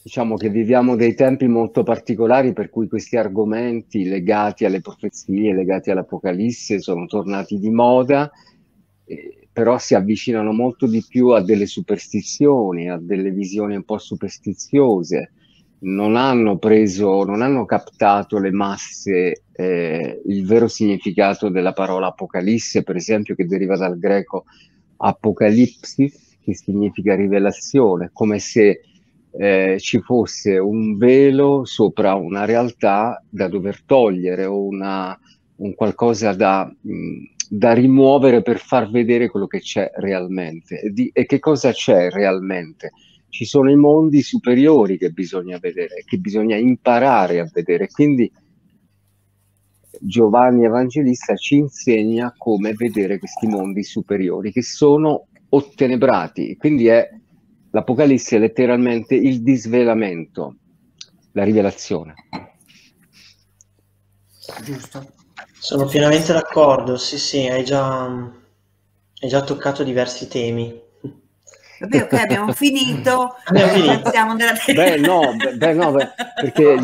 diciamo che viviamo dei tempi molto particolari per cui questi argomenti legati alle profezie, legati all'Apocalisse sono tornati di moda, però si avvicinano molto di più a delle superstizioni, a delle visioni un po' superstiziose. Non hanno preso, non hanno captato le masse, il vero significato della parola Apocalisse, per esempio, che deriva dal greco Apocalipsis, che significa rivelazione, come se ci fosse un velo sopra una realtà da dover togliere o un qualcosa da rimuovere per far vedere quello che c'è realmente. E che cosa c'è realmente? Ci sono i mondi superiori che bisogna vedere, che bisogna imparare a vedere. Quindi Giovanni Evangelista ci insegna come vedere questi mondi superiori che sono ottenebrati. Quindi l'Apocalisse è letteralmente il disvelamento, la rivelazione. Giusto. Sono pienamente d'accordo, sì, sì, hai già toccato diversi temi. Vabbè, ok, abbiamo finito. Abbiamo finito. Perché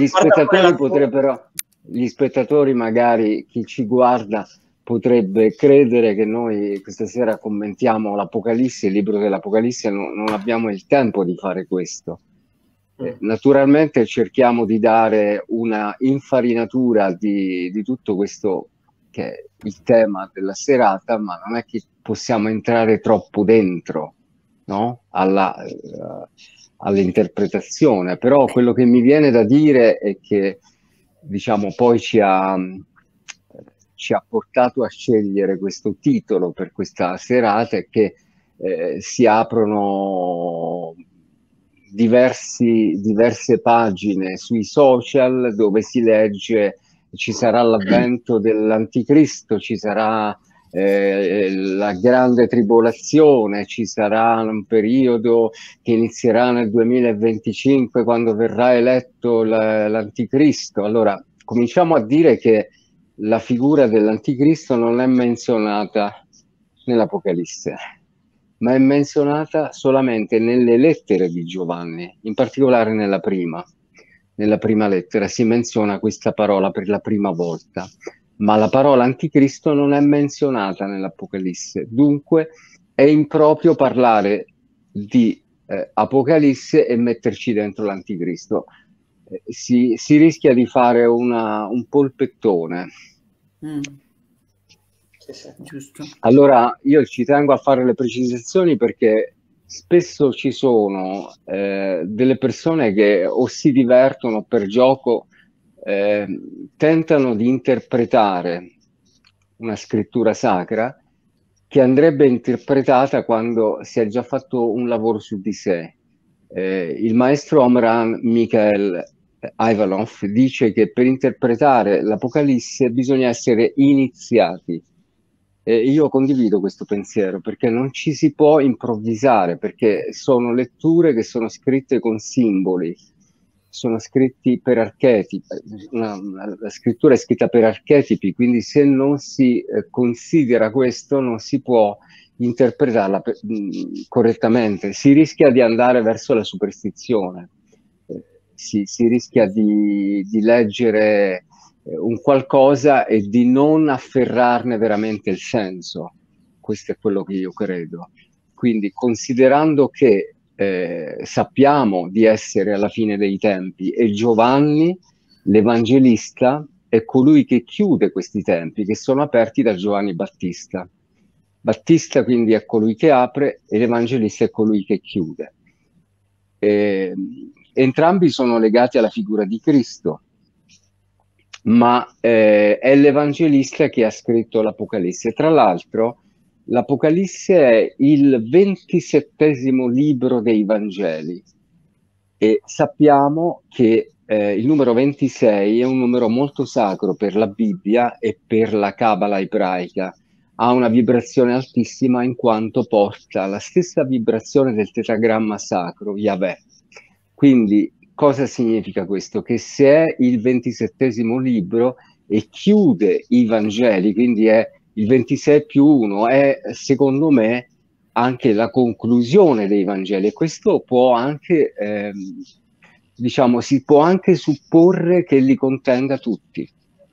gli spettatori magari, chi ci guarda, potrebbe credere che noi questa sera commentiamo l'Apocalisse, il libro dell'Apocalisse, non abbiamo il tempo di fare questo. Naturalmente cerchiamo di dare una infarinatura di tutto questo che è il tema della serata, ma non è che possiamo entrare troppo dentro, no? All'interpretazione. Però quello che mi viene da dire è che, diciamo, poi ci ha portato a scegliere questo titolo per questa serata e che si aprono diverse pagine sui social dove si legge ci sarà l'avvento dell'anticristo, ci sarà la grande tribolazione, ci sarà un periodo che inizierà nel 2025 quando verrà eletto l'anticristo. Allora, cominciamo a dire che la figura dell'anticristo non è menzionata nell'Apocalisse, ma è menzionata solamente nelle lettere di Giovanni, in particolare nella prima. Nella prima lettera si menziona questa parola per la prima volta, ma la parola anticristo non è menzionata nell'Apocalisse. Dunque è improprio parlare di Apocalisse e metterci dentro l'anticristo. Si rischia di fare un polpettone. Giusto. Allora, io ci tengo a fare le precisazioni perché spesso ci sono delle persone che o si divertono per gioco, tentano di interpretare una scrittura sacra che andrebbe interpretata quando si è già fatto un lavoro su di sé. Il maestro Omran Mikhail Ivanov dice che per interpretare l'Apocalisse bisogna essere iniziati. Io condivido questo pensiero perché non ci si può improvvisare, perché sono letture che sono scritte con simboli, sono scritti per archetipi, la scrittura è scritta per archetipi, quindi se non si considera questo non si può interpretarla correttamente, si rischia di andare verso la superstizione, si rischia di leggere un qualcosa e di non afferrarne veramente il senso. Questo è quello che io credo. Quindi, considerando che sappiamo di essere alla fine dei tempi e Giovanni, l'Evangelista, è colui che chiude questi tempi che sono aperti da Giovanni Battista. Battista quindi è colui che apre e l'Evangelista è colui che chiude. Entrambi sono legati alla figura di Cristo, ma è l'Evangelista che ha scritto l'Apocalisse. Tra l'altro, l'Apocalisse è il 27° libro dei Vangeli e sappiamo che il numero 26 è un numero molto sacro per la Bibbia e per la Cabala ebraica. Ha una vibrazione altissima in quanto porta la stessa vibrazione del tetagramma sacro, Yahweh. Quindi cosa significa questo? Che se è il 27° libro e chiude i Vangeli, quindi è il 26 più 1, è secondo me anche la conclusione dei Vangeli, e questo può anche diciamo, si può anche supporre che li contenga tutti.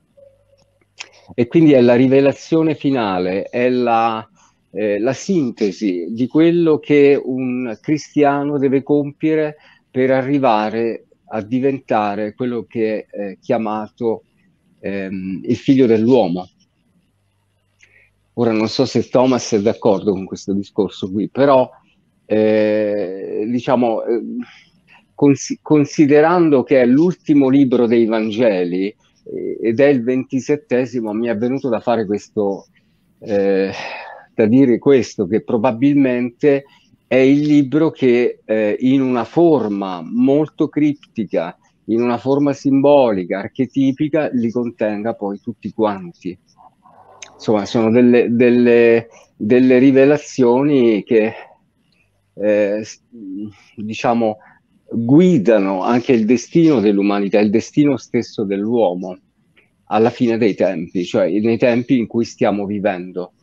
E quindi è la rivelazione finale, è la sintesi di quello che un cristiano deve compiere per arrivare a diventare quello che è chiamato il figlio dell'uomo. Ora non so se Thomas è d'accordo con questo discorso qui, però diciamo, considerando che è l'ultimo libro dei Vangeli ed è il 27esimo, mi è venuto da fare questo, da dire questo, che probabilmente è il libro che in una forma molto criptica, in una forma simbolica, archetipica, li contenga poi tutti quanti. Insomma, sono delle rivelazioni che, diciamo, guidano anche il destino dell'umanità, il destino stesso dell'uomo alla fine dei tempi, cioè nei tempi in cui stiamo vivendo.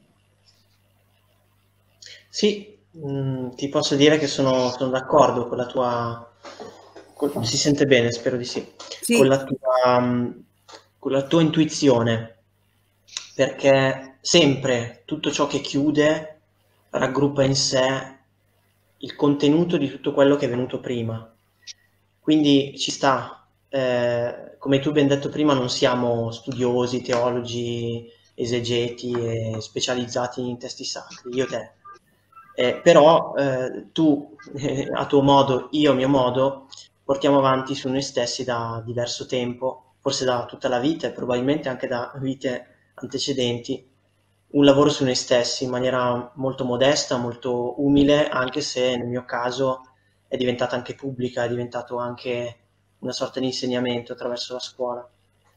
Sì, ti posso dire che sono d'accordo con la tua... si sente bene, spero di sì. Sì. Con la tua intuizione, perché sempre tutto ciò che chiude raggruppa in sé il contenuto di tutto quello che è venuto prima. Quindi ci sta, come tu ben detto prima, non siamo studiosi, teologi, esegeti e specializzati in testi sacri, io te. Però tu a tuo modo, io a mio modo, portiamo avanti su noi stessi da diverso tempo, forse da tutta la vita e probabilmente anche da vite antecedenti, un lavoro su noi stessi in maniera molto modesta, molto umile, anche se nel mio caso è diventata anche pubblica, è diventato anche una sorta di insegnamento attraverso la scuola.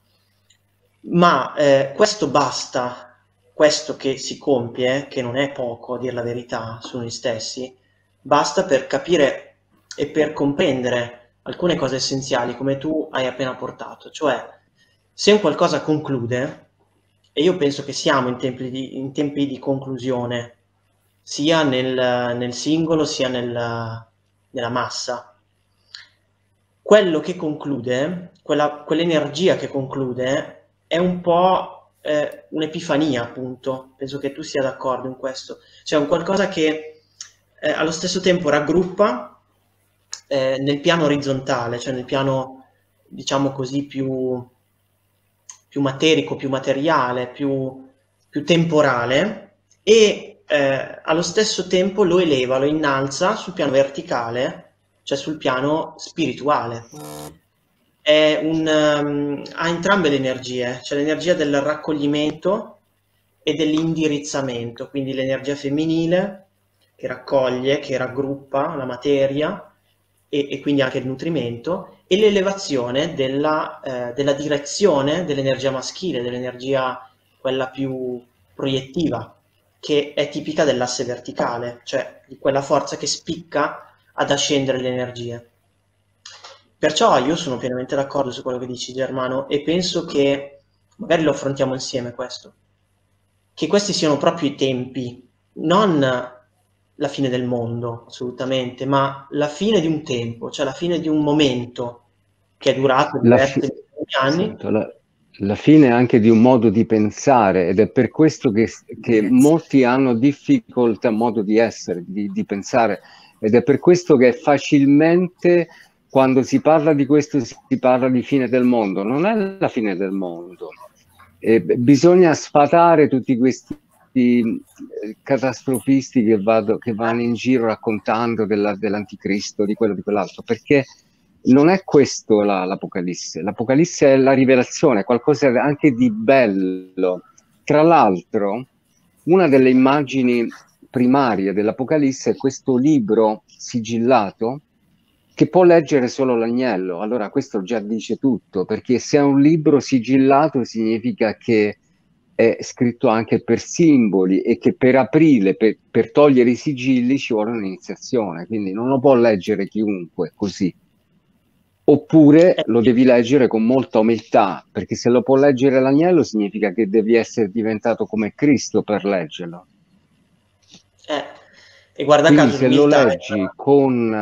Ma questo basta, questo che si compie, che non è poco, a dir la verità, su noi stessi, basta per capire e per comprendere alcune cose essenziali, come tu hai appena portato. Cioè, se un qualcosa conclude, e io penso che siamo in tempi di conclusione, sia nel singolo, sia nella massa, quello che conclude, quell'energia che conclude, è un po' un'epifania, appunto. Penso che tu sia d'accordo in questo. Cioè un qualcosa che allo stesso tempo raggruppa nel piano orizzontale, cioè nel piano, diciamo così, più materico, più materiale, più temporale, e allo stesso tempo lo eleva, lo innalza sul piano verticale, cioè sul piano spirituale. Ha entrambe le energie, c'è l'energia del raccoglimento e dell'indirizzamento, quindi l'energia femminile che raccoglie, che raggruppa la materia e quindi anche il nutrimento, e l'elevazione della direzione dell'energia maschile, dell'energia quella più proiettiva, che è tipica dell'asse verticale, cioè di quella forza che spicca ad ascendere le energie. Perciò io sono pienamente d'accordo su quello che dici, Germano, e penso che magari lo affrontiamo insieme questo, che questi siano proprio i tempi, non la fine del mondo, assolutamente, ma la fine di un tempo, cioè la fine di un momento che è durato diversi anni. Esatto, la fine anche di un modo di pensare, ed è per questo che molti hanno difficoltà, modo di essere, di pensare, ed è per questo che facilmente, quando si parla di questo, si parla di fine del mondo. Non è la fine del mondo. Bisogna sfatare tutti questi catastrofisti che vanno in giro raccontando dell'anticristo, di quello, di quell'altro, perché non è questo l'Apocalisse. L'Apocalisse è la rivelazione, qualcosa anche di bello. Tra l'altro, una delle immagini primarie dell'Apocalisse è questo libro sigillato che può leggere solo l'agnello. Allora questo già dice tutto, perché se è un libro sigillato significa che è scritto anche per simboli e che per aprirle, per togliere i sigilli ci vuole un'iniziazione, quindi non lo può leggere chiunque così. Oppure lo devi leggere con molta umiltà, perché se lo può leggere l'agnello significa che devi essere diventato come Cristo per leggerlo. E guarda Quindi caso se lo l'umiltà leggi con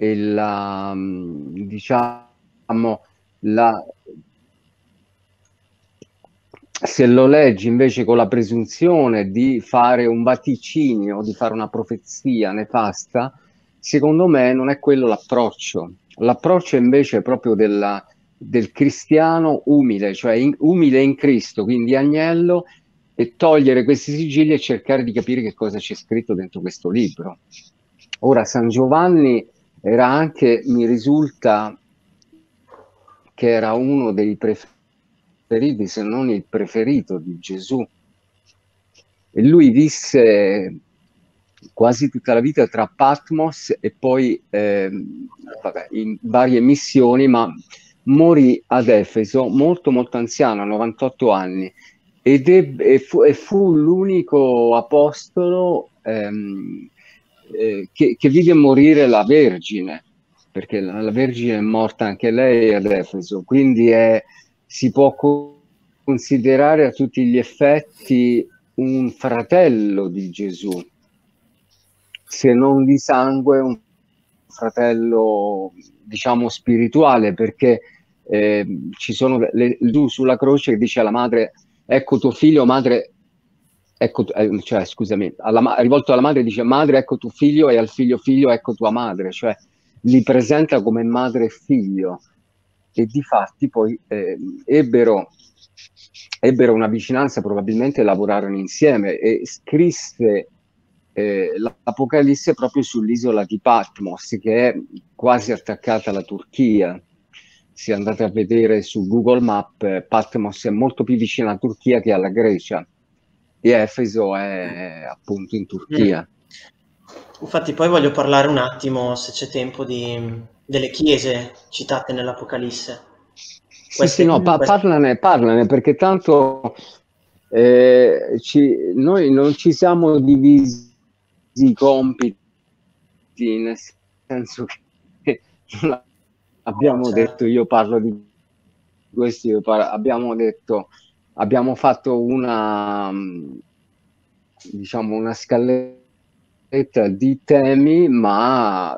diciamo, la, se lo leggi invece con la presunzione di fare un vaticinio, di fare una profezia nefasta, secondo me non è quello l'approccio. L'approccio invece è proprio del cristiano umile, cioè umile in Cristo, quindi agnello, e togliere questi sigilli e cercare di capire che cosa c'è scritto dentro questo libro. Ora, San Giovanni era anche, mi risulta, che era uno dei preferiti, se non il preferito di Gesù. E lui visse quasi tutta la vita tra Patmos e poi vabbè, in varie missioni, ma morì ad Efeso molto molto anziano, a 98 anni, e fu l'unico apostolo che vide morire la Vergine, perché la Vergine è morta anche lei ad Efeso, quindi si può considerare a tutti gli effetti un fratello di Gesù, se non di sangue, un fratello, diciamo, spirituale, perché ci sono Gesù sulla croce che dice alla madre: ecco tuo figlio, madre, ecco, cioè, scusami, rivolto alla madre dice: madre, ecco tuo figlio, e al figlio: figlio, ecco tua madre, cioè li presenta come madre e figlio. E difatti poi ebbero una vicinanza, probabilmente lavorarono insieme, e scrisse l'Apocalisse proprio sull'isola di Patmos, che è quasi attaccata alla Turchia. Se andate a vedere su Google Maps, Patmos è molto più vicina alla Turchia che alla Grecia, e Efeso è appunto in Turchia. Infatti poi voglio parlare un attimo, se c'è tempo, delle chiese citate nell'Apocalisse. Sì, no, parlane, perché tanto noi non ci siamo divisi i compiti, nel senso che abbiamo detto io parlo di questi, abbiamo fatto diciamo, una scaletta di temi, ma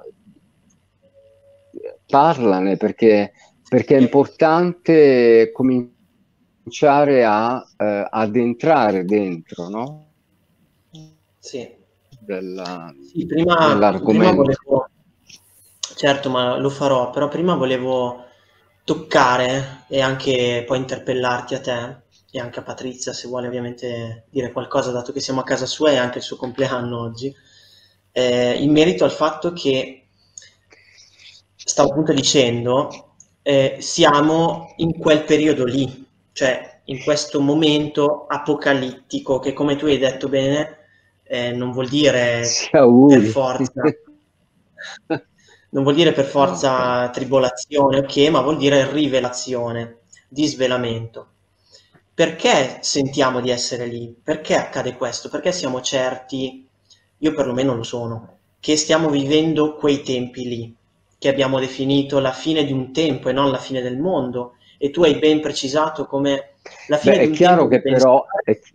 parlane, perché è importante cominciare ad entrare dentro, no? Sì. Sì, Prima volevo, certo, ma lo farò, però prima volevo toccare e anche poi interpellarti a te e anche a Patrizia, se vuole ovviamente dire qualcosa, dato che siamo a casa sua e anche il suo compleanno oggi, in merito al fatto che stavo appunto dicendo, siamo in quel periodo lì, cioè in questo momento apocalittico che, come tu hai detto bene, non vuol dire per forza non vuol dire per forza tribolazione, ok, ma vuol dire rivelazione, disvelamento. Perché sentiamo di essere lì? Perché accade questo? Perché siamo certi, io perlomeno lo sono, che stiamo vivendo quei tempi lì, che abbiamo definito la fine di un tempo e non la fine del mondo, e tu hai ben precisato come la fine di un tempo che però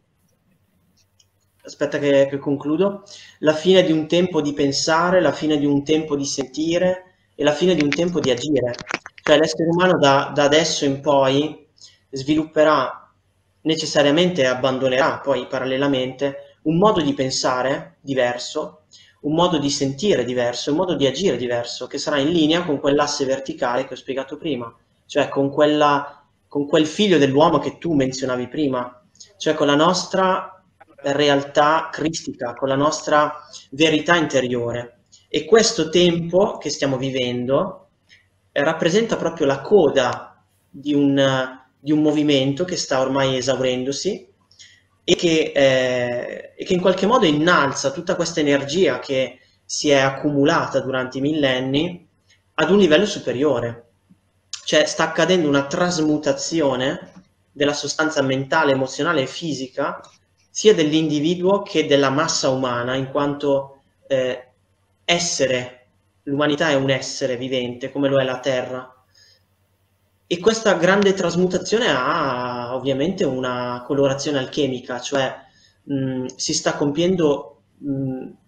aspetta che concludo, la fine di un tempo di pensare, la fine di un tempo di sentire e la fine di un tempo di agire. Cioè l'essere umano da adesso in poi svilupperà necessariamente e abbandonerà poi parallelamente un modo di pensare diverso, un modo di sentire diverso, un modo di agire diverso, che sarà in linea con quell'asse verticale che ho spiegato prima, cioè con quel figlio dell'uomo che tu menzionavi prima, cioè con la nostra realtà cristica, con la nostra verità interiore. E questo tempo che stiamo vivendo rappresenta proprio la coda di un movimento che sta ormai esaurendosi e che in qualche modo innalza tutta questa energia che si è accumulata durante i millenni ad un livello superiore. Cioè sta accadendo una trasmutazione della sostanza mentale, emozionale e fisica sia dell'individuo che della massa umana, in quanto l'umanità è un essere vivente come lo è la Terra. E questa grande trasmutazione ha ovviamente una colorazione alchemica, cioè si sta compiendo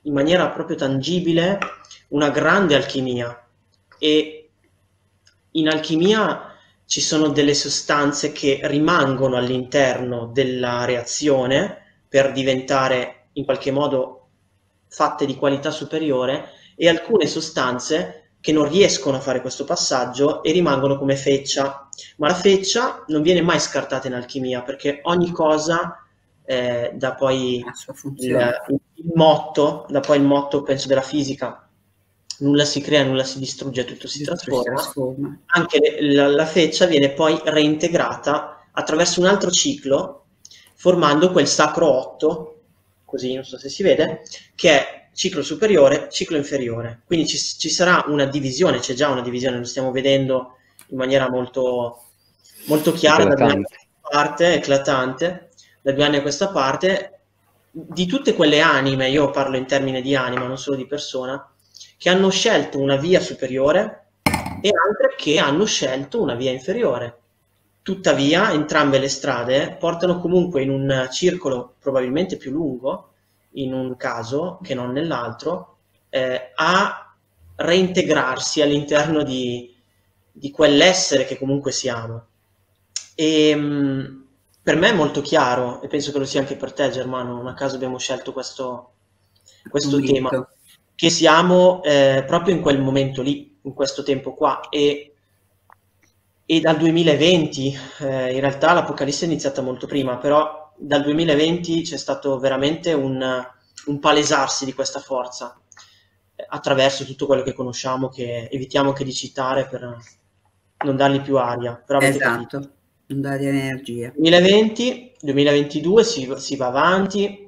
in maniera proprio tangibile una grande alchimia, e in alchimia ci sono delle sostanze che rimangono all'interno della reazione per diventare in qualche modo fatte di qualità superiore, e alcune sostanze che non riescono a fare questo passaggio e rimangono come feccia. Ma la feccia non viene mai scartata in alchimia, perché ogni cosa dà poi La sua funzione. il motto, penso, della fisica: nulla si crea, nulla si distrugge, tutto si Tutto si trasforma. trasforma. Anche la feccia viene poi reintegrata attraverso un altro ciclo, formando quel sacro 8, così, non so se si vede, che è ciclo superiore, ciclo inferiore. Quindi ci sarà una divisione, c'è già una divisione, lo stiamo vedendo in maniera molto, molto chiara da 2 anni a Eclatante. questa parte, eclatante, da 2 anni a questa parte, di tutte quelle anime, io parlo in termini di anima, non solo di persona, che hanno scelto una via superiore e altre che hanno scelto una via inferiore. Tuttavia, entrambe le strade portano comunque in un circolo probabilmente più lungo, in un caso che non nell'altro, a reintegrarsi all'interno di quell'essere che comunque siamo. E per me è molto chiaro, e penso che lo sia anche per te, Germano, non a caso abbiamo scelto questo tema, Momento. che siamo proprio in quel momento lì, in questo tempo qua, e dal 2020, in realtà l'Apocalisse è iniziata molto prima, però dal 2020 c'è stato veramente un palesarsi di questa forza, attraverso tutto quello che conosciamo, che evitiamo che di citare per non dargli più aria, però avete capito. Esatto, non dare energia. 2020, 2022 si va avanti,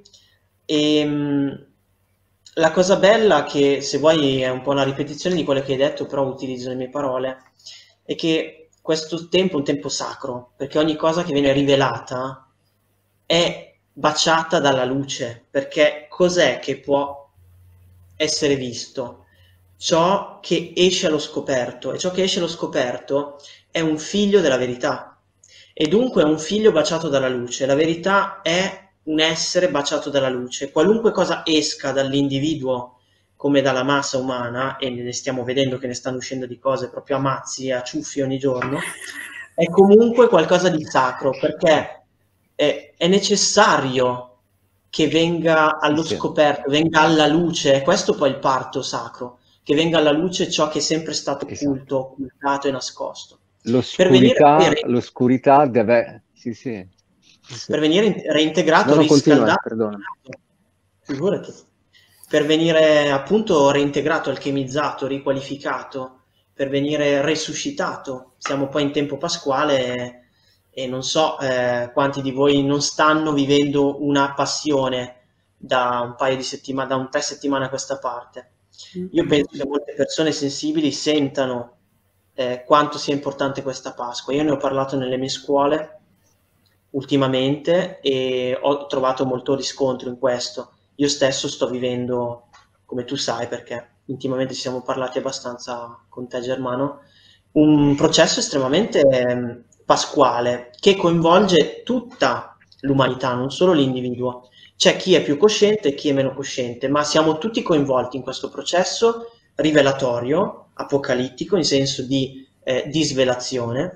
e la cosa bella, che se vuoi è un po' una ripetizione di quello che hai detto, però utilizzo le mie parole, è che questo tempo è un tempo sacro, perché ogni cosa che viene rivelata è baciata dalla luce, perché cos'è che può essere visto? Ciò che esce allo scoperto, e ciò che esce allo scoperto è un figlio della verità, e dunque è un figlio baciato dalla luce. La verità è un essere baciato dalla luce. Qualunque cosa esca dall'individuo come dalla massa umana, e ne stiamo vedendo che ne stanno uscendo di cose proprio a mazzi e a ciuffi ogni giorno, è comunque qualcosa di sacro, perché è necessario che venga allo Sì. scoperto, venga alla luce. Questo poi è il parto sacro, che venga alla luce ciò che è sempre stato Esatto. occulto, occultato e nascosto. Per venire L'oscurità deve... Sì, sì. Sì. reintegrato, No, no, continua, riscaldato, perdona. figurati, per venire appunto reintegrato, alchemizzato, riqualificato, per venire resuscitato. Siamo poi in tempo pasquale, e non so quanti di voi non stanno vivendo una passione da un paio di settimane, da un 3 settimane a questa parte. Io penso che molte persone sensibili sentano quanto sia importante questa Pasqua. Io ne ho parlato nelle mie scuole ultimamente e ho trovato molto riscontro in questo. Io stesso sto vivendo, come tu sai, perché intimamente ci siamo parlati abbastanza con te, Germano, un processo estremamente pasquale, che coinvolge tutta l'umanità, non solo l'individuo. C'è chi è più cosciente e chi è meno cosciente, ma siamo tutti coinvolti in questo processo rivelatorio, apocalittico, in senso di disvelazione,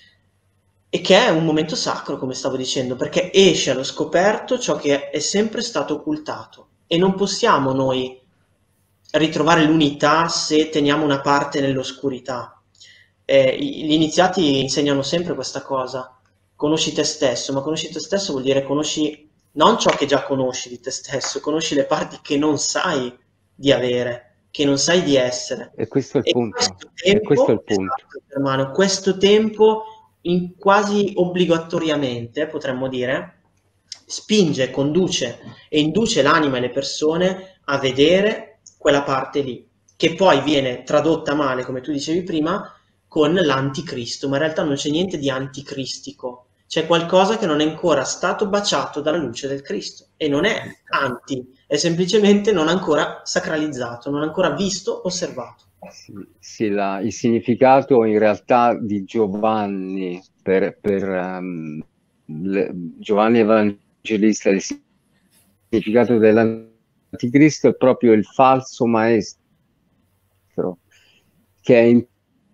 e che è un momento sacro, come stavo dicendo, perché esce allo scoperto ciò che è sempre stato occultato, e non possiamo noi ritrovare l'unità se teniamo una parte nell'oscurità. Gli iniziati insegnano sempre questa cosa: conosci te stesso, ma conosci te stesso vuol dire conosci non ciò che già conosci di te stesso, conosci le parti che non sai di avere, che non sai di essere. E questo è il E punto. questo E questo è il tempo, punto. esatto, Germano, questo tempo quasi obbligatoriamente, potremmo dire, spinge, conduce e induce l'anima e le persone a vedere quella parte lì, che poi viene tradotta male, come tu dicevi prima, con l'anticristo, ma in realtà non c'è niente di anticristico, c'è qualcosa che non è ancora stato baciato dalla luce del Cristo, e non è anti, è semplicemente non ancora sacralizzato, non ancora visto, osservato. Sì, sì, il significato in realtà di Giovanni per Giovanni Evangelista, il significato dell'anticristo l'anticristo è proprio il falso maestro che è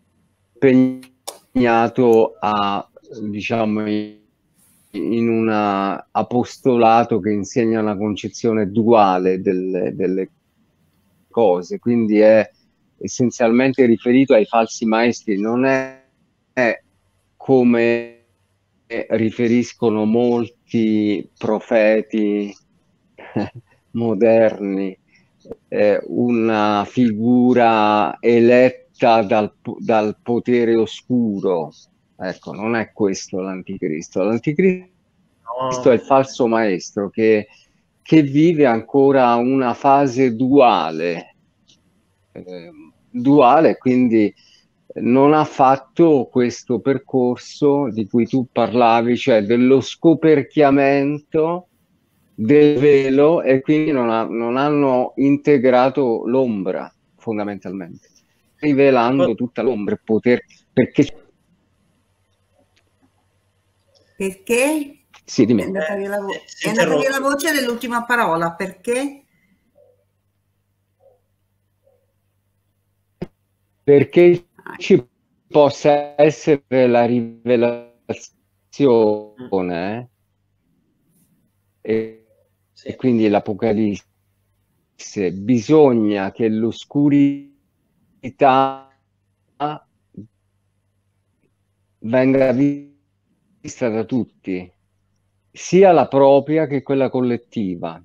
impegnato a, diciamo, in un apostolato che insegna una concezione duale delle cose, quindi è essenzialmente riferito ai falsi maestri, non è come riferiscono molti profeti moderni, una figura eletta dal potere oscuro. Ecco, non è questo l'anticristo. L'anticristo è il falso maestro che vive ancora una fase duale, quindi non ha fatto questo percorso di cui tu parlavi, cioè dello scoperchiamento del velo, e quindi non hanno integrato l'ombra, fondamentalmente, rivelando tutta l'ombra, perché... Perché? Sì, dimmi. È andata via la voce dell'ultima parola, perché? Perché ci possa essere la rivelazione e quindi l'Apocalisse, bisogna che l'oscurità venga vista da tutti, sia la propria che quella collettiva.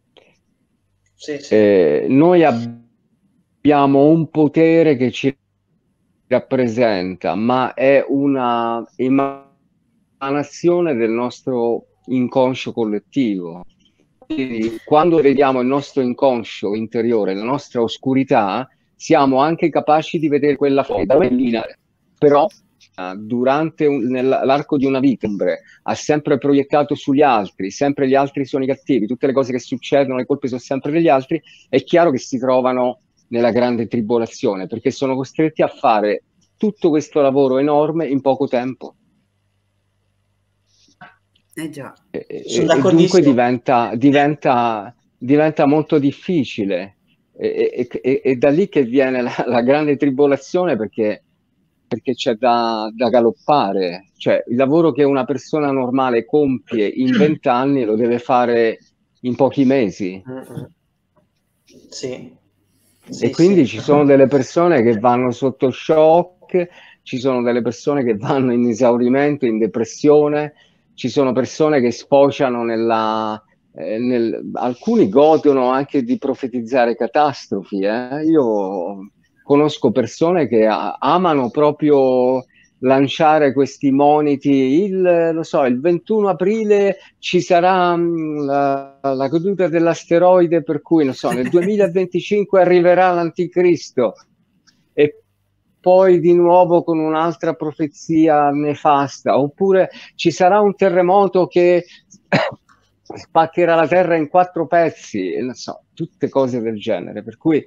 Noi abbiamo un potere che ci rappresenta, ma è una emanazione del nostro inconscio collettivo. Quindi, quando vediamo il nostro inconscio interiore, la nostra oscurità, siamo anche capaci di vedere quella fuori. Però durante l'arco di una vita ha sempre proiettato sugli altri, sempre gli altri sono i cattivi, tutte le cose che succedono, le colpe sono sempre degli altri, è chiaro che si trovano nella grande tribolazione, perché sono costretti a fare tutto questo lavoro enorme in poco tempo. Già. E dunque diventa molto difficile, e da lì che viene la grande tribolazione, perché c'è da galoppare, cioè il lavoro che una persona normale compie in 20 anni lo deve fare in pochi mesi. Sì. E quindi ci sono delle persone che vanno sotto shock, ci sono delle persone che vanno in esaurimento, in depressione, ci sono persone che sfociano alcuni godono anche di profetizzare catastrofi. Io conosco persone che amano proprio lanciare questi moniti. Il 21 aprile ci sarà la caduta dell'asteroide, per cui nel 2025 arriverà l'anticristo, e poi di nuovo con un'altra profezia nefasta, oppure ci sarà un terremoto che spaccherà la terra in 4 pezzi, tutte cose del genere, per cui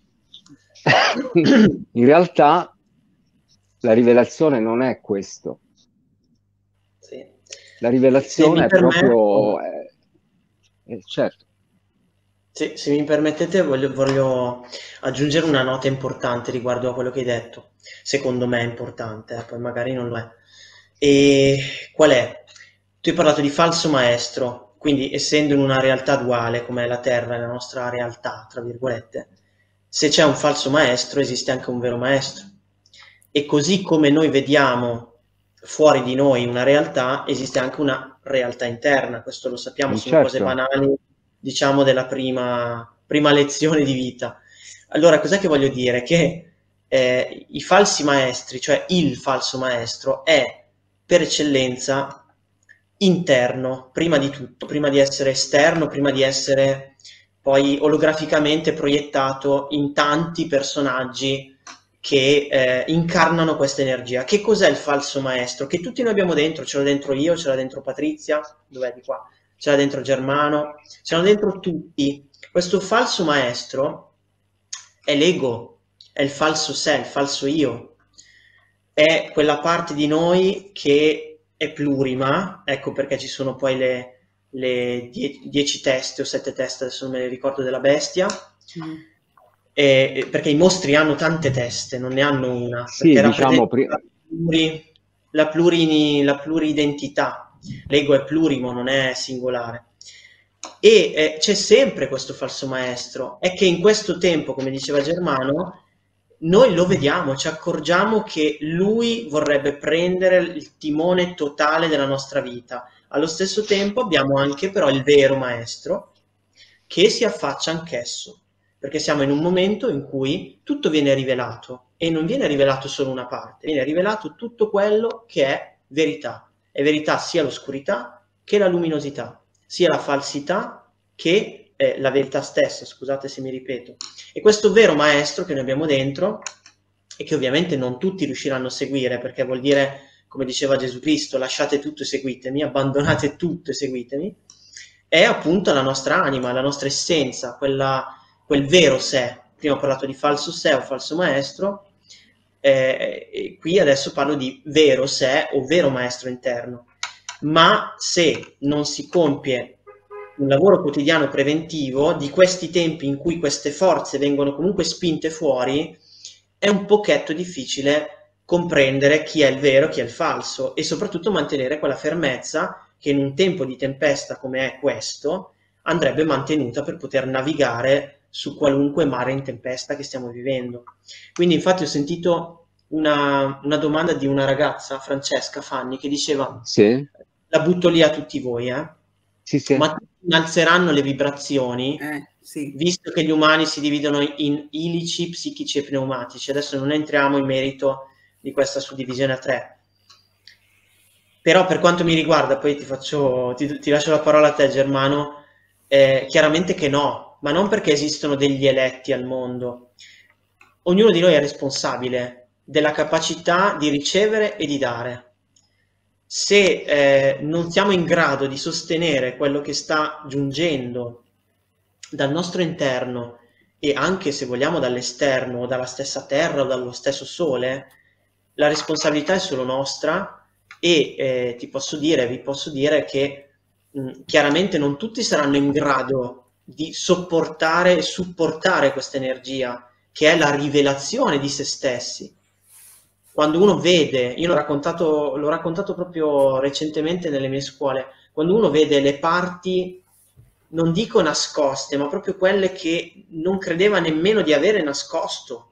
in realtà la rivelazione non è questo. Sì. La rivelazione è proprio... certo. Se mi permettete, voglio aggiungere una nota importante riguardo a quello che hai detto. Secondo me è importante, poi magari non lo è. E qual è? Tu hai parlato di falso maestro, quindi essendo in una realtà duale come la Terra, la nostra realtà, tra virgolette, se c'è un falso maestro esiste anche un vero maestro. E così come noi vediamo fuori di noi una realtà, esiste anche una realtà interna, questo lo sappiamo, sono cose banali, diciamo, della prima lezione di vita. Allora, cos'è che voglio dire? Che i falsi maestri, cioè il falso maestro, è per eccellenza interno, prima di tutto, prima di essere esterno, prima di essere poi olograficamente proiettato in tanti personaggi che incarnano questa energia. Che cos'è il falso maestro? Che tutti noi abbiamo dentro, ce l'ho dentro io, ce l'ho dentro Patrizia, dov'è di qua? Ce l'ha dentro Germano, ce l'hanno dentro tutti. Questo falso maestro è l'ego, è il falso sé, il falso io, è quella parte di noi che è plurima, ecco perché ci sono poi le le 10 teste o 7 teste, adesso non me ne ricordo, della bestia, perché i mostri hanno tante teste, non ne hanno una, Sì, perché diciamo, la pluridentità. L'ego è plurimo, non è singolare. E c'è sempre questo falso maestro, è che in questo tempo, come diceva Germano, noi lo vediamo, ci accorgiamo che lui vorrebbe prendere il timone totale della nostra vita. Allo stesso tempo abbiamo anche però il vero maestro che si affaccia anch'esso, perché siamo in un momento in cui tutto viene rivelato e non viene rivelato solo una parte, viene rivelato tutto quello che è verità. È verità sia l'oscurità che la luminosità, sia la falsità che la verità stessa, scusate se mi ripeto. E questo vero maestro che noi abbiamo dentro, e che ovviamente non tutti riusciranno a seguire, perché vuol dire, come diceva Gesù Cristo, lasciate tutto e seguitemi, abbandonate tutto e seguitemi, è appunto la nostra anima, la nostra essenza, quel vero sé. Prima ho parlato di falso sé o falso maestro, e qui adesso parlo di vero sé o vero maestro interno. Ma se non si compie un lavoro quotidiano preventivo di questi tempi in cui queste forze vengono comunque spinte fuori, è un pochetto difficile comprendere chi è il vero, chi è il falso, e soprattutto mantenere quella fermezza che in un tempo di tempesta come è questo andrebbe mantenuta per poter navigare su qualunque mare in tempesta che stiamo vivendo. Quindi infatti ho sentito una domanda di una ragazza, Francesca Fanni, che diceva, sì, la butto lì a tutti voi, sì, sì. ma innalzeranno le vibrazioni, sì. visto che gli umani si dividono in ilici, psichici e pneumatici. Adesso non entriamo in merito di questa suddivisione a 3. Però per quanto mi riguarda, poi ti lascio la parola a te, Germano, chiaramente che no, ma non perché esistono degli eletti al mondo. Ognuno di noi è responsabile della capacità di ricevere e di dare. Se non siamo in grado di sostenere quello che sta giungendo dal nostro interno e anche, se vogliamo, dall'esterno, dalla stessa terra o dallo stesso sole, la responsabilità è solo nostra e vi posso dire che chiaramente non tutti saranno in grado di sopportare e supportare questa energia, che è la rivelazione di se stessi. Quando uno vede, io l'ho raccontato proprio recentemente nelle mie scuole, quando uno vede le parti, non dico nascoste, ma proprio quelle che non credeva nemmeno di avere nascosto,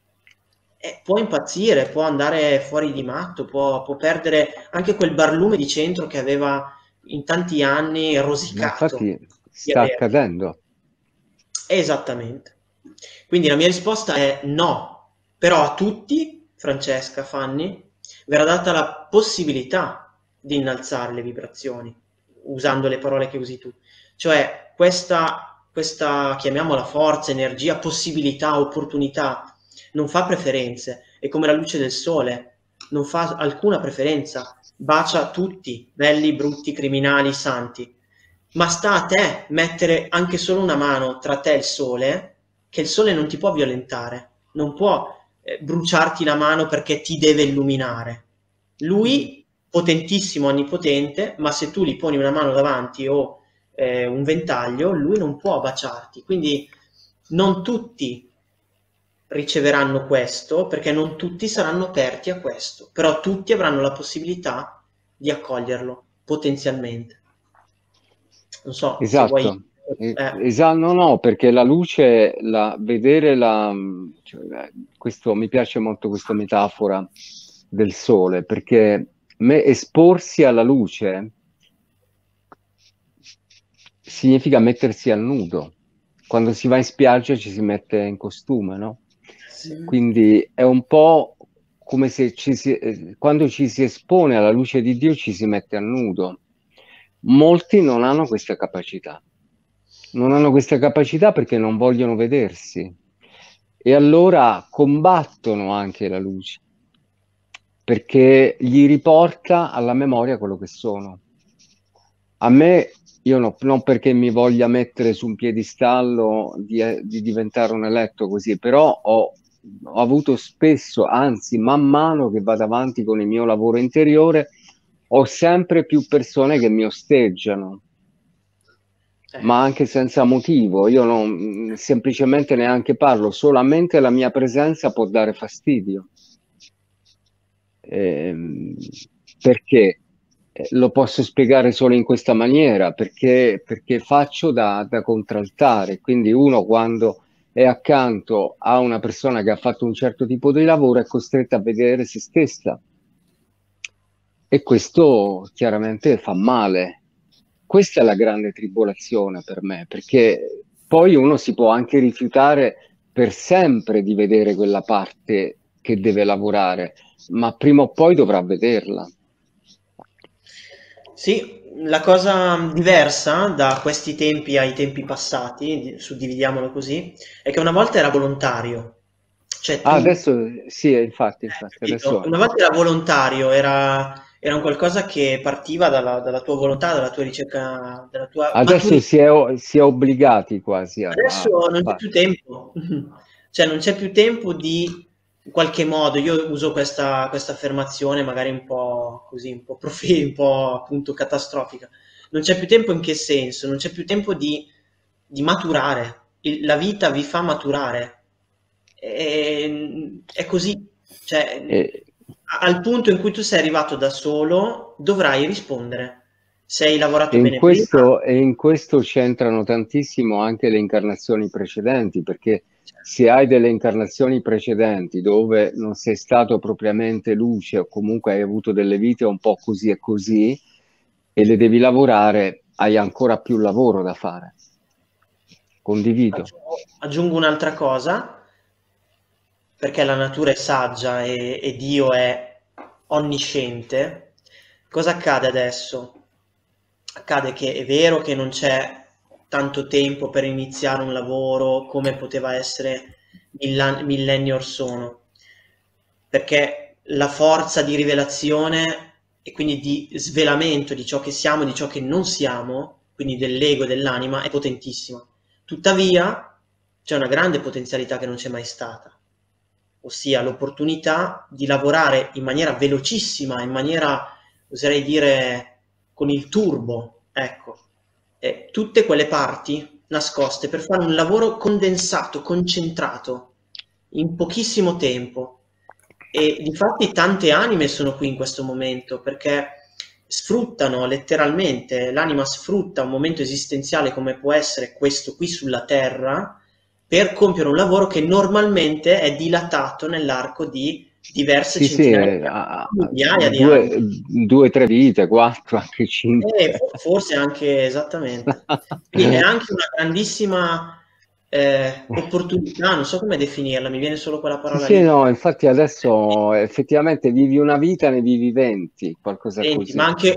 può impazzire, può andare fuori di matto, può perdere anche quel barlume di centro che aveva in tanti anni Ma rosicato infatti di sta avere. accadendo. Esattamente. Quindi la mia risposta è no, però a tutti, Francesca, Fanny, verrà data la possibilità di innalzare le vibrazioni, usando le parole che usi tu. Cioè questa chiamiamola forza, energia, possibilità, opportunità, non fa preferenze, è come la luce del sole, non fa alcuna preferenza, bacia tutti, belli, brutti, criminali, santi. Ma sta a te mettere anche solo una mano tra te e il sole, che il sole non ti può violentare, non può bruciarti la mano perché ti deve illuminare. Lui, potentissimo, onnipotente, ma se tu gli poni una mano davanti o un ventaglio, lui non può baciarti. Quindi non tutti riceveranno questo, perché non tutti saranno aperti a questo, però tutti avranno la possibilità di accoglierlo, potenzialmente. Non so se vuoi. Esatto, esatto, no, perché la luce, vedere cioè, questo, mi piace molto questa metafora del sole, perché esporsi alla luce significa mettersi a nudo. Quando si va in spiaggia ci si mette in costume, no? Sì. Quindi è un po' come se quando ci si espone alla luce di Dio ci si mette a nudo. Molti non hanno questa capacità. Non hanno questa capacità perché non vogliono vedersi e allora combattono anche la luce perché gli riporta alla memoria quello che sono. A me, io non perché mi voglia mettere su un piedistallo di diventare un eletto così, però ho avuto spesso, anzi man mano che vado avanti con il mio lavoro interiore, ho sempre più persone che mi osteggiano ma anche senza motivo. Io non semplicemente neanche parlo, solamente la mia presenza può dare fastidio. Perché? Lo posso spiegare solo in questa maniera, perché faccio da contraltare. Quindi uno, quando è accanto a una persona che ha fatto un certo tipo di lavoro, è costretta a vedere se stessa. E questo chiaramente fa male. Questa è la grande tribolazione per me, perché poi uno si può anche rifiutare per sempre di vedere quella parte che deve lavorare, ma prima o poi dovrà vederla. Sì, la cosa diversa da questi tempi ai tempi passati, suddividiamolo così, è che una volta era volontario. Cioè Ah, tu, adesso sì, infatti, capito? adesso Una volta era volontario, era un qualcosa che partiva dalla tua volontà, dalla tua ricerca, dalla tua adesso maturità. si è obbligati quasi Adesso a non c'è fare. più tempo, cioè non c'è più tempo di, in qualche modo, io uso questa affermazione magari un po' così, un po' appunto catastrofica. Non c'è più tempo in che senso? Non c'è più tempo di maturare. La vita vi fa maturare. È così, cioè E, al punto in cui tu sei arrivato da solo, dovrai rispondere. Se hai E lavorato in bene prima, questo c'entrano tantissimo anche le incarnazioni precedenti, perché se hai delle incarnazioni precedenti dove non sei stato propriamente luce o comunque hai avuto delle vite un po' così e così e le devi lavorare, hai ancora più lavoro da fare. Condivido. aggiungo un'altra cosa, perché la natura è saggia e Dio è onnisciente. Cosa accade adesso? Accade che è vero che non c'è tanto tempo per iniziare un lavoro come poteva essere millenni or sono, perché la forza di rivelazione e quindi di svelamento di ciò che siamo e di ciò che non siamo, quindi dell'ego e dell'anima, è potentissima. Tuttavia c'è una grande potenzialità che non c'è mai stata, ossia l'opportunità di lavorare in maniera velocissima, in maniera, oserei dire, con il turbo, ecco, tutte quelle parti nascoste per fare un lavoro condensato, concentrato, in pochissimo tempo. E difatti tante anime sono qui in questo momento perché sfruttano letteralmente, l'anima sfrutta un momento esistenziale come può essere questo qui sulla Terra per compiere un lavoro che normalmente è dilatato nell'arco di diverse Sì, sì, centinaia di anni, migliaia di anni. due, tre vite, quattro, anche cinque. Forse anche esattamente. Quindi è anche una grandissima opportunità, non so come definirla, mi viene solo quella Sì, parola sì, lì. no, infatti adesso effettivamente vivi una vita, ne vivi 20, qualcosa Senti, ma così. anche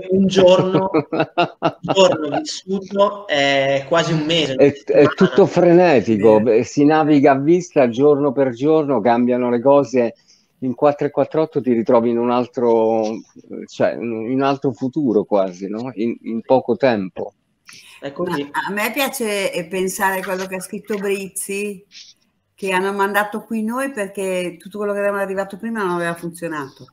un giorno vissuto è quasi un mese, una È tutto settimana. frenetico, Vero. beh, si naviga a vista giorno per giorno, cambiano le cose. In 448 ti ritrovi in un altro, cioè, in un altro futuro quasi, no? In poco tempo. È Ma così. a me piace pensare a quello che ha scritto Brizzi, che hanno mandato qui noi perché tutto quello che era arrivato prima non aveva funzionato.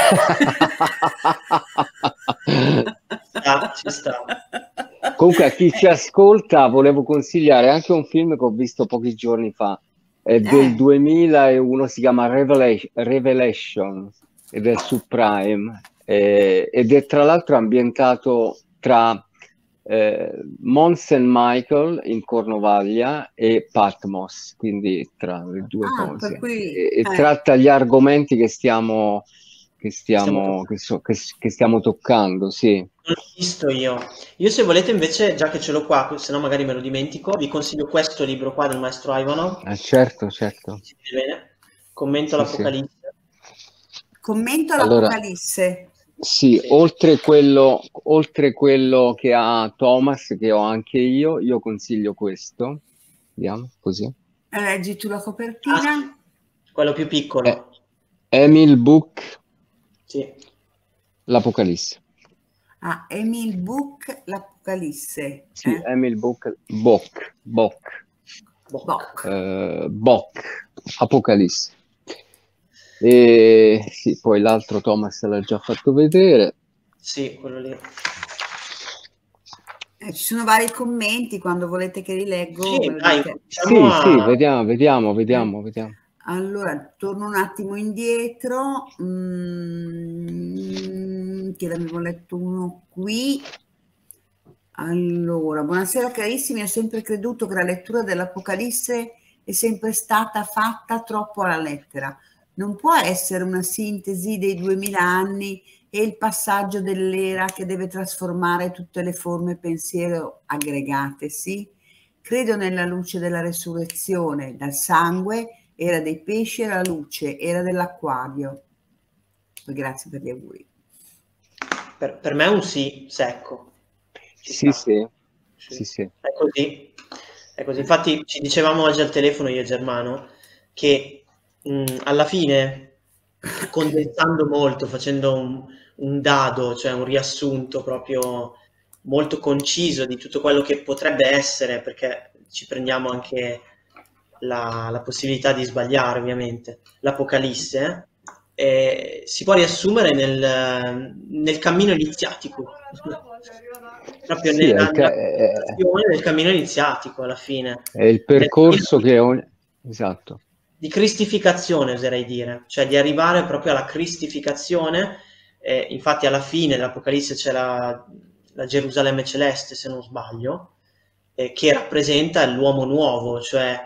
Ci sta. Comunque, a chi ci ascolta, volevo consigliare anche un film che ho visto pochi giorni fa. È del 2001, si chiama Revelation ed è su Prime. Ed è tra l'altro ambientato tra Mons St. Michael in Cornovaglia e Patmos, quindi tra le due Per cose. cui E tratta gli argomenti che stiamo, Stiamo toccando. che stiamo toccando, sì. Non l'ho visto io. Io se volete invece, già che ce l'ho qua, se no magari me lo dimentico, vi consiglio questo libro qua del maestro Ivanov. Certo, certo. Si vede bene? Commento Sì, sì. l'Apocalisse. commento Allora, l'Apocalisse. sì, Sì. oltre quello che ha Thomas, che ho anche io consiglio questo. Vediamo, così. Leggi tu la Ah, copertina. quello più È piccolo. Emil Book, Sì. l'Apocalisse. Emil Book, l'Apocalisse. Sì, Emil Book, Bock, Bock. Apocalisse. E sì, poi l'altro Thomas l'ha già fatto vedere. Sì, quello lì. Ci sono vari commenti, quando volete che li leggo. Sì, dai, sì, vediamo. Allora, torno un attimo indietro, che l'avevo letto uno qui. Allora, buonasera carissimi, ho sempre creduto che la lettura dell'Apocalisse è sempre stata fatta troppo alla lettera. Non può essere una sintesi dei 2000 anni e il passaggio dell'era che deve trasformare tutte le forme pensiero aggregate, sì? Credo nella luce della resurrezione, dal sangue, era dei pesci, era luce, era dell'acquario. Grazie per gli auguri. Per me è un sì secco. Sì. È così. Infatti ci dicevamo oggi al telefono io e Germano che alla fine, condensando molto, facendo un dado, cioè un riassunto proprio molto conciso di tutto quello che potrebbe essere, perché ci prendiamo anche la possibilità di sbagliare, ovviamente, l'Apocalisse, si può riassumere nel cammino iniziatico, proprio Sì, nella del cammino iniziatico alla fine. È il percorso esatto. Di cristificazione, oserei dire, cioè di arrivare proprio alla cristificazione. Infatti alla fine dell'Apocalisse c'è la Gerusalemme celeste, se non sbaglio, che rappresenta l'uomo nuovo, cioè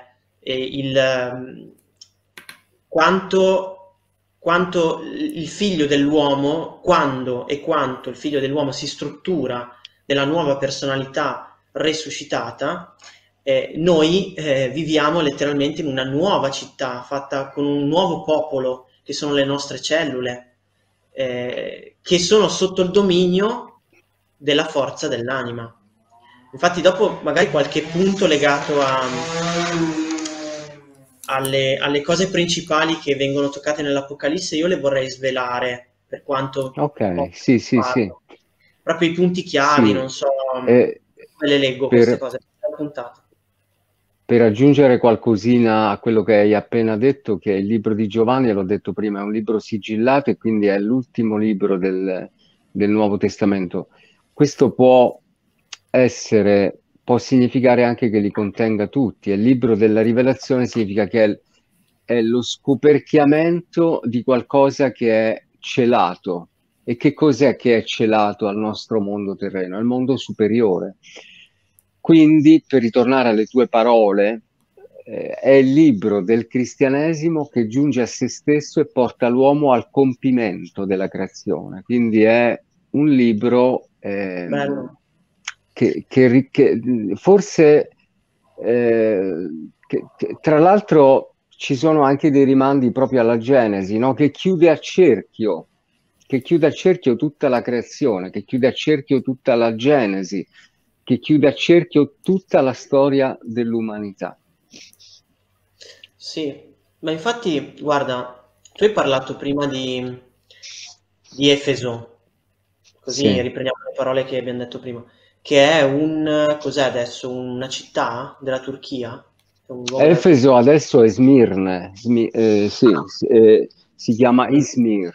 quanto il figlio dell'uomo, quanto il figlio dell'uomo si struttura nella nuova personalità resuscitata. Noi viviamo letteralmente in una nuova città fatta con un nuovo popolo, che sono le nostre cellule, che sono sotto il dominio della forza dell'anima. Infatti dopo magari qualche punto legato alle cose principali che vengono toccate nell'Apocalisse io le vorrei svelare, per quanto sì. proprio i punti chiavi, sì. non so come le leggo queste cose puntate. Per aggiungere qualcosina a quello che hai appena detto, che il libro di Giovanni, l'ho detto prima, è un libro sigillato e quindi è l'ultimo libro del Nuovo Testamento. Questo può significare anche che li contenga tutti. Il libro della rivelazione significa che è lo scoperchiamento di qualcosa che è celato. E che cos'è che è celato al nostro mondo terreno? Al mondo superiore. Quindi, per ritornare alle tue parole, è il libro del cristianesimo che giunge a se stesso e porta l'uomo al compimento della creazione. Quindi è un libro che forse, tra l'altro, ci sono anche dei rimandi proprio alla Genesi, no? Che chiude a cerchio tutta la creazione, che chiude a cerchio tutta la Genesi, che chiude a cerchio tutta la storia dell'umanità. Sì, ma infatti, guarda, tu hai parlato prima di Efeso, così riprendiamo le parole che abbiamo detto prima, che è cos'è adesso? Una città della Turchia? Efeso adesso è Smirne, si chiama Izmir.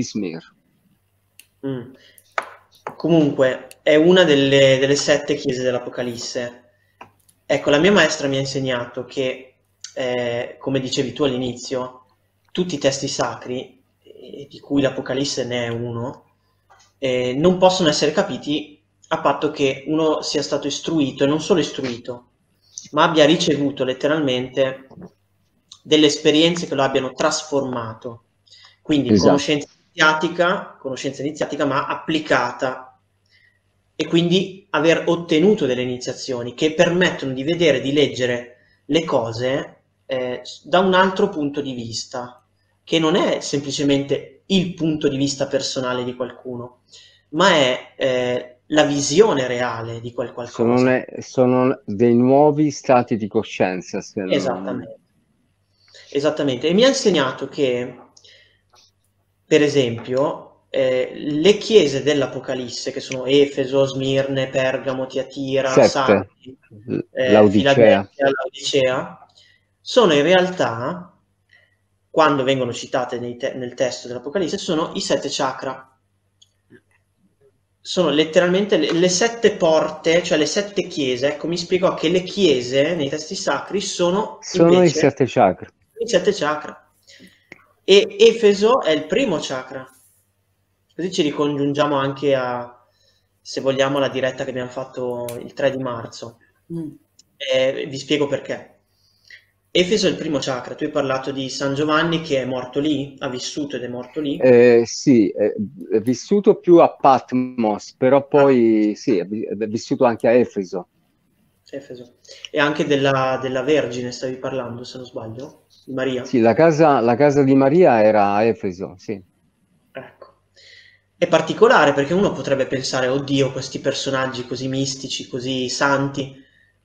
Comunque, è una delle 7 chiese dell'Apocalisse. Ecco, la mia maestra mi ha insegnato che, come dicevi tu all'inizio, tutti i testi sacri, di cui l'Apocalisse ne è uno, non possono essere capiti a patto che uno sia stato istruito, e non solo istruito, ma abbia ricevuto letteralmente delle esperienze che lo abbiano trasformato. Quindi conoscenza iniziatica ma applicata, e quindi aver ottenuto delle iniziazioni che permettono di vedere, di leggere le cose da un altro punto di vista, che non è semplicemente il punto di vista personale di qualcuno, ma è la visione reale di quel qualcosa. Sono dei nuovi stati di coscienza. Esattamente. E mi ha insegnato che, per esempio, le chiese dell'Apocalisse, che sono Efeso, Smirne, Pergamo, Tiatira, Sardi, Filadelfia, Laodicea, sono in realtà, quando vengono citate nel testo dell'Apocalisse, sono i 7 chakra. sono letteralmente le 7 porte, cioè le 7 chiese. Ecco, mi spiegò che le chiese nei testi sacri sono Sono i invece 7 chakra. i 7 chakra. E Efeso è il primo chakra. Così ci ricongiungiamo anche a, se vogliamo, la diretta che abbiamo fatto il 3 di marzo. Vi spiego perché. Efeso è il primo chakra. Tu hai parlato di San Giovanni che è morto lì, ha vissuto ed è morto lì. Sì, è vissuto più a Patmos, però poi sì, è vissuto anche a Efeso. Efeso. E anche della Vergine stavi parlando, se non sbaglio, di Maria. Sì, la casa di Maria era a Efeso, sì. Ecco. È particolare perché uno potrebbe pensare, oddio, questi personaggi così mistici, così santi,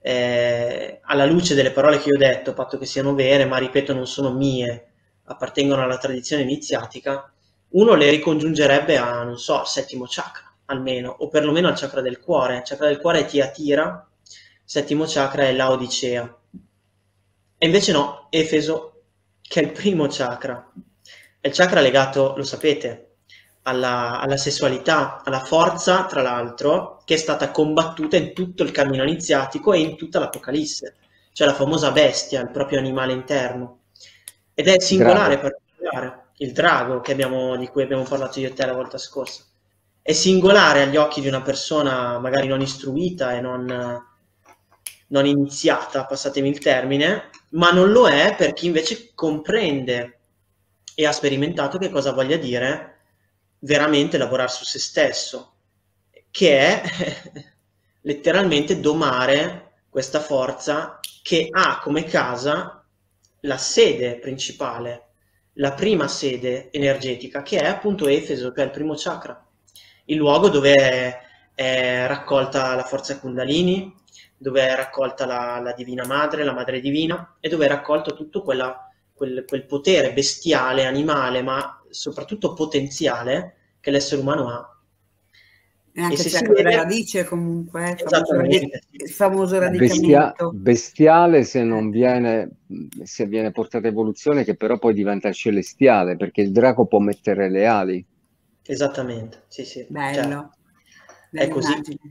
alla luce delle parole che io ho detto, a patto che siano vere, ma ripeto, non sono mie, appartengono alla tradizione iniziatica, uno le ricongiungerebbe a, non so, al settimo chakra, almeno, o perlomeno al chakra del cuore. Il chakra del cuore è Tiatira, settimo chakra è Laodicea. E invece no, Efeso, che è il primo chakra, è il chakra legato, lo sapete, alla sessualità, alla forza, tra l'altro, che è stata combattuta in tutto il cammino iniziatico e in tutta l'Apocalisse, cioè la famosa bestia, il proprio animale interno. Ed è singolare e particolare, il drago di cui abbiamo parlato io e te la volta scorsa. È singolare agli occhi di una persona magari non istruita e non iniziata, passatemi il termine, ma non lo è per chi invece comprende e ha sperimentato che cosa voglia dire veramente lavorare su se stesso, che è letteralmente domare questa forza che ha come casa la sede principale, la prima sede energetica, che è appunto Efeso, che è il primo chakra, il luogo dove è raccolta la forza Kundalini, dove è raccolta la Divina Madre, la Madre Divina, e dove è raccolto tutto quel potere bestiale, animale, ma soprattutto potenziale che l'essere umano ha. E anche se c'è si la vede, radice comunque, esattamente, il famoso Bestia, radicamento. bestiale se non viene, se viene portata a evoluzione, che però poi diventa celestiale, perché il drago può mettere le ali. esattamente, sì, sì, Bello, certo. È bella così. immagine.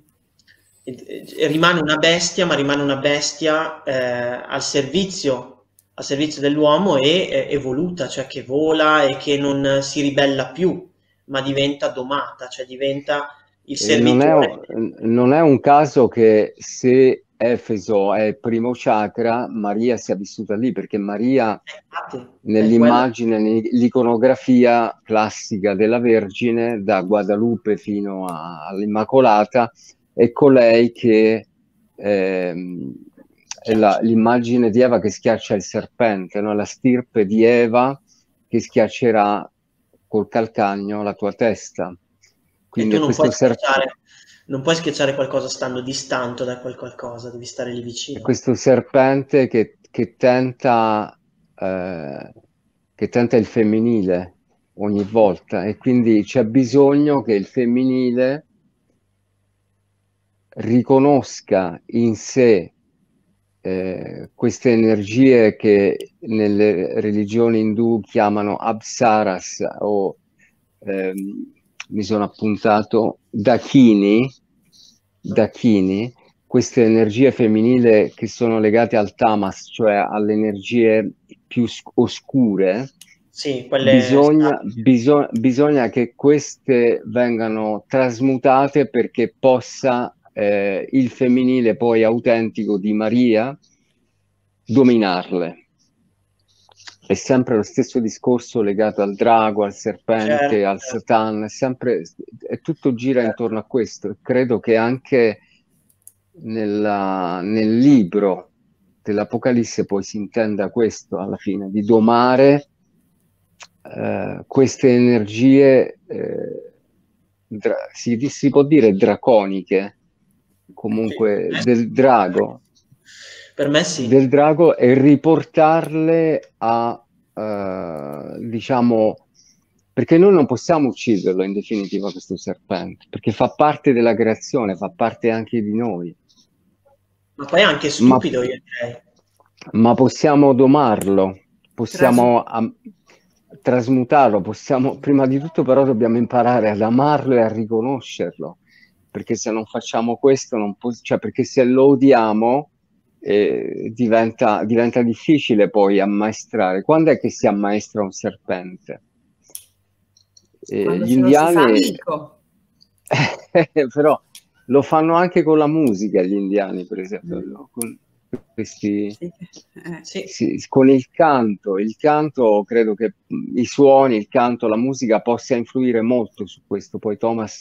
Rimane una bestia, ma rimane una bestia al servizio dell'uomo e evoluta, cioè che vola e che non si ribella più, ma diventa domata, cioè diventa il E non servitore. non è un caso che se Efeso è il primo chakra, Maria sia vissuta lì, perché Maria Infatti, è quella. nell'immagine, nell'iconografia classica della Vergine, da Guadalupe fino all'Immacolata, è colei che è l'immagine di Eva che schiaccia il serpente, no? La stirpe di Eva che schiaccerà col calcagno la tua testa. E Quindi tu è questo non puoi schiacciare qualcosa stando distante da quel qualcosa, devi stare lì vicino. questo serpente che tenta il femminile ogni volta, e quindi c'è bisogno che il femminile riconosca in sé queste energie che nelle religioni indù chiamano apsaras, o mi sono appuntato dakini, queste energie femminili che sono legate al tamas, cioè alle energie più oscure. Sì, quelle Bisogna che queste vengano trasmutate perché possa il femminile poi autentico di Maria dominarle. È sempre lo stesso discorso legato al drago, al serpente, al Satan, è tutto gira intorno a questo. Credo che anche nel libro dell'Apocalisse poi si intenda questo alla fine, di domare queste energie, si può dire draconiche, comunque del drago. Per me sì. Del drago, e riportarle a, diciamo, perché noi non possiamo ucciderlo in definitiva questo serpente, perché fa parte della creazione, fa parte anche di noi. Ma poi è anche stupido, io direi. Ma possiamo domarlo, possiamo trasmutarlo, prima di tutto però dobbiamo imparare ad amarlo e a riconoscerlo. perché se non facciamo questo, cioè perché se lo odiamo diventa difficile poi ammaestrare. Quando è che si ammaestra un serpente? Quando Gli se lo si fa indiani, amico. però lo fanno anche con la musica, gli indiani, per esempio, no? Con questi, Sì. con il canto credo che i suoni, il canto, la musica possa influire molto su questo. Poi Thomas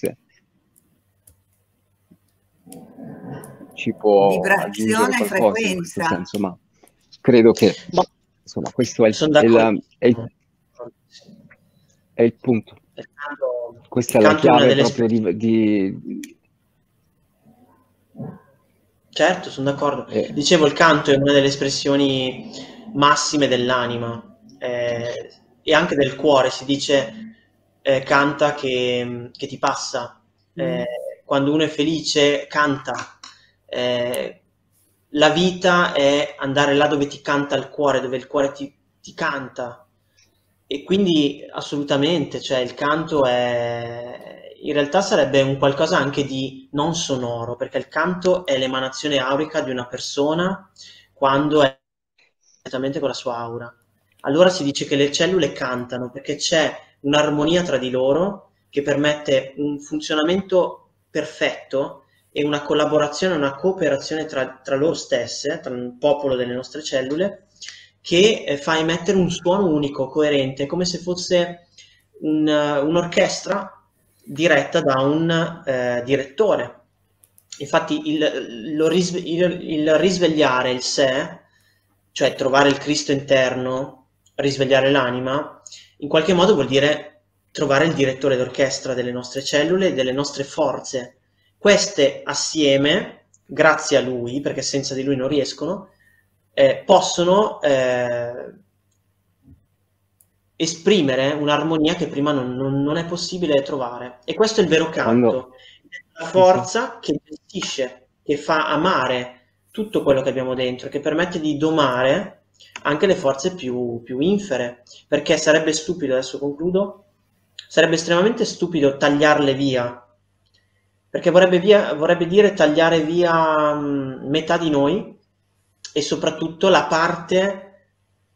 ci può aggiungere Vibrazione e qualcosa in questo frequenza. senso, ma credo che insomma questo è Sono d'accordo. è il punto. Questa è la canto è una chiave delle proprio Certo, sono d'accordo. Dicevo, il canto è una delle espressioni massime dell'anima e anche del cuore. Si dice canta che ti passa. Quando uno è felice, canta. La vita è andare là dove ti canta il cuore, dove il cuore ti canta. E quindi assolutamente, cioè il canto in realtà sarebbe un qualcosa anche di non sonoro, perché il canto è l'emanazione aurica di una persona quando è direttamente con la sua aura. Allora si dice che le cellule cantano perché c'è un'armonia tra di loro che permette un funzionamento perfetto e una collaborazione, una cooperazione tra loro stesse, tra il popolo delle nostre cellule, che fa emettere un suono unico, coerente, come se fosse un'orchestra diretta da un direttore. Infatti il risvegliare il sé, cioè trovare il Cristo interno, risvegliare l'anima, in qualche modo vuol dire trovare il direttore d'orchestra delle nostre cellule e delle nostre forze. Queste assieme, grazie a lui, perché senza di lui non riescono, possono esprimere un'armonia che prima non è possibile trovare. E questo è il vero canto, la forza che gestisce, che fa amare tutto quello che abbiamo dentro, che permette di domare anche le forze più infere, perché sarebbe stupido, adesso concludo, sarebbe estremamente stupido tagliarle via, perché vorrebbe dire tagliare via metà di noi e soprattutto la parte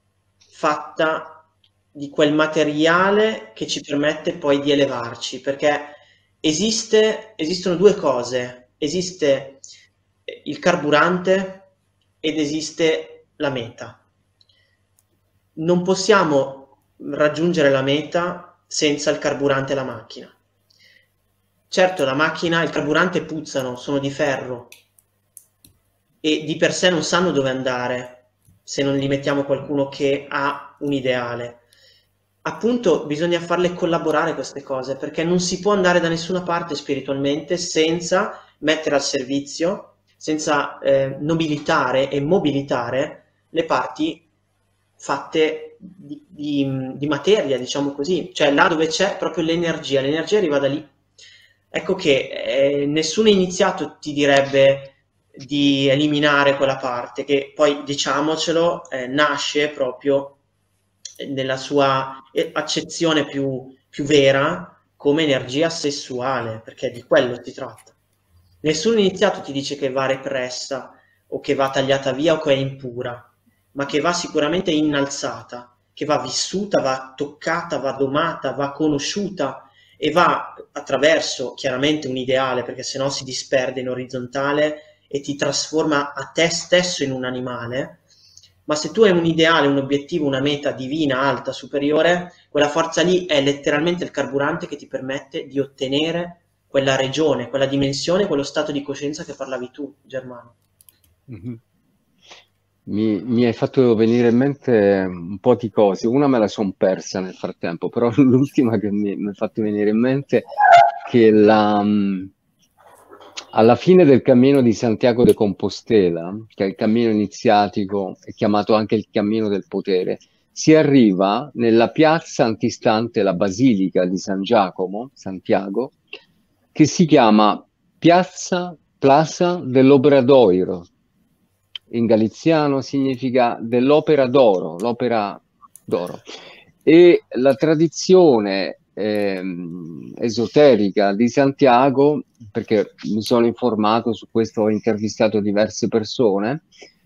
fatta di quel materiale che ci permette poi di elevarci, perché esistono due cose, esiste il carburante ed esiste la meta. Non possiamo raggiungere la meta senza il carburante e la macchina. Certo, la macchina e il carburante puzzano, sono di ferro e di per sé non sanno dove andare se non gli mettiamo qualcuno che ha un ideale. Appunto, bisogna farle collaborare queste cose, perché non si può andare da nessuna parte spiritualmente senza mettere al servizio, senza nobilitare e mobilitare le parti fatte di materia, diciamo così, cioè là dove c'è proprio l'energia arriva da lì. Ecco che nessun iniziato ti direbbe di eliminare quella parte, che poi, diciamocelo, nasce proprio nella sua accezione più vera come energia sessuale, perché di quello si tratta. Nessun iniziato ti dice che va repressa o che va tagliata via o che è impura, ma che va sicuramente innalzata, che va vissuta, va toccata, va domata, va conosciuta e va attraverso chiaramente un ideale, perché sennò si disperde in orizzontale e ti trasforma a te stesso in un animale. Ma se tu hai un ideale, un obiettivo, una meta divina, alta, superiore, quella forza lì è letteralmente il carburante che ti permette di ottenere quella regione, quella dimensione, quello stato di coscienza che parlavi tu, Germano. Mm-hmm. Mi hai fatto venire in mente un po' di cose, una me la sono persa nel frattempo, però l'ultima che mi ha fatto venire in mente è che alla fine del cammino di Santiago de Compostela, che è il cammino iniziatico, è chiamato anche il cammino del potere, si arriva nella piazza antistante la Basilica di San Giacomo, Santiago, che si chiama Plaza dell'Obradoiro. In galiziano significa dell'opera d'oro, l'opera d'oro. E la tradizione esoterica di Santiago perché mi sono informato su questo, ho intervistato diverse persone,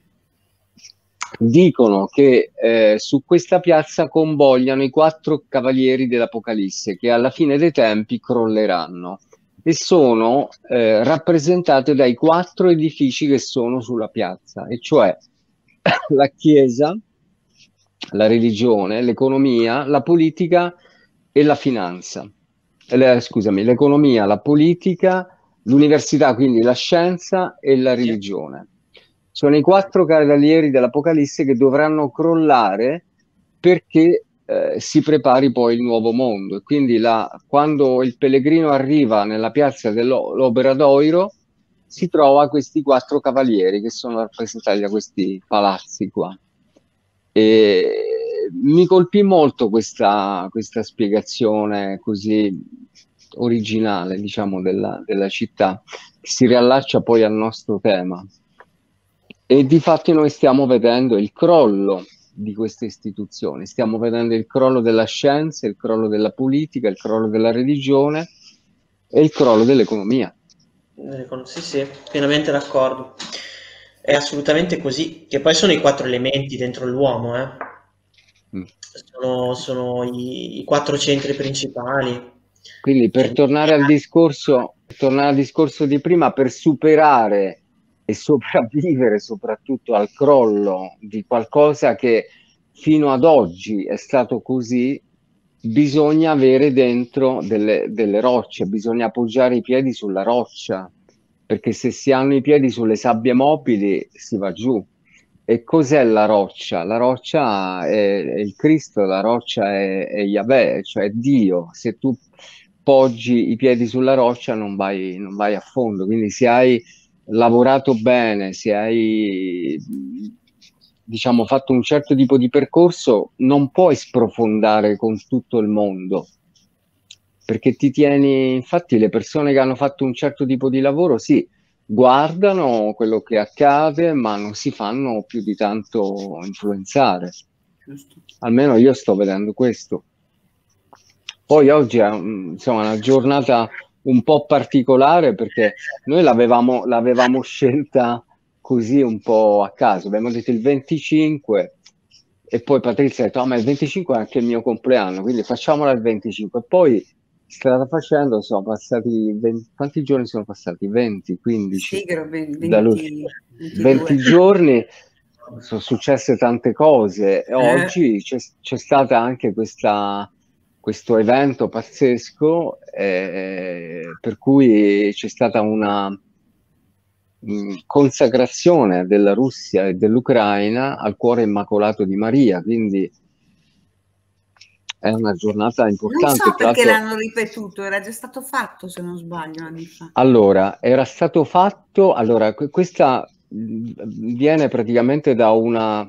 dicono che su questa piazza convogliano i 4 cavalieri dell'Apocalisse che alla fine dei tempi crolleranno e sono rappresentate dai 4 edifici che sono sulla piazza, e cioè la Chiesa, la religione, l'economia, la politica e la finanza. Scusami, l'economia, la politica, l'università, quindi la scienza e la religione. Sono i 4 cavalieri dell'Apocalisse che dovranno crollare perché si prepari poi il nuovo mondo. E quindi quando il pellegrino arriva nella piazza dell'Obradoiro si trova questi 4 cavalieri che sono rappresentati da questi palazzi qua. E mi colpì molto questa spiegazione così originale, diciamo, della città, che si riallaccia poi al nostro tema. E difatti noi stiamo vedendo il crollo di queste istituzioni, stiamo vedendo il crollo della scienza, il crollo della politica, il crollo della religione e il crollo dell'economia. Sì, sì, pienamente d'accordo. È assolutamente così, che poi sono i 4 elementi dentro l'uomo, sono i 4 centri principali. Quindi per tornare al discorso di prima, per superare e sopravvivere soprattutto al crollo di qualcosa che fino ad oggi è stato così, bisogna avere dentro delle rocce, bisogna appoggiare i piedi sulla roccia, perché se si hanno i piedi sulle sabbie mobili si va giù. E cos'è la roccia? La roccia è il Cristo, la roccia è Yahweh, cioè Dio. Se tu poggi i piedi sulla roccia non vai a fondo. Quindi se hai lavorato bene, se hai, diciamo, fatto un certo tipo di percorso, non puoi sprofondare con tutto il mondo, perché ti tieni, infatti le persone che hanno fatto un certo tipo di lavoro, sì, guardano quello che accade, ma non si fanno più di tanto influenzare. Giusto. Almeno io sto vedendo questo. Poi oggi è insomma, una giornata un po' particolare, perché noi l'avevamo scelta così un po' a caso. Abbiamo detto il 25 e poi Patrizia ha detto: ma il 25 è anche il mio compleanno, quindi facciamola il 25. E poi strada facendo sono passati 20, quanti giorni sono passati? 20, 15? Sì, 20, 20 giorni, sono successe tante cose. E oggi c'è stata anche questo evento pazzesco, per cui c'è stata una consacrazione della Russia e dell'Ucraina al cuore immacolato di Maria, quindi è una giornata importante. Non so perché l'hanno ripetuto, era già stato fatto, se non sbaglio, anni fa. Allora, era stato fatto, allora, questa viene praticamente da una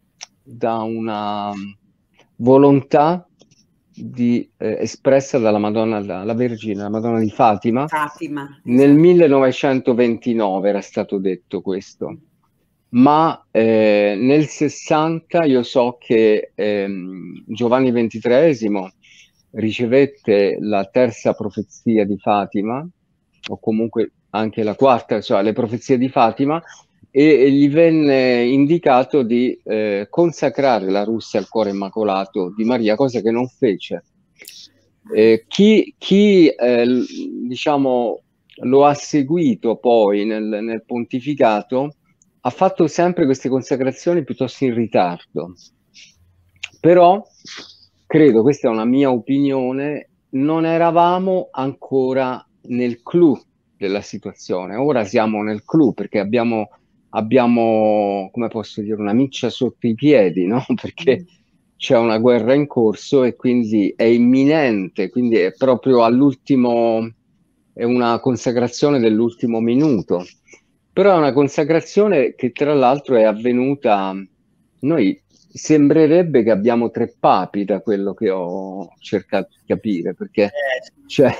volontà espressa dalla Madonna, la Vergine, la Madonna di Fatima. Nel 1929 era stato detto questo. Ma nel 60 io so che Giovanni XXIII ricevette la terza profezia di Fatima, o comunque anche la quarta, cioè le profezie di Fatima, e gli venne indicato di consacrare la Russia al cuore immacolato di Maria, cosa che non fece. Chi diciamo, lo ha seguito poi nel pontificato ha fatto sempre queste consacrazioni piuttosto in ritardo, però credo, questa è una mia opinione, non eravamo ancora nel clou della situazione. Ora siamo nel clou perché abbiamo, come posso dire, una miccia sotto i piedi, no? Perché c'è una guerra in corso e quindi è imminente, quindi è proprio all'ultimo, è una consacrazione dell'ultimo minuto. Però è una consacrazione che tra l'altro è avvenuta, noi sembrerebbe che abbiamo 3 papi, da quello che ho cercato di capire, perché ce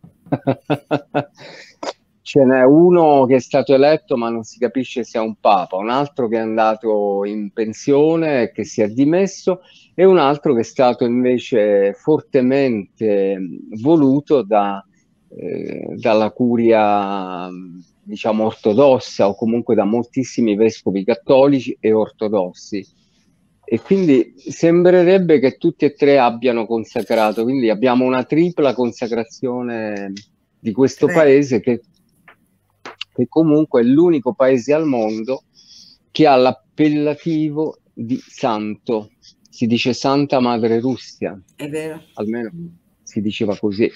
n'è uno che è stato eletto ma non si capisce se è un papa, un altro che è andato in pensione e che si è dimesso, e un altro che è stato invece fortemente voluto da dalla curia, diciamo, ortodossa, o comunque da moltissimi vescovi cattolici e ortodossi. E quindi sembrerebbe che tutti e tre abbiano consacrato, quindi abbiamo una tripla consacrazione di questo paese che comunque è l'unico paese al mondo che ha l'appellativo di santo. Si dice Santa Madre Russia. È vero. Almeno si diceva così.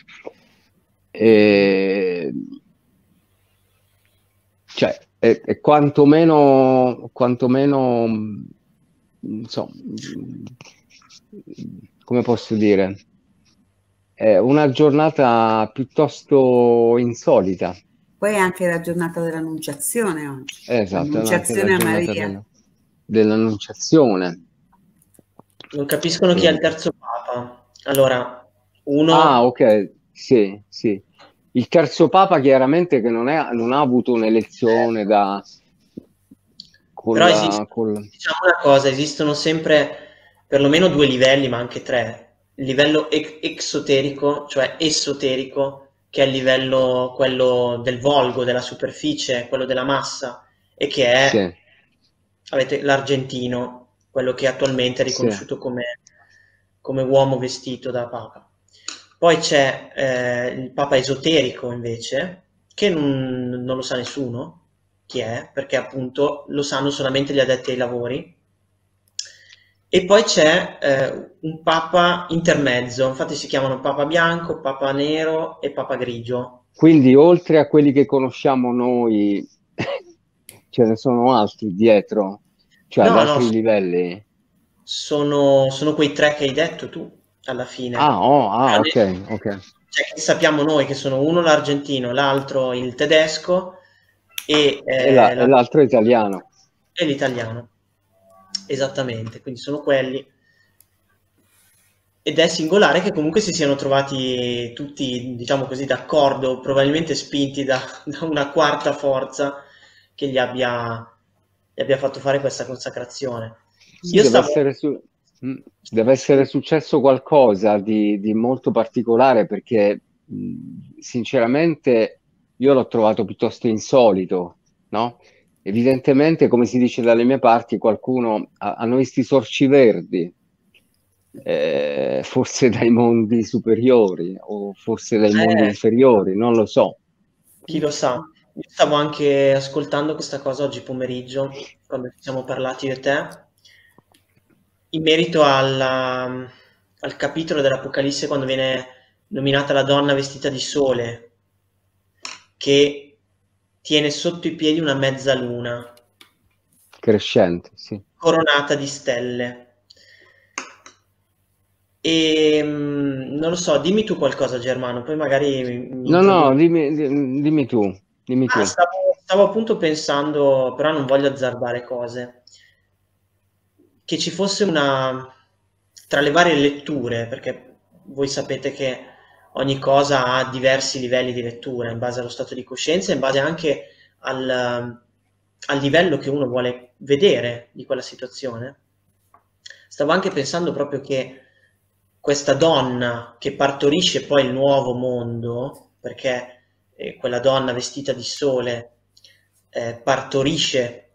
Cioè, è quantomeno, insomma, come posso dire, è una giornata piuttosto insolita. Poi è anche la giornata dell'Annunciazione oggi. Esatto, l'Annunciazione a Maria. Dell'Annunciazione. Non capiscono chi è il terzo Papa. Allora, uno... Ah, ok, sì, sì. Il terzo Papa chiaramente che non ha avuto un'elezione da... Però diciamo una cosa, esistono sempre perlomeno due livelli, ma anche tre. Il livello exoterico, cioè esoterico, che è il livello, quello del volgo, della superficie, quello della massa, e che è, Sì. avete l'argentino, quello che attualmente è riconosciuto come uomo vestito da Papa. Poi c'è il Papa esoterico invece, che non lo sa nessuno chi è, perché appunto lo sanno solamente gli addetti ai lavori. E poi c'è un Papa intermezzo, infatti si chiamano Papa bianco, Papa nero e Papa grigio. Quindi oltre a quelli che conosciamo noi, ce ne sono altri dietro, cioè ad altri livelli? Sono quei tre che hai detto tu, alla fine. Ok. Cioè, che sappiamo noi che sono uno l'argentino, l'altro il tedesco e l'altro italiano. E l'italiano. Esattamente, quindi sono quelli. Ed è singolare che comunque si siano trovati tutti, diciamo così, d'accordo, probabilmente spinti da una quarta forza che gli abbia fatto fare questa consacrazione. Sì, deve essere successo qualcosa di molto particolare, perché sinceramente io l'ho trovato piuttosto insolito, no? Evidentemente, come si dice dalle mie parti, qualcuno hanno visto i sorci verdi, forse dai mondi superiori o forse dai mondi inferiori, non lo so. Chi lo sa? Io stavo anche ascoltando questa cosa oggi pomeriggio, quando ci siamo parlati io e te, in merito al capitolo dell'Apocalisse quando viene nominata la donna vestita di sole, che tiene sotto i piedi una mezzaluna. Crescente, sì. Coronata di stelle. E non lo so, dimmi tu qualcosa Germano, poi magari No, dimmi tu. Stavo appunto pensando, però non voglio azzardare cose, che ci fosse tra le varie letture, perché voi sapete che ogni cosa ha diversi livelli di lettura in base allo stato di coscienza, in base anche al livello che uno vuole vedere di quella situazione. Stavo anche pensando proprio che questa donna che partorisce poi il nuovo mondo, perché quella donna vestita di sole partorisce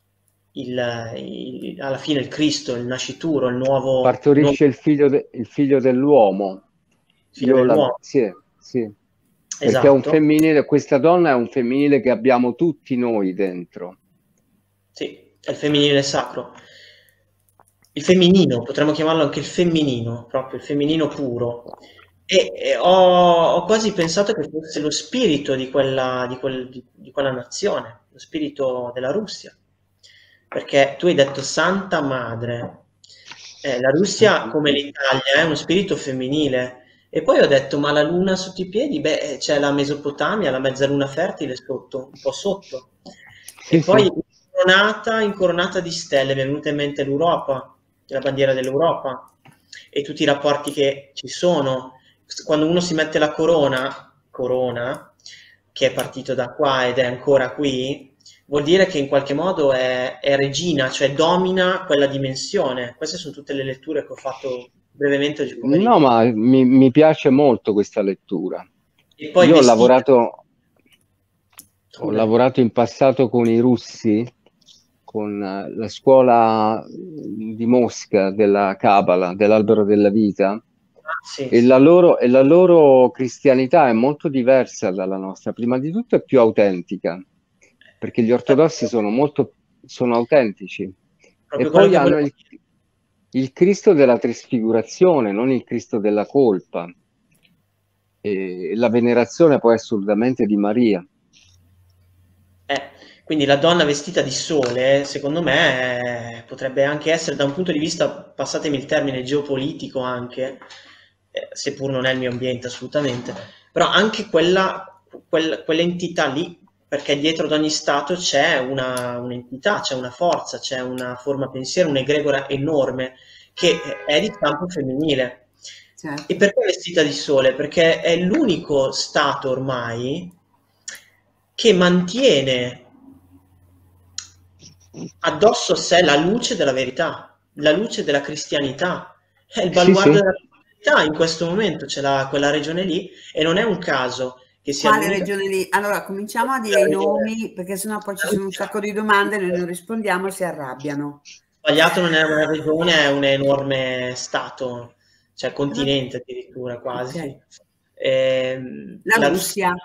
alla fine il Cristo, il nascituro, il nuovo... Partorisce il figlio dell'uomo. Figlio dell'uomo. Sì. Esatto. Perché è un femminile, questa donna è un femminile che abbiamo tutti noi dentro. Sì, è il femminile sacro. Il femminino, potremmo chiamarlo anche il femminino, proprio il femminino puro. E ho quasi pensato che fosse lo spirito di quella nazione, lo spirito della Russia. Perché tu hai detto Santa Madre. La Russia, come l'Italia, è uno spirito femminile. E poi ho detto, ma la luna sotto i piedi? Beh, c'è la Mesopotamia, la mezzaluna fertile sotto, un po' sotto. E poi incoronata di stelle, mi è venuta in mente l'Europa, la bandiera dell'Europa, e tutti i rapporti che ci sono. Quando uno si mette la corona, che è partito da qua ed è ancora qui, vuol dire che in qualche modo è regina, cioè domina quella dimensione. Queste sono tutte le letture che ho fatto brevemente oggi pomeriggio. No, ma mi piace molto questa lettura. E poi Io vestita. ho Scusa. lavorato in passato con i russi, con la scuola di Mosca della Kabbalah, dell'albero della vita, Ah, sì, sì. e la loro cristianità è molto diversa dalla nostra. Prima di tutto è più autentica, perché gli ortodossi sono autentici. E Proprio quello poi che hanno volevo dire. il Cristo della trasfigurazione, non il Cristo della colpa. E la venerazione poi assolutamente di Maria. Eh, quindi la donna vestita di sole, secondo me, potrebbe anche essere, da un punto di vista, passatemi il termine, geopolitico anche, seppur non è il mio ambiente assolutamente, però anche quell'entità lì, perché dietro ad ogni stato c'è un'entità, c'è una forza, c'è una forma pensiero, un'egregora enorme che è di stampo femminile. E Certo. perché vestita di sole? Perché è l'unico stato ormai che mantiene addosso a sé la luce della verità, la luce della cristianità. È il Sì, baluardo sì. della cristianità in questo momento, c'è quella regione lì e non è un caso che sia Quale l'unica. regione lì? Allora, cominciamo a dire La i regione- nomi, perché sennò poi ci la sono un Russia. sacco di domande, noi non rispondiamo e si arrabbiano. Sbagliato, non è una regione, è un enorme stato, cioè Va- continente addirittura Ok. quasi. La La Russia, Russia.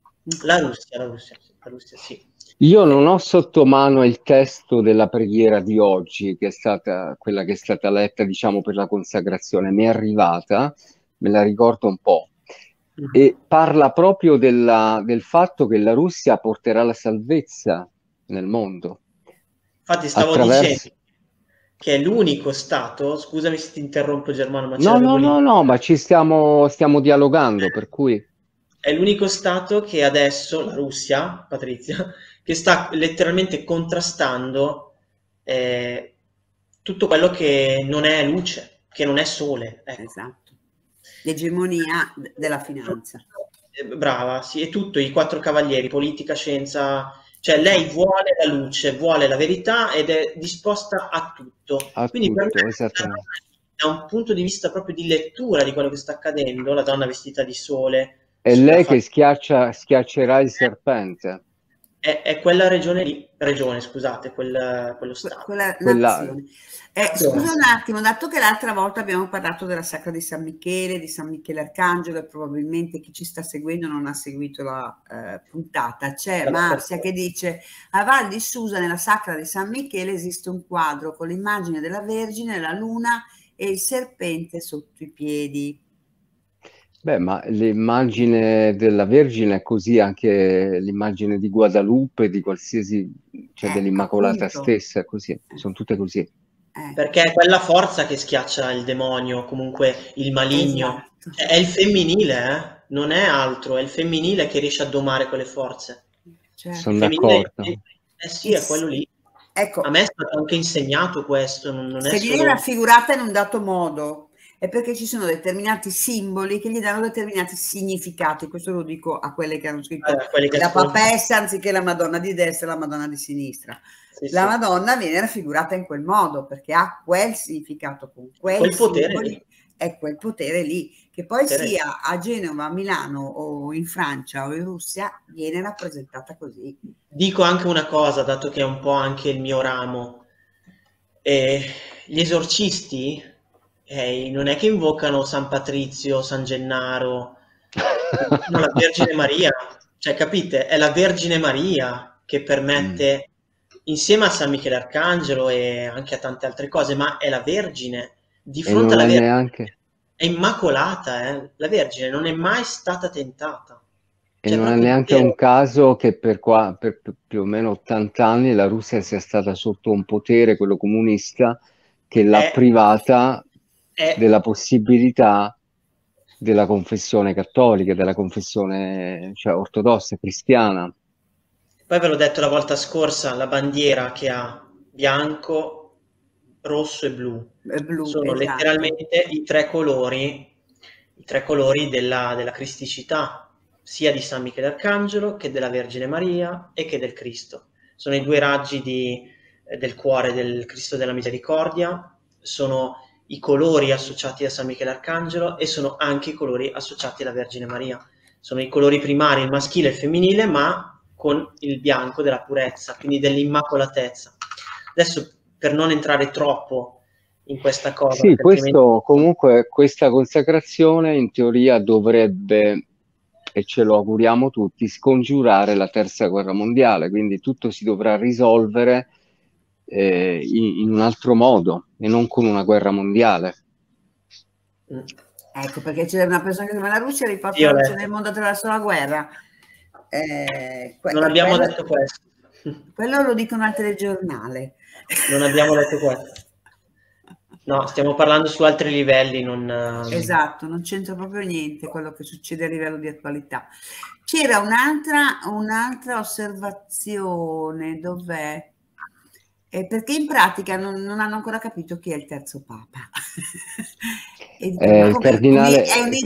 La Russia sì. Io Eh, non ho sotto mano il testo della preghiera di oggi, che è stata quella che è stata letta, diciamo, per la consacrazione. Mi è arrivata, me la ricordo un po', mhm. e parla proprio del fatto che la Russia porterà la salvezza nel mondo Infatti stavo dicendo attraverso... che è l'unico stato, scusami se ti interrompo Germano, ma ce No, l'avevo no, lì, no, no, ma stiamo dialogando, per cui... è l'unico stato che adesso, la Russia, Patrizia, che sta letteralmente contrastando eh, tutto quello che non è luce, che non è sole, ecco. Esatto. L'egemonia della finanza. Brava, sì, è tutto, i quattro cavalieri, politica, scienza, cioè lei Esatto. vuole la luce, vuole la verità ed è disposta a tutto. A Quindi per me tutto, la esattamente. donna, da un punto di vista proprio di lettura di quello che sta accadendo, la donna vestita di sole È sulla lei che faccia, schiaccerà il serpente. è quella regione lì, regione, scusate, quello stato. Quella Quella... nazione. Nazione, Scusa un sì. attimo, dato che l'altra volta abbiamo parlato della Sacra di San Michele, di San Michele Arcangelo, e probabilmente chi ci sta seguendo non ha seguito la puntata, c'è La Marzia che votazione. dice: a Val di Susa, nella Sacra di San Michele, esiste un quadro con l'immagine della Vergine, la luna e il serpente sotto i piedi. Beh, ma l'immagine della Vergine è così, anche l'immagine di Guadalupe, di qualsiasi, cioè dell'Immacolata Appunto. stessa, è così, sono tutte così. Perché è quella forza che schiaccia il demonio, comunque il maligno. Esatto. È il femminile, non è altro, è il femminile che riesce a domare quelle forze. Il Sono Certo. femminile, d'accordo. sì, E è quello lì. A ecco, me è stato anche insegnato questo, non è se viene solo... raffigurata in un dato modo è perché ci sono determinati simboli che gli danno determinati significati. Questo lo dico a quelle che hanno scritto quelli che la ascoltano. papessa anziché la Madonna di destra e la Madonna di sinistra. Sì, La sì. Madonna viene raffigurata in quel modo perché ha quel significato con quei Quel potere simboli lì. e quel potere lì, che poi Potere lì. sia a Genova, a Milano o in Francia o in Russia, viene rappresentata così. Dico anche una cosa, dato che è un po' anche il mio ramo. E gli esorcisti non è che invocano San Patrizio, San Gennaro, invocano la Vergine Maria, cioè capite? È la Vergine Maria che Mm. permette, insieme a San Michele Arcangelo e anche a tante altre cose, ma è la Vergine. Di E fronte non alla è Vergine neanche, è immacolata, la Vergine non è mai stata tentata, e cioè non è proprio neanche un zero. caso che per più o meno 80 anni la Russia sia stata sotto un potere, quello comunista, che l'ha È, privata è della possibilità della confessione cattolica, della confessione, cioè, ortodossa, cristiana. Poi ve l'ho detto la volta scorsa, la bandiera che ha bianco, rosso e blu Blu, sono esatto. letteralmente i tre colori della cristicità, sia di San Michele Arcangelo che della Vergine Maria e che del Cristo. Sono i due raggi del cuore del Cristo della Misericordia, sono i colori associati a San Michele Arcangelo e sono anche i colori associati alla Vergine Maria. sono i colori primari, il maschile e il femminile, ma con il bianco della purezza, quindi dell'immacolatezza. Adesso, per non entrare troppo in questa cosa, Sì, altrimenti... questo comunque, questa consacrazione in teoria dovrebbe, e ce lo auguriamo tutti, scongiurare la terza guerra mondiale, quindi tutto si dovrà risolvere in un altro modo e non con una guerra mondiale. Ecco, perché c'è una persona che dice: ma la Russia riporta la luce nel mondo attraverso la guerra. Non abbiamo detto questo. Quello lo dicono al telegiornale. Non abbiamo detto questo. No, stiamo parlando su altri livelli. Esatto, non c'entra proprio niente quello che succede a livello di attualità. C'era un'altra osservazione, dov'è? Perché in pratica non hanno ancora capito chi è il terzo Papa. Il cardinale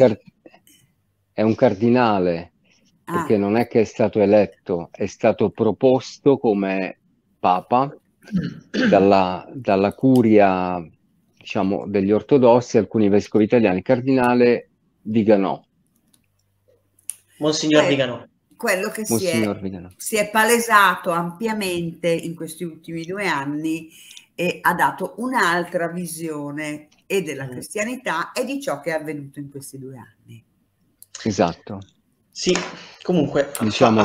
è un cardinale, perché non è che è stato eletto, è stato proposto come Papa dalla curia, diciamo, degli ortodossi, alcuni vescovi italiani, cardinale Viganò. Monsignor Viganò. Quello che si è palesato ampiamente in questi ultimi 2 anni e ha dato un'altra visione e della cristianità e di ciò che è avvenuto in questi 2 anni. Esatto. Sì, comunque diciamo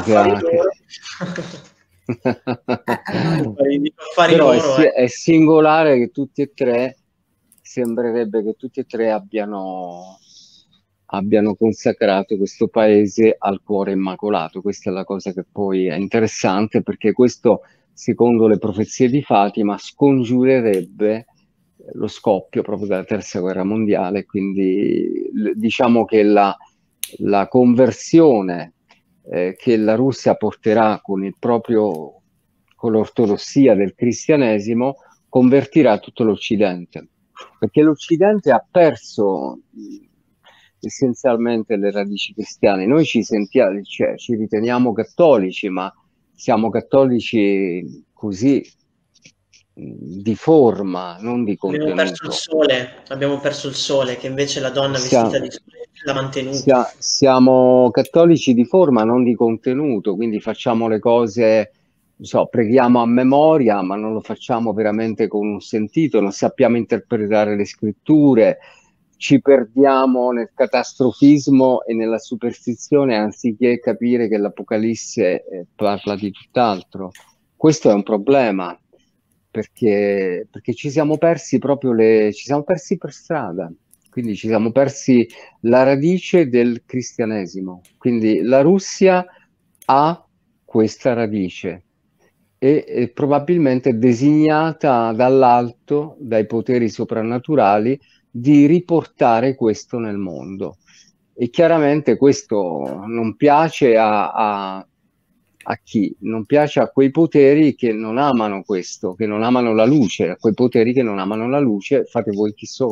però è singolare che tutti e tre, sembrerebbe che tutti e tre abbiano consacrato questo paese al cuore immacolato. Questa è la cosa che poi è interessante, perché questo, secondo le profezie di Fatima, scongiurerebbe lo scoppio proprio della terza guerra mondiale. Quindi diciamo che la conversione che la Russia porterà con l'ortodossia del cristianesimo convertirà tutto l'Occidente, perché l'Occidente ha perso essenzialmente le radici cristiane. Noi ci riteniamo cattolici, ma siamo cattolici così di forma, non di contenuto. Abbiamo perso il sole, che invece la donna vestita di sole l'ha mantenuto. Siamo cattolici di forma, non di contenuto, quindi facciamo le cose, preghiamo a memoria, ma non lo facciamo veramente con un sentito, non sappiamo interpretare le scritture, ci perdiamo nel catastrofismo e nella superstizione anziché capire che l'Apocalisse parla di tutt'altro. Questo è un problema, perché ci siamo persi per strada, quindi ci siamo persi la radice del cristianesimo. Quindi la Russia ha questa radice e probabilmente designata dall'alto, dai poteri soprannaturali, di riportare questo nel mondo. E chiaramente questo non piace a chi? Non piace a quei poteri che non amano questo, che non amano la luce, a quei poteri che non amano la luce. Fate voi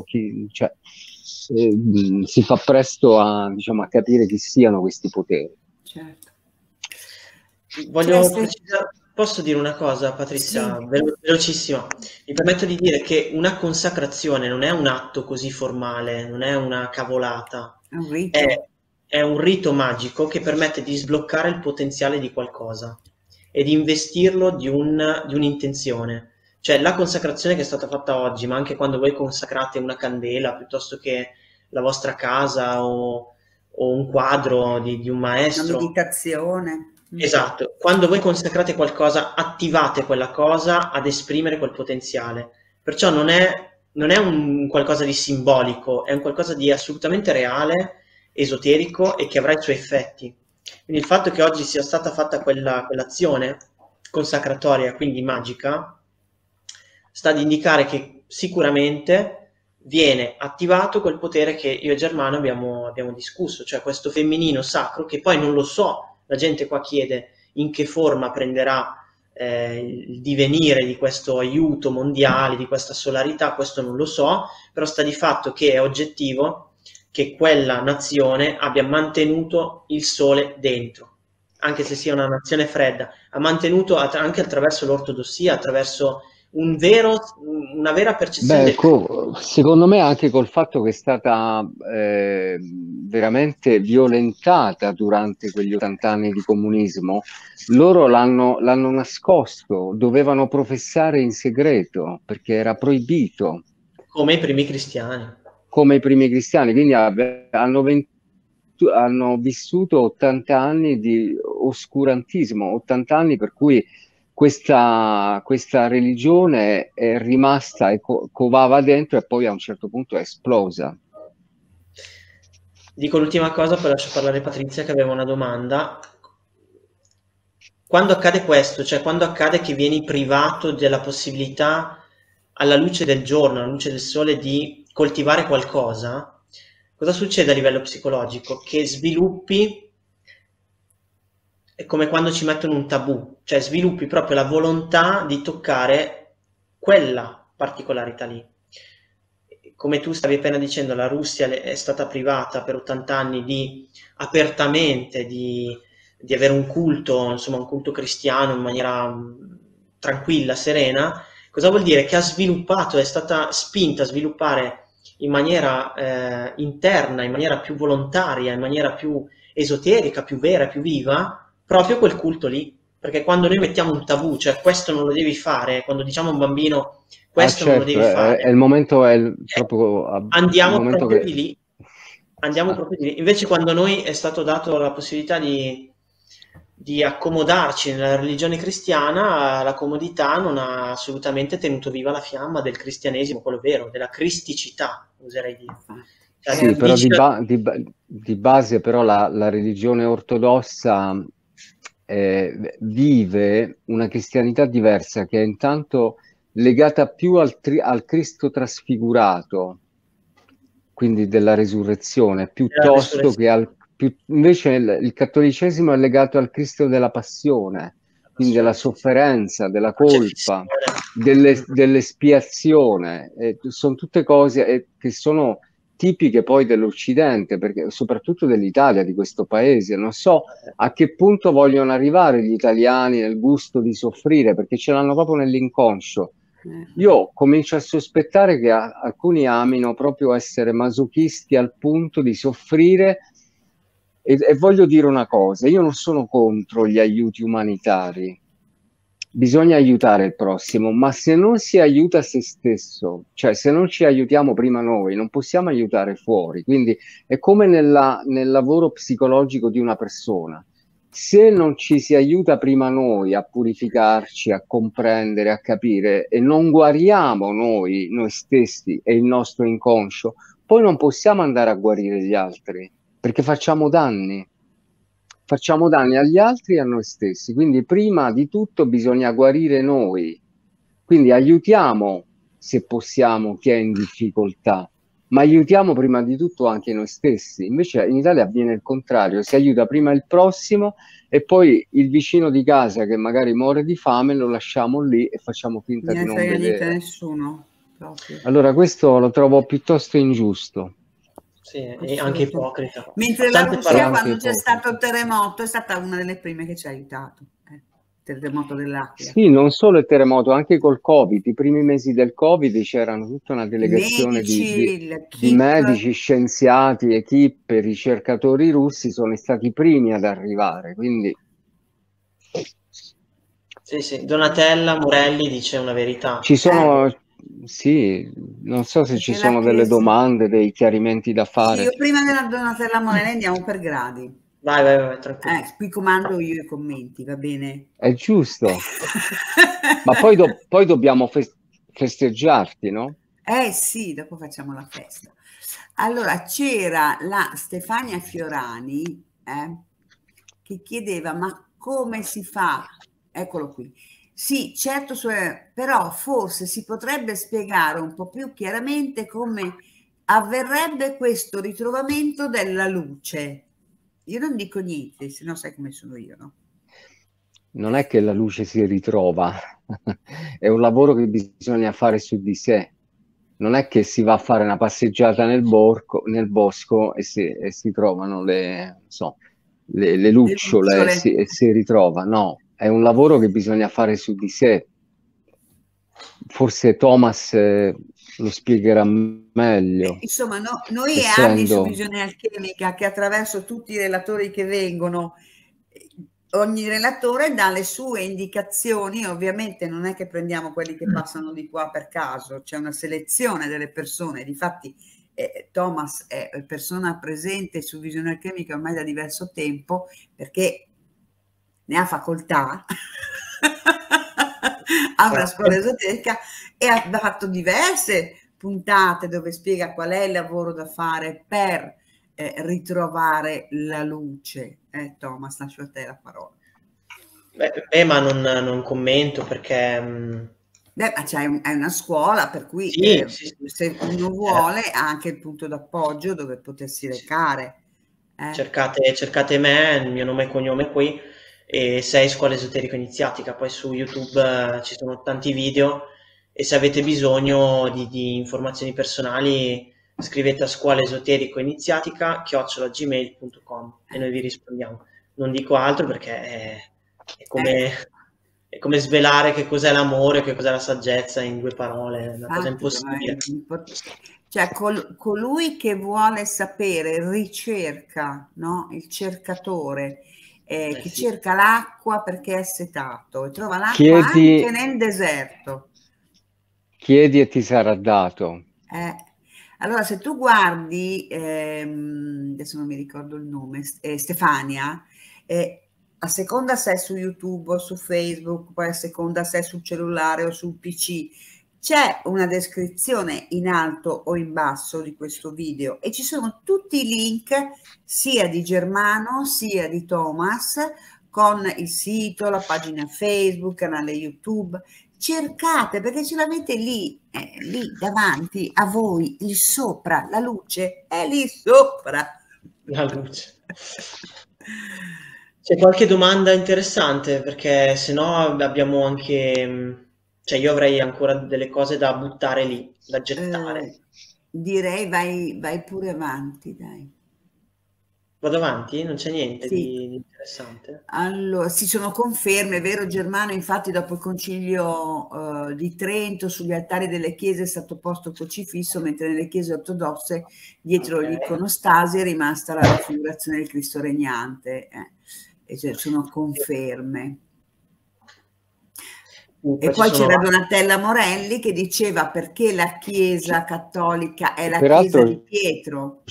si fa presto a capire chi siano questi poteri. Certo. Posso dire una cosa, Patrizia? Sì. Velocissima. Mi permetto di dire che una consacrazione non è un atto così formale, non è una cavolata. È un rito. È un rito magico che permette di sbloccare il potenziale di qualcosa e di investirlo di un'intenzione. Cioè la consacrazione che è stata fatta oggi, ma anche quando voi consacrate una candela piuttosto che la vostra casa o un quadro di un maestro. Una meditazione. Esatto, quando voi consacrate qualcosa, attivate quella cosa ad esprimere quel potenziale. Perciò non è un qualcosa di simbolico, è un qualcosa di assolutamente reale, esoterico e che avrà i suoi effetti. Quindi il fatto che oggi sia stata fatta quell'azione consacratoria, quindi magica, sta ad indicare che sicuramente viene attivato quel potere che io e Germano abbiamo discusso, cioè questo femminino sacro, che poi non lo so. La gente qua chiede in che forma prenderà il divenire di questo aiuto mondiale, di questa solarità, questo non lo so, però sta di fatto che è oggettivo che quella nazione abbia mantenuto il sole dentro, anche se sia una nazione fredda, ha mantenuto anche attraverso l'ortodossia, attraverso una vera percezione del secondo me anche col fatto che è stata veramente violentata durante quegli 80 anni di comunismo, loro l'hanno nascosto, dovevano professare in segreto perché era proibito, come i primi cristiani. come i primi cristiani, quindi hanno vissuto 80 anni di oscurantismo, 80 anni per cui questa religione è rimasta e covava dentro e poi a un certo punto è esplosa. Dico l'ultima cosa, poi lascio parlare Patrizia che aveva una domanda. Quando accade questo, cioè quando accade che vieni privato della possibilità alla luce del giorno, alla luce del sole di coltivare qualcosa, cosa succede a livello psicologico? Che sviluppi, è come quando ci mettono un tabù, cioè sviluppi proprio la volontà di toccare quella particolarità lì. Come tu stavi appena dicendo, la Russia è stata privata per 80 anni di apertamente di avere un culto, insomma un culto cristiano in maniera tranquilla, serena. Cosa vuol dire? Che ha sviluppato, è stata spinta a sviluppare in maniera interna, in maniera più volontaria, in maniera più esoterica, più vera, più viva, proprio quel culto lì. Perché quando noi mettiamo un tabù, cioè questo non lo devi fare, quando diciamo a un bambino questo non lo devi fare, è il momento, proprio andiamo il momento proprio che... di lì. Andiamo proprio di lì. Invece quando a noi è stato dato la possibilità di accomodarci nella religione cristiana, la comodità non ha assolutamente tenuto viva la fiamma del cristianesimo, quello vero, della cristicità, oserei dire. Cioè, Sì, però di base però la religione ortodossa vive una cristianità diversa che è intanto legata più al Cristo trasfigurato, quindi della resurrezione, piuttosto che invece il cattolicesimo è legato al Cristo della passione, quindi della sofferenza, della colpa, dell'espiazione. Sono tutte cose che sono tipiche poi dell'Occidente, perché soprattutto dell'Italia, di questo paese. Non so a che punto vogliono arrivare gli italiani nel gusto di soffrire, perché ce l'hanno proprio nell'inconscio. Io comincio a sospettare che alcuni amino proprio essere masochisti al punto di soffrire e voglio dire una cosa, io non sono contro gli aiuti umanitari, bisogna aiutare il prossimo, ma se non si aiuta se stesso, cioè se non ci aiutiamo prima noi, non possiamo aiutare fuori, quindi è come nel lavoro psicologico di una persona. Se non ci si aiuta prima noi a purificarci, a comprendere, a capire e non guariamo noi stessi e il nostro inconscio, poi non possiamo andare a guarire gli altri, perché facciamo danni agli altri e a noi stessi. Quindi prima di tutto bisogna guarire noi. Quindi aiutiamo, se possiamo, chi è in difficoltà, ma aiutiamo prima di tutto anche noi stessi. Invece in Italia avviene il contrario, si aiuta prima il prossimo e poi il vicino di casa che magari muore di fame lo lasciamo lì e facciamo finta di non vedere. Nessuno, proprio. Allora questo lo trovo piuttosto ingiusto. Sì, e anche ipocrita. Mentre la Russia, quando c'è stato il terremoto, è stata una delle prime che ci ha aiutato. Il terremoto dell'Aquila. Sì, non solo il terremoto, anche col Covid. I primi mesi del Covid c'erano tutta una delegazione di medici, scienziati, equipe, ricercatori russi, sono stati i primi ad arrivare. Quindi... Sì, Donatella Morelli dice una verità. Ci sono... Sì, non so se ci sono delle domande, dei chiarimenti da fare. Sì, io prima della Donatella Morelli andiamo per gradi. Vai, tranquillo. Qui comando io i commenti, va bene? È giusto. Ma poi dobbiamo festeggiarti, no? Sì, dopo facciamo la festa. Allora, c'era la Stefania Fiorani che chiedeva, ma come si fa? Eccolo qui. Sì, certo, però forse si potrebbe spiegare un po' più chiaramente come avverrebbe questo ritrovamento della luce. Io non dico niente, se no sai come sono io, no? Non è che la luce si ritrova, è un lavoro che bisogna fare su di sé. Non è che si va a fare una passeggiata nel bosco e si trovano le lucciole e si ritrova. No, è un lavoro che bisogna fare su di sé. forse Thomas lo spiegherà meglio, Insomma, noi è anni su essendo... Visione Alchemica che attraverso tutti i relatori che vengono, ogni relatore dà le sue indicazioni. Ovviamente non è che prendiamo quelli che passano di qua per caso, c'è una selezione delle persone. Difatti Thomas è persona presente su Visione Alchemica ormai da diverso tempo, perché ne ha facoltà, ha una scuola esoterica e ha fatto diverse puntate dove spiega qual è il lavoro da fare per ritrovare la luce. Thomas, lascio a te la parola. Ma non commento perché... Beh, ma è una scuola per cui Sì, sì, se uno vuole ha anche il punto d'appoggio dove potersi recare. Cercate me, il mio nome e cognome qui, e 6 Scuola Esoterica Iniziatica. Poi su YouTube ci sono tanti video, e se avete bisogno di informazioni personali scrivete a scuola esoterico iniziatica @gmail.com e noi vi rispondiamo. Non dico altro perché è come svelare che cos'è l'amore, che cos'è la saggezza in 2 parole, è una cosa impossibile. Cioè colui che vuole sapere ricerca, no? Il cercatore che sì. cerca l'acqua perché è setato e trova l'acqua anche nel deserto. Chiedi e ti sarà dato. Allora, se tu guardi, adesso non mi ricordo il nome, Stefania, a seconda se è su YouTube o su Facebook, poi a seconda se è sul cellulare o sul PC, c'è una descrizione in alto o in basso di questo video e ci sono tutti i link sia di Germano sia di Thomas con il sito, la pagina Facebook, canale YouTube. Cercate perché ce l'avete lì davanti a voi, lì sopra, la luce è lì sopra. La luce. C'è qualche domanda interessante? Perché se no abbiamo anche... Cioè io avrei ancora delle cose da buttare lì, da gettare. Direi vai pure avanti, dai. Vado avanti? Non c'è niente Sì. di interessante? Allora, sì, sono conferme, è vero Germano, infatti dopo il concilio di Trento sugli altari delle chiese è stato posto il crocifisso, mentre nelle chiese ortodosse dietro l'iconostasi è rimasta la raffigurazione del Cristo regnante. E cioè, sono conferme. E poi c'era Donatella Morelli che diceva perché la Chiesa cattolica è la Chiesa di Pietro.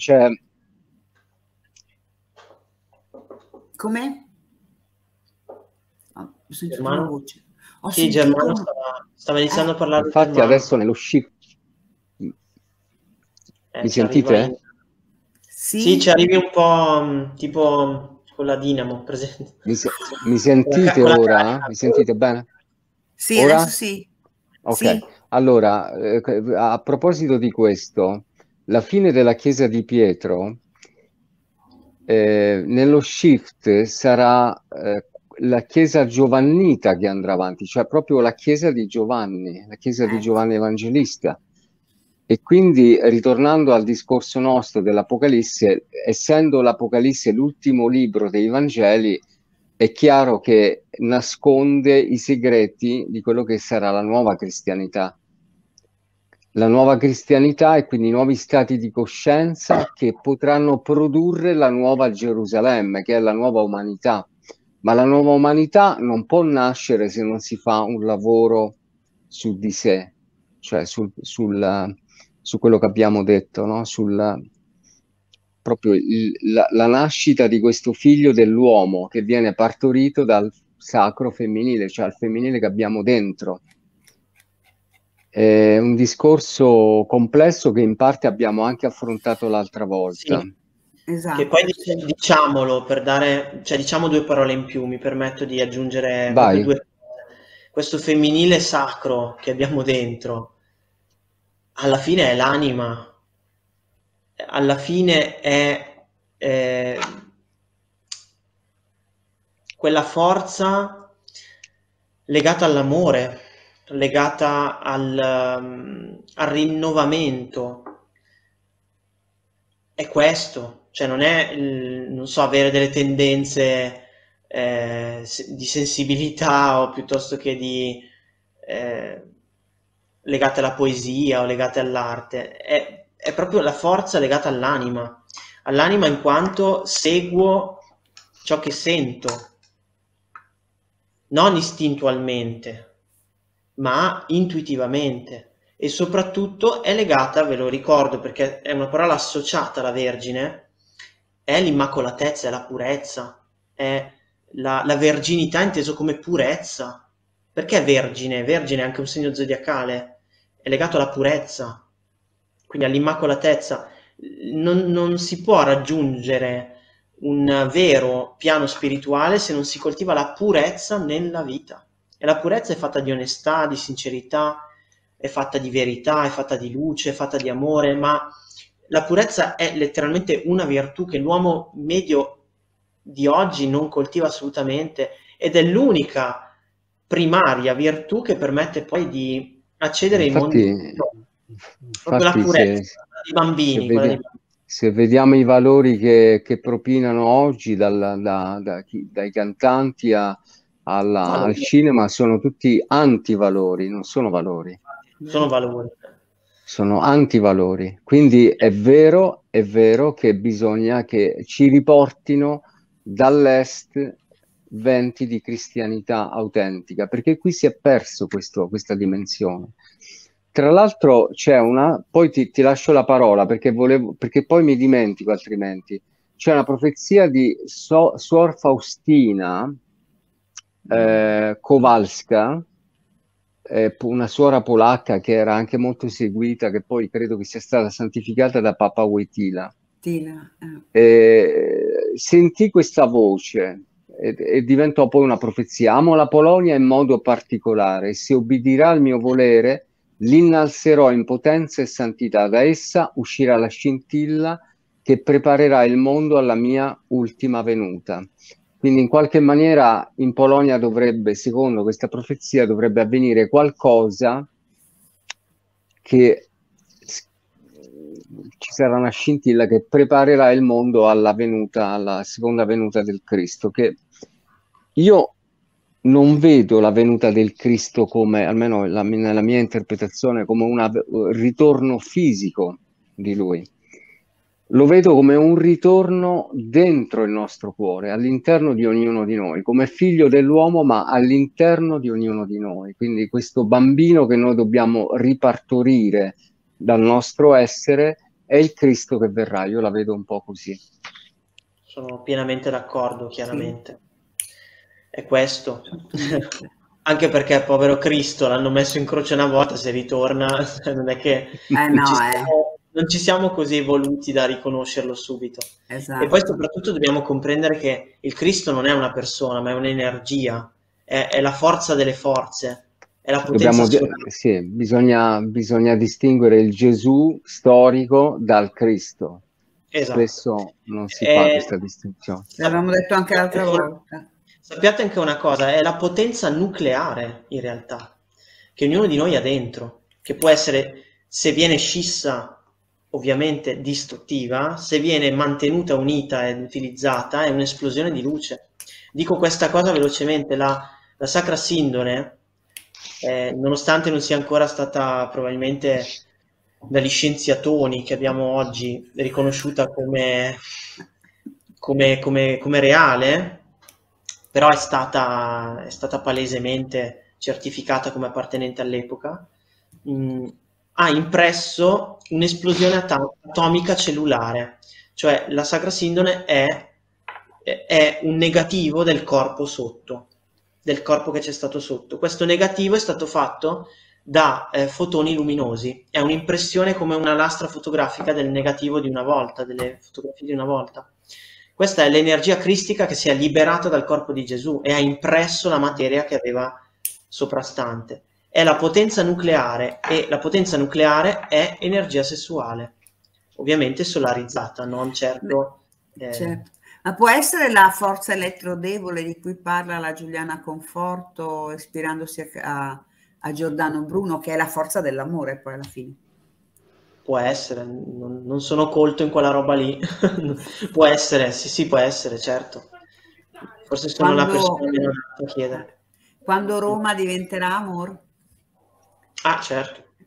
Come? Ho sentito una voce. Sì, Germano stava iniziando a parlare. Infatti adesso nello sci... Mi sentite? Sì, ci arrivi un po' tipo con la dinamo presente. Mi sentite ora? Mi sentite bene? Sì, ora? Adesso sì. Ok, sì. Allora, a proposito di questo, la fine della Chiesa di Pietro, nello shift sarà la Chiesa giovannita che andrà avanti, cioè proprio la Chiesa di Giovanni, la Chiesa di Giovanni Evangelista. E quindi, ritornando al discorso nostro dell'Apocalisse, essendo l'Apocalisse l'ultimo libro dei Vangeli, è chiaro che nasconde i segreti di quello che sarà la nuova cristianità. La nuova cristianità e quindi i nuovi stati di coscienza che potranno produrre la nuova Gerusalemme, che è la nuova umanità. Ma la nuova umanità non può nascere se non si fa un lavoro su di sé, cioè su quello che abbiamo detto, no? Proprio la nascita di questo figlio dell'uomo che viene partorito dal sacro femminile, cioè al femminile che abbiamo dentro. È un discorso complesso che in parte abbiamo anche affrontato l'altra volta. Sì, esatto. Che poi diciamolo per dare, cioè diciamo 2 parole in più, mi permetto di aggiungere proprio 2 cose. Questo femminile sacro che abbiamo dentro, alla fine è l'anima. Alla fine è quella forza legata all'amore, legata al rinnovamento. È questo, cioè non è, non so, avere delle tendenze di sensibilità o piuttosto che di legate alla poesia o legate all'arte, è proprio la forza legata all'anima in quanto seguo ciò che sento, non istintualmente, ma intuitivamente, e soprattutto è legata, ve lo ricordo perché è una parola associata alla Vergine, è l'immacolatezza, è la purezza, è la verginità inteso come purezza. Perché vergine? Vergine è anche un segno zodiacale, è legato alla purezza, quindi all'immacolatezza. Non si può raggiungere un vero piano spirituale se non si coltiva la purezza nella vita. E la purezza è fatta di onestà, di sincerità, è fatta di verità, è fatta di luce, è fatta di amore, ma la purezza è letteralmente una virtù che l'uomo medio di oggi non coltiva assolutamente, ed è l'unica primaria virtù che permette poi di accedere ai mondi. Proprio la Infatti purezza di bambini, quella dei bambini. se vediamo i valori che propinano oggi dai cantanti al cinema, sono tutti antivalori, non sono valori. Sono valori. Sono antivalori. Quindi è vero che bisogna che ci riportino dall'est venti di cristianità autentica, perché qui si è perso questa dimensione. Tra l'altro c'è poi ti lascio la parola perché poi mi dimentico altrimenti. C'è una profezia di Suor Faustina Kowalska, una suora polacca che era anche molto seguita, che poi credo che sia stata santificata da Papa Wojtyla. Sentì questa voce e diventò poi una profezia. Amo la Polonia in modo particolare, se ubbidirà al mio volere, l'innalzerò in potenza e santità. Da essa uscirà la scintilla che preparerà il mondo alla mia ultima venuta. Quindi in qualche maniera in Polonia secondo questa profezia, dovrebbe avvenire qualcosa che ci sarà una scintilla che preparerà il mondo alla seconda venuta del Cristo, che io non vedo la venuta del Cristo come, almeno nella mia interpretazione, come un ritorno fisico di Lui. Lo vedo come un ritorno dentro il nostro cuore, all'interno di ognuno di noi, come figlio dell'uomo, ma all'interno di ognuno di noi. Quindi questo bambino che noi dobbiamo ripartorire dal nostro essere è il Cristo che verrà. Io la vedo un po' così. Sono pienamente d'accordo, chiaramente. Sì. È questo. Anche perché povero Cristo l'hanno messo in croce una volta, se ritorna non è che non ci siamo così evoluti da riconoscerlo subito. Esatto. E poi soprattutto dobbiamo comprendere che il Cristo non è una persona, ma è un'energia, è la forza delle forze, è la potenza sì, bisogna distinguere il Gesù storico dal Cristo. Esatto. Spesso non si fa questa distinzione. L'avevamo detto anche l'altra volta. Sappiate anche una cosa, è la potenza nucleare in realtà, che ognuno di noi ha dentro, che può essere, se viene scissa, ovviamente distruttiva, se viene mantenuta unita ed utilizzata, è un'esplosione di luce. Dico questa cosa velocemente, la Sacra Sindone, nonostante non sia ancora stata probabilmente dagli scienziatoni che abbiamo oggi riconosciuta come reale, però è stata palesemente certificata come appartenente all'epoca, ha impresso un'esplosione atomica cellulare, cioè la Sacra Sindone è un negativo del corpo sotto, del corpo che c'è stato sotto. Questo negativo è stato fatto da fotoni luminosi, è un'impressione come una lastra fotografica del negativo di una volta, delle fotografie di una volta. Questa è l'energia cristica che si è liberata dal corpo di Gesù e ha impresso la materia che aveva soprastante. È la potenza nucleare, e la potenza nucleare è energia sessuale, ovviamente solarizzata, non certo... Certo. Ma può essere la forza elettrodevole di cui parla la Giuliana Conforto, ispirandosi a Giordano Bruno, che è la forza dell'amore poi alla fine? Può essere, non sono colto in quella roba lì. Può essere, sì, può essere, certo. Forse sono la persona meno adatta a chiedere. Quando Roma diventerà amor? Ah, certo.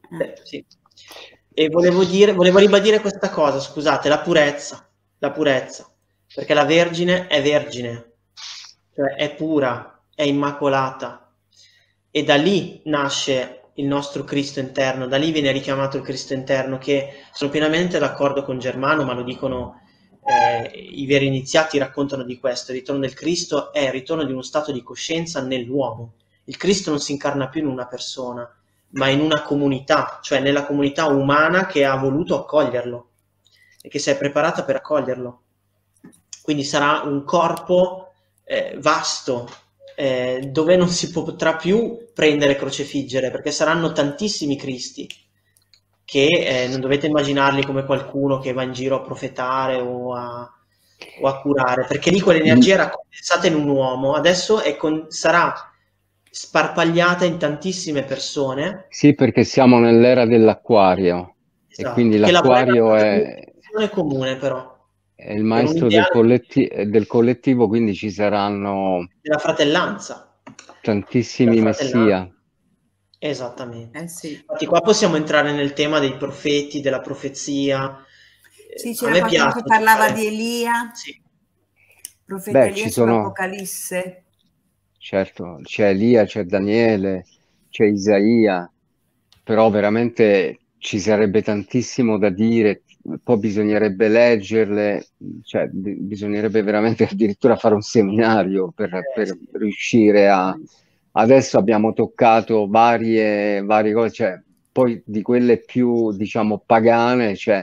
Sì. E volevo ribadire questa cosa, scusate, la purezza, perché la Vergine è vergine, cioè è pura, è immacolata, e da lì nasce il nostro Cristo interno, da lì viene richiamato il Cristo interno, che sono pienamente d'accordo con Germano, ma lo dicono i veri iniziati, raccontano di questo. Il ritorno del Cristo è il ritorno di uno stato di coscienza nell'uomo. Il Cristo non si incarna più in una persona, ma in una comunità, cioè nella comunità umana che ha voluto accoglierlo e che si è preparata per accoglierlo. Quindi sarà un corpo vasto, dove non si potrà più prendere e crocefiggere, perché saranno tantissimi Cristi, che non dovete immaginarli come qualcuno che va in giro a profetare o a curare, perché lì quell'energia era condensata in un uomo, adesso sarà sparpagliata in tantissime persone. Sì, perché siamo nell'era dell'acquario, esatto, e quindi l'acquario è comune, però è il maestro del collettivo, quindi ci saranno della fratellanza, tantissimi messia. Esattamente. Sì. Infatti qua possiamo entrare nel tema dei profeti, della profezia. Sì, c'era qualcuno che parlava di Elia. Sì. Profeta Elia sull'Apocalisse. Certo, c'è Elia, c'è Daniele, c'è Isaia, però veramente ci sarebbe tantissimo da dire, poi bisognerebbe leggerle, cioè bisognerebbe veramente addirittura fare un seminario per riuscire a... Adesso abbiamo toccato varie cose, cioè, poi di quelle più, diciamo, pagane, c'è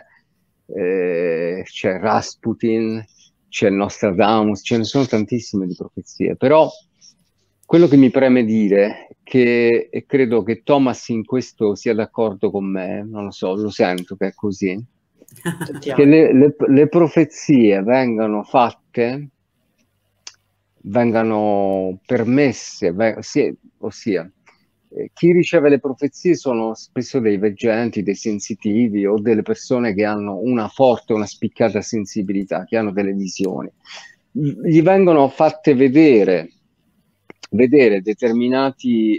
Rasputin, c'è Nostradamus, ce ne sono tantissime di profezie, però quello che mi preme dire, e credo che Thomas in questo sia d'accordo con me, non lo so, lo sento che è così, che le profezie vengano fatte, vengano permesse, ossia chi riceve le profezie sono spesso dei veggenti, dei sensitivi o delle persone che hanno una forte, una spiccata sensibilità, che hanno delle visioni. Gli vengono fatte vedere determinati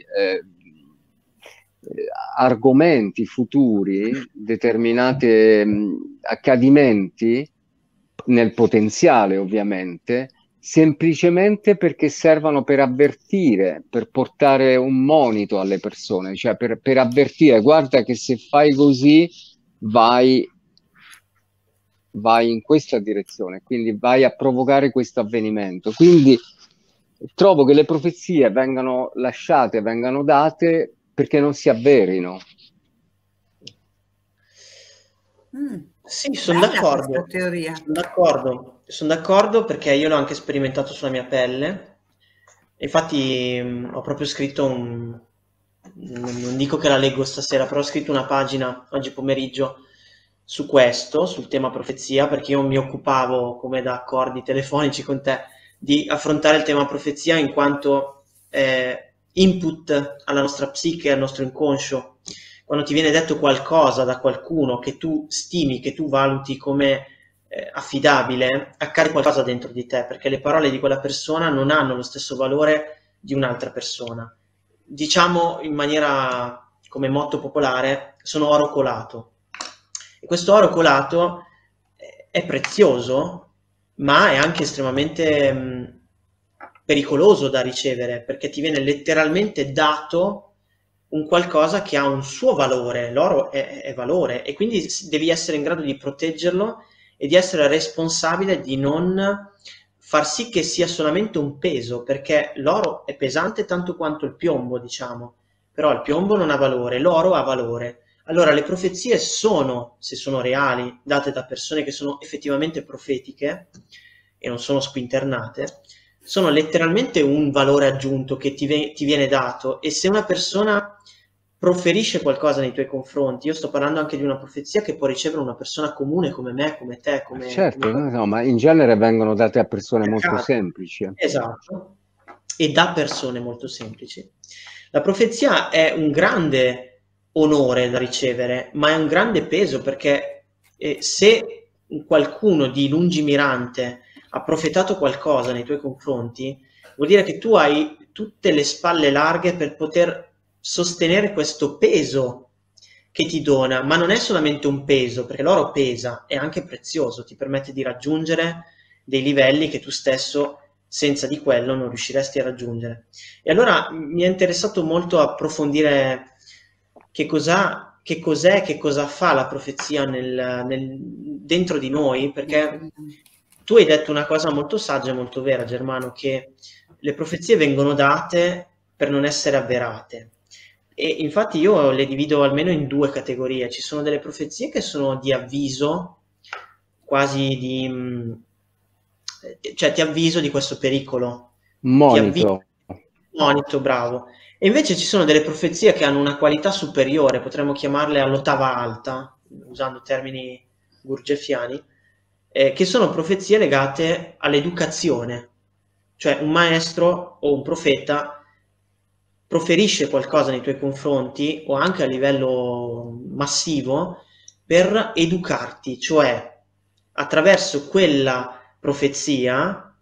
argomenti futuri, determinati accadimenti nel potenziale, ovviamente, semplicemente perché servono per avvertire, per portare un monito alle persone, cioè per avvertire, guarda che se fai così vai in questa direzione, quindi vai a provocare questo avvenimento. Quindi trovo che le profezie vengano lasciate, vengano date perché non si avverino. Sì, sono d'accordo. Sono d'accordo perché io l'ho anche sperimentato sulla mia pelle. Infatti ho proprio scritto non dico che la leggo stasera, però ho scritto una pagina oggi pomeriggio su questo, sul tema profezia, perché io mi occupavo, come da accordi telefonici con te, di affrontare il tema profezia in quanto input alla nostra psiche, al nostro inconscio. Quando ti viene detto qualcosa da qualcuno che tu stimi, che tu valuti come affidabile, accade qualcosa dentro di te, perché le parole di quella persona non hanno lo stesso valore di un'altra persona. Diciamo in maniera, come motto popolare, sono oro colato. E questo oro colato è prezioso, ma è anche estremamente pericoloso da ricevere, perché ti viene letteralmente dato un qualcosa che ha un suo valore. L'oro è valore, e quindi devi essere in grado di proteggerlo e di essere responsabile di non far sì che sia solamente un peso, perché l'oro è pesante tanto quanto il piombo, diciamo, però il piombo non ha valore, l'oro ha valore. Allora le profezie sono, se sono reali, date da persone che sono effettivamente profetiche e non sono squinternate, sono letteralmente un valore aggiunto che ti viene dato, e se una persona proferisce qualcosa nei tuoi confronti, io sto parlando anche di una profezia che può ricevere una persona comune come me, come te, come... Certo, no, ma in genere vengono date a persone molto semplici. Esatto, e da persone molto semplici. La profezia è un grande onore da ricevere, ma è un grande peso, perché se qualcuno di lungimirante ha profetato qualcosa nei tuoi confronti, vuol dire che tu hai tutte le spalle larghe per poter sostenere questo peso che ti dona, ma non è solamente un peso, perché l'oro pesa, è anche prezioso, ti permette di raggiungere dei livelli che tu stesso senza di quello non riusciresti a raggiungere. E allora mi è interessato molto approfondire che cos'è, che cosa fa la profezia dentro di noi, perché tu hai detto una cosa molto saggia e molto vera, Germano, che le profezie vengono date per non essere avverate. E infatti io le divido almeno in due categorie. Ci sono delle profezie che sono di avviso, quasi cioè ti avviso di questo pericolo, ti avviso, Monito. monito, bravo. E invece ci sono delle profezie che hanno una qualità superiore, potremmo chiamarle all'ottava alta, usando termini gurdjieffiani, che sono profezie legate all'educazione. Cioè un maestro o un profeta proferisce qualcosa nei tuoi confronti o anche a livello massivo per educarti, cioè attraverso quella profezia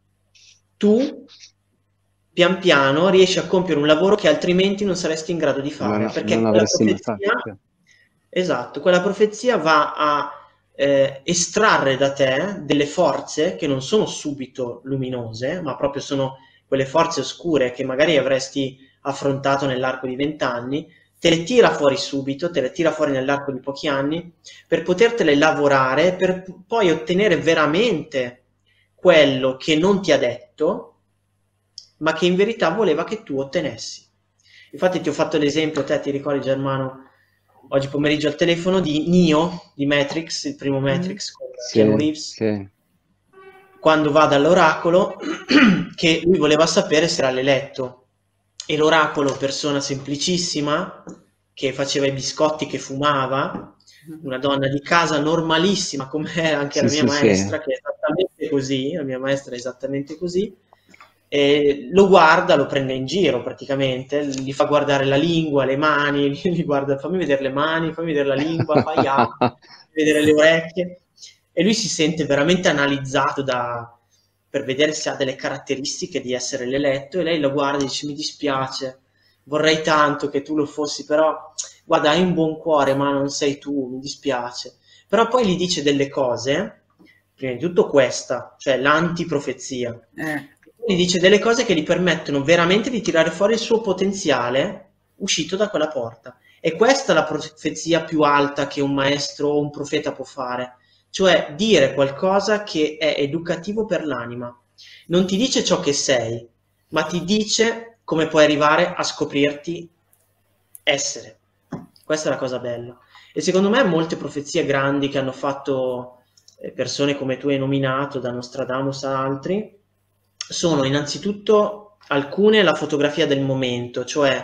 tu pian piano riesci a compiere un lavoro che altrimenti non saresti in grado di fare, perché Non quella avresti mai fatto. profezia, esatto, quella profezia va a estrarre da te delle forze che non sono subito luminose, ma proprio sono quelle forze oscure che magari avresti affrontato nell'arco di 20 anni, te le tira fuori subito, te le tira fuori nell'arco di pochi anni, per potertele lavorare, per poi ottenere veramente quello che non ti ha detto, ma che in verità voleva che tu ottenessi. Infatti ti ho fatto l'esempio, te ti ricordi Germano, oggi pomeriggio al telefono di Neo, di Matrix, il primo Matrix con Keanu Sì, Reeves, sì. quando va dall'oracolo che lui voleva sapere se era l'eletto e l'oracolo, persona semplicissima che faceva i biscotti, che fumava, una donna di casa normalissima come è anche Sì, la mia sì, sì. maestra, che è esattamente così, la mia maestra è esattamente così, e lo guarda, lo prende in giro praticamente, gli fa guardare la lingua, le mani, gli guarda, fammi vedere le mani, fammi vedere la lingua, fai fammi vedere le orecchie, e lui si sente veramente analizzato per vedere se ha delle caratteristiche di essere l'eletto, e lei lo guarda e dice mi dispiace, vorrei tanto che tu lo fossi, però guarda hai un buon cuore ma non sei tu, mi dispiace. Però poi gli dice delle cose, prima di tutto questa, cioè l'antiprofezia, gli dice delle cose che gli permettono veramente di tirare fuori il suo potenziale uscito da quella porta. E questa è la profezia più alta che un maestro o un profeta può fare, cioè dire qualcosa che è educativo per l'anima. Non ti dice ciò che sei, ma ti dice come puoi arrivare a scoprirti essere. Questa è la cosa bella. E secondo me molte profezie grandi che hanno fatto persone come tu hai nominato, da Nostradamus a altri, sono innanzitutto alcune la fotografia del momento, cioè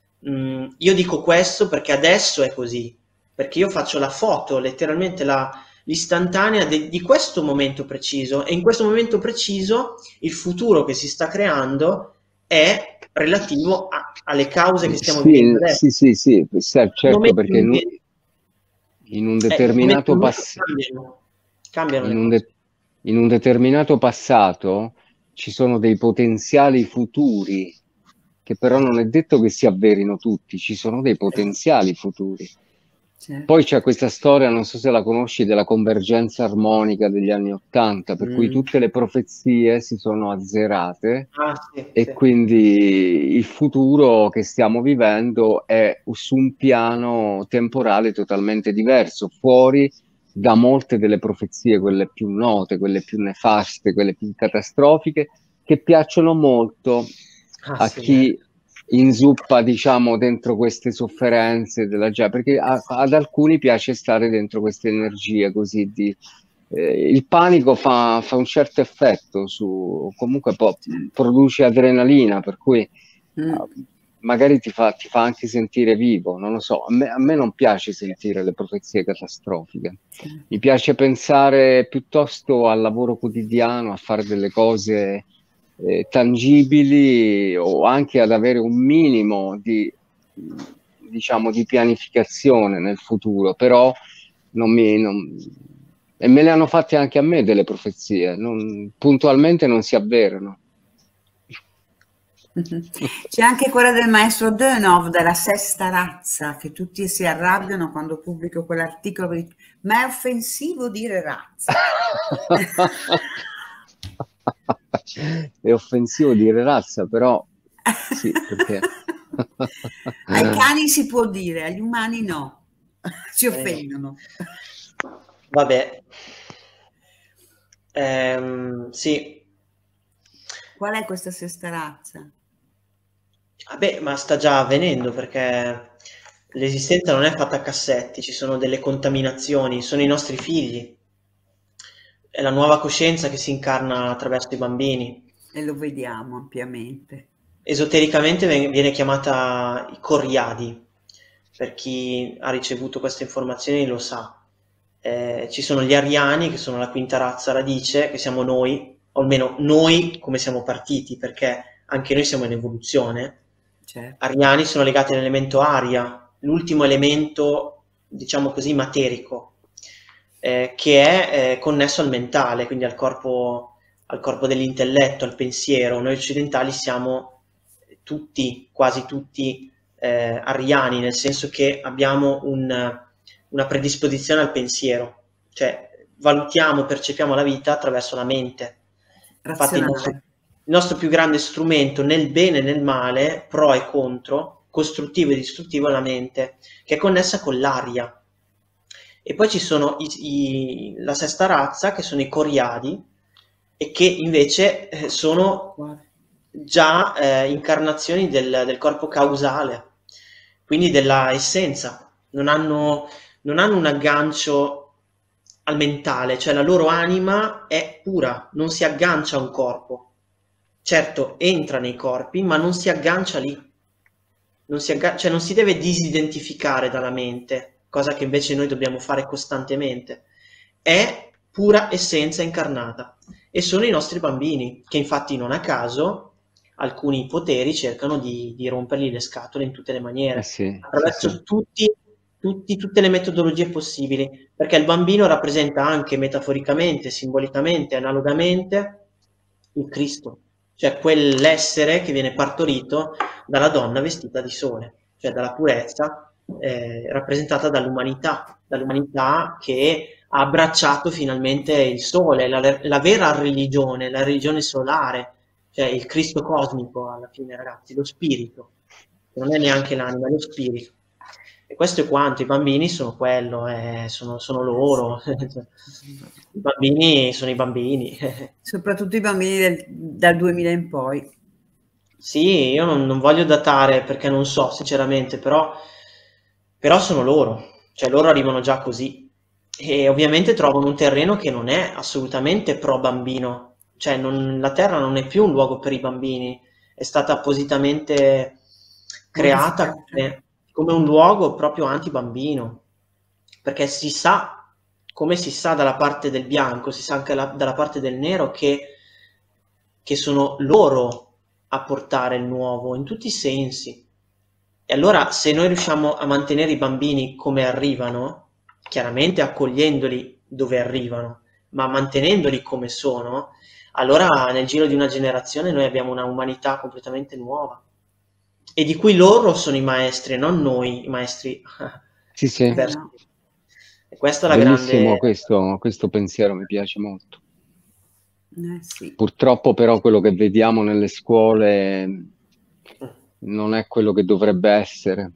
io dico questo perché adesso è così, perché io faccio la foto, letteralmente l'istantanea di questo momento preciso, e in questo momento preciso il futuro che si sta creando è relativo alle cause che stiamo vivendo adesso. Sì, certo, perché in un determinato cambiano le cose. In un determinato passato ci sono dei potenziali futuri che però non è detto che si avverino tutti, ci sono dei potenziali futuri. Certo. Poi c'è questa storia, non so se la conosci, della convergenza armonica degli anni '80, per cui tutte le profezie si sono azzerate e quindi il futuro che stiamo vivendo è su un piano temporale totalmente diverso, fuori da molte delle profezie, quelle più note, quelle più nefaste, quelle più catastrofiche, che piacciono molto a chi inzuppa, diciamo, dentro queste sofferenze della gente, perché ad alcuni piace stare dentro queste energie così il panico fa un certo effetto comunque produce adrenalina, per cui magari ti fa anche sentire vivo, non lo so, a me non piace sentire le profezie catastrofiche, mi piace pensare piuttosto al lavoro quotidiano, a fare delle cose tangibili, o anche ad avere un minimo diciamo, di pianificazione nel futuro, però e me le hanno fatte anche a me delle profezie, puntualmente non si avverano. C'è anche quella del maestro Dönhoff, della sesta razza, che tutti si arrabbiano quando pubblico quell'articolo, ma è offensivo dire razza. È offensivo dire razza, però sì, perché Ai cani si può dire, agli umani no, si offendono. Vabbè, sì. Qual è questa sesta razza? Vabbè, ma sta già avvenendo perché l'esistenza non è fatta a cassetti, ci sono delle contaminazioni, sono i nostri figli, è la nuova coscienza che si incarna attraverso i bambini. E lo vediamo ampiamente. Esotericamente viene chiamata i coriadi, per chi ha ricevuto queste informazioni lo sa. Ci sono gli ariani, che sono la quinta razza radice, che siamo noi, o almeno noi come siamo partiti, perché anche noi siamo in evoluzione. Certo. Ariani sono legati all'elemento aria, l'ultimo elemento, diciamo così, materico, che è connesso al mentale, quindi al corpo dell'intelletto, al pensiero. Noi occidentali siamo tutti, quasi tutti, ariani, nel senso che abbiamo una predisposizione al pensiero, cioè valutiamo, percepiamo la vita attraverso la mente. Infatti il nostro più grande strumento nel bene e nel male, pro e contro, costruttivo e distruttivo, è la mente, che è connessa con l'aria. E poi ci sono la sesta razza, che sono i coriadi, e che invece sono già incarnazioni del corpo causale, quindi della essenza. Non hanno un aggancio al mentale, cioè la loro anima è pura, non si aggancia a un corpo. Certo, entra nei corpi, ma non si aggancia lì. Cioè non si deve disidentificare dalla mente, cosa che invece noi dobbiamo fare costantemente. È pura essenza incarnata. E sono i nostri bambini, che infatti non a caso alcuni poteri cercano di rompergli le scatole in tutte le maniere, sì, attraverso sì. tutte le metodologie possibili, perché il bambino rappresenta anche metaforicamente, simbolicamente, analogamente il Cristo, cioè quell'essere che viene partorito dalla donna vestita di sole, cioè dalla purezza rappresentata dall'umanità che ha abbracciato finalmente il sole, la vera religione, la religione solare, cioè il Cristo cosmico alla fine, ragazzi, lo spirito, non è neanche l'anima, è lo spirito. E questo è quanto, i bambini sono quello, sono loro, i bambini sono i bambini. Soprattutto i bambini dal 2000 in poi. Sì, io non voglio datare perché non so sinceramente, però sono loro, cioè loro arrivano già così e ovviamente trovano un terreno che non è assolutamente pro bambino, cioè la terra non è più un luogo per i bambini, è stata appositamente creata come un luogo proprio anti-bambino, perché si sa, come si sa dalla parte del bianco, si sa anche dalla parte del nero che sono loro a portare il nuovo in tutti i sensi. E allora se noi riusciamo a mantenere i bambini come arrivano, chiaramente accogliendoli dove arrivano, ma mantenendoli come sono, allora nel giro di una generazione noi abbiamo una umanità completamente nuova e di cui loro sono i maestri e non noi i maestri. Sì, sì. No. E questa è la Bellissimo grande... questo pensiero, mi piace molto. Sì. Purtroppo però quello che vediamo nelle scuole non è quello che dovrebbe essere.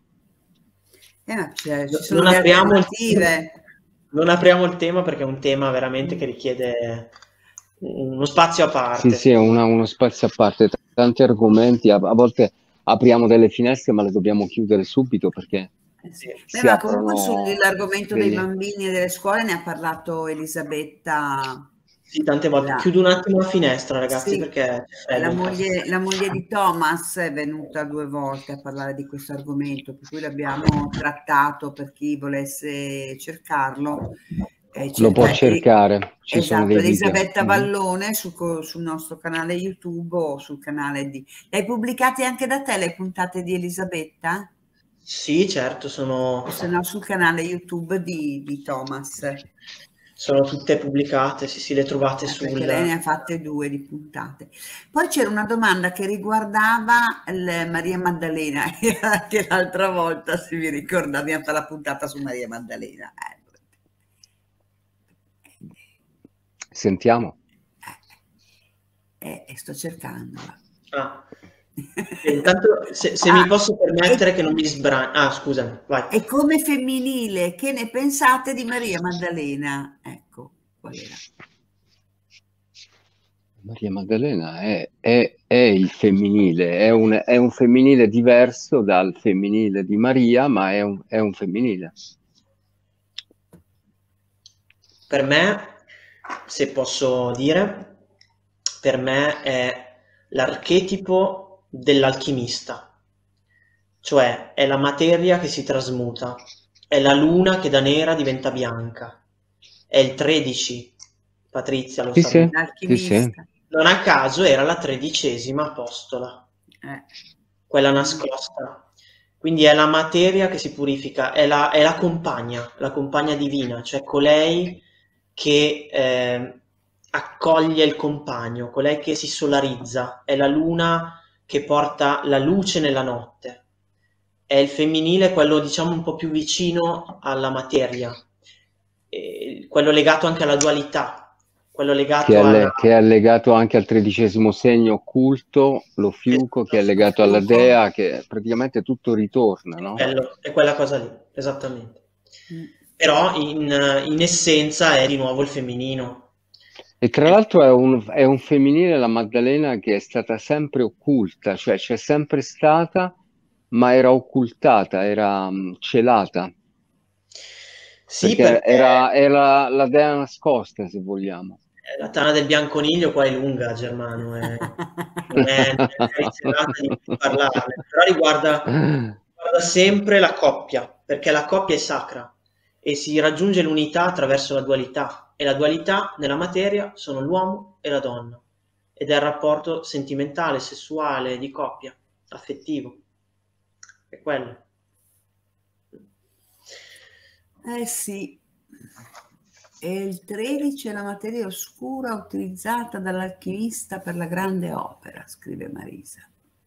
Ci sono le alternative. Non apriamo il tema perché è un tema veramente che richiede uno spazio a parte. Sì, è uno spazio a parte, tanti argomenti, a volte apriamo delle finestre ma le dobbiamo chiudere subito perché ma comunque sull'argomento dei bambini e delle scuole ne ha parlato Elisabetta. Sì, tante volte. Chiudo un attimo la finestra, ragazzi, sì, perché la moglie di Thomas è venuta 2 volte a parlare di questo argomento, per cui l'abbiamo trattato per chi volesse cercarlo. Lo può cercare. Ci sono dei Elisabetta video. Vallone sul nostro canale YouTube o sul canale di... L'hai pubblicate anche da te le puntate di Elisabetta? Sì, certo, sono... O se no sul canale YouTube di Thomas. Sono tutte pubblicate, sì, le trovate perché lei ne ha fatte 2 di puntate. Poi c'era una domanda che riguardava Maria Maddalena, che l'altra volta, se vi ricordate, abbiamo fatto la puntata su Maria Maddalena. Sentiamo. Sto cercandola. Intanto, se mi posso permettere che non mi sbrani. Scusami, vai. E come femminile, che ne pensate di Maria Maddalena? Ecco, qual era? Maria Maddalena è il femminile, è un femminile diverso dal femminile di Maria, ma è un femminile. Per me, se posso dire, per me è l'archetipo dell'alchimista, cioè è la materia che si trasmuta, è la luna che da nera diventa bianca, è il 13, Patrizia lo sa bene. L'alchimista. Non a caso era la 13ª apostola, quella nascosta. Quindi è la materia che si purifica, è la compagna divina, cioè colei che accoglie il compagno, colei che si solarizza, è la luna che porta la luce nella notte. È il femminile, quello diciamo un po' più vicino alla materia, quello legato anche alla dualità. Quello legato che è legato anche al 13° segno occulto, lo fiuco, che è legato alla dea, che praticamente tutto ritorna, no? È quella cosa lì, esattamente. Però in essenza è di nuovo il femminino. E tra l'altro è un femminile, la Maddalena, che è stata sempre occulta, cioè c'è sempre stata, ma era occultata, era celata. Sì, perché era la dea nascosta, se vogliamo. La tana del bianconiglio qua è lunga, Germano, non è selata di parlarne, però riguarda sempre la coppia, perché la coppia è sacra e si raggiunge l'unità attraverso la dualità, e la dualità nella materia sono l'uomo e la donna, ed è il rapporto sentimentale, sessuale, di coppia, affettivo, è quello. Sì. E il 13 è la materia oscura utilizzata dall'alchimista per la grande opera, scrive Marisa.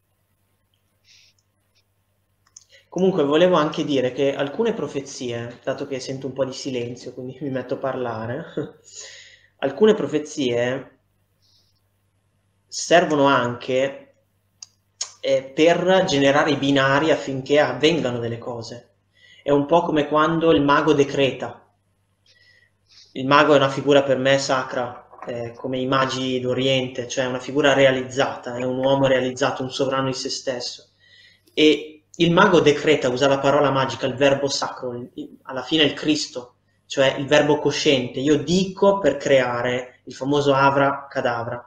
Comunque volevo anche dire che alcune profezie, dato che sento un po' di silenzio, quindi mi metto a parlare, alcune profezie servono anche per generare i binari affinché avvengano delle cose. È un po' come quando il mago decreta. Il mago è una figura per me sacra, come i magi d'Oriente, cioè una figura realizzata, è un uomo realizzato, un sovrano di se stesso. E il mago decreta, usa la parola magica, il verbo sacro, alla fine il Cristo, cioè il verbo cosciente. Io dico per creare, il famoso avra cadavra.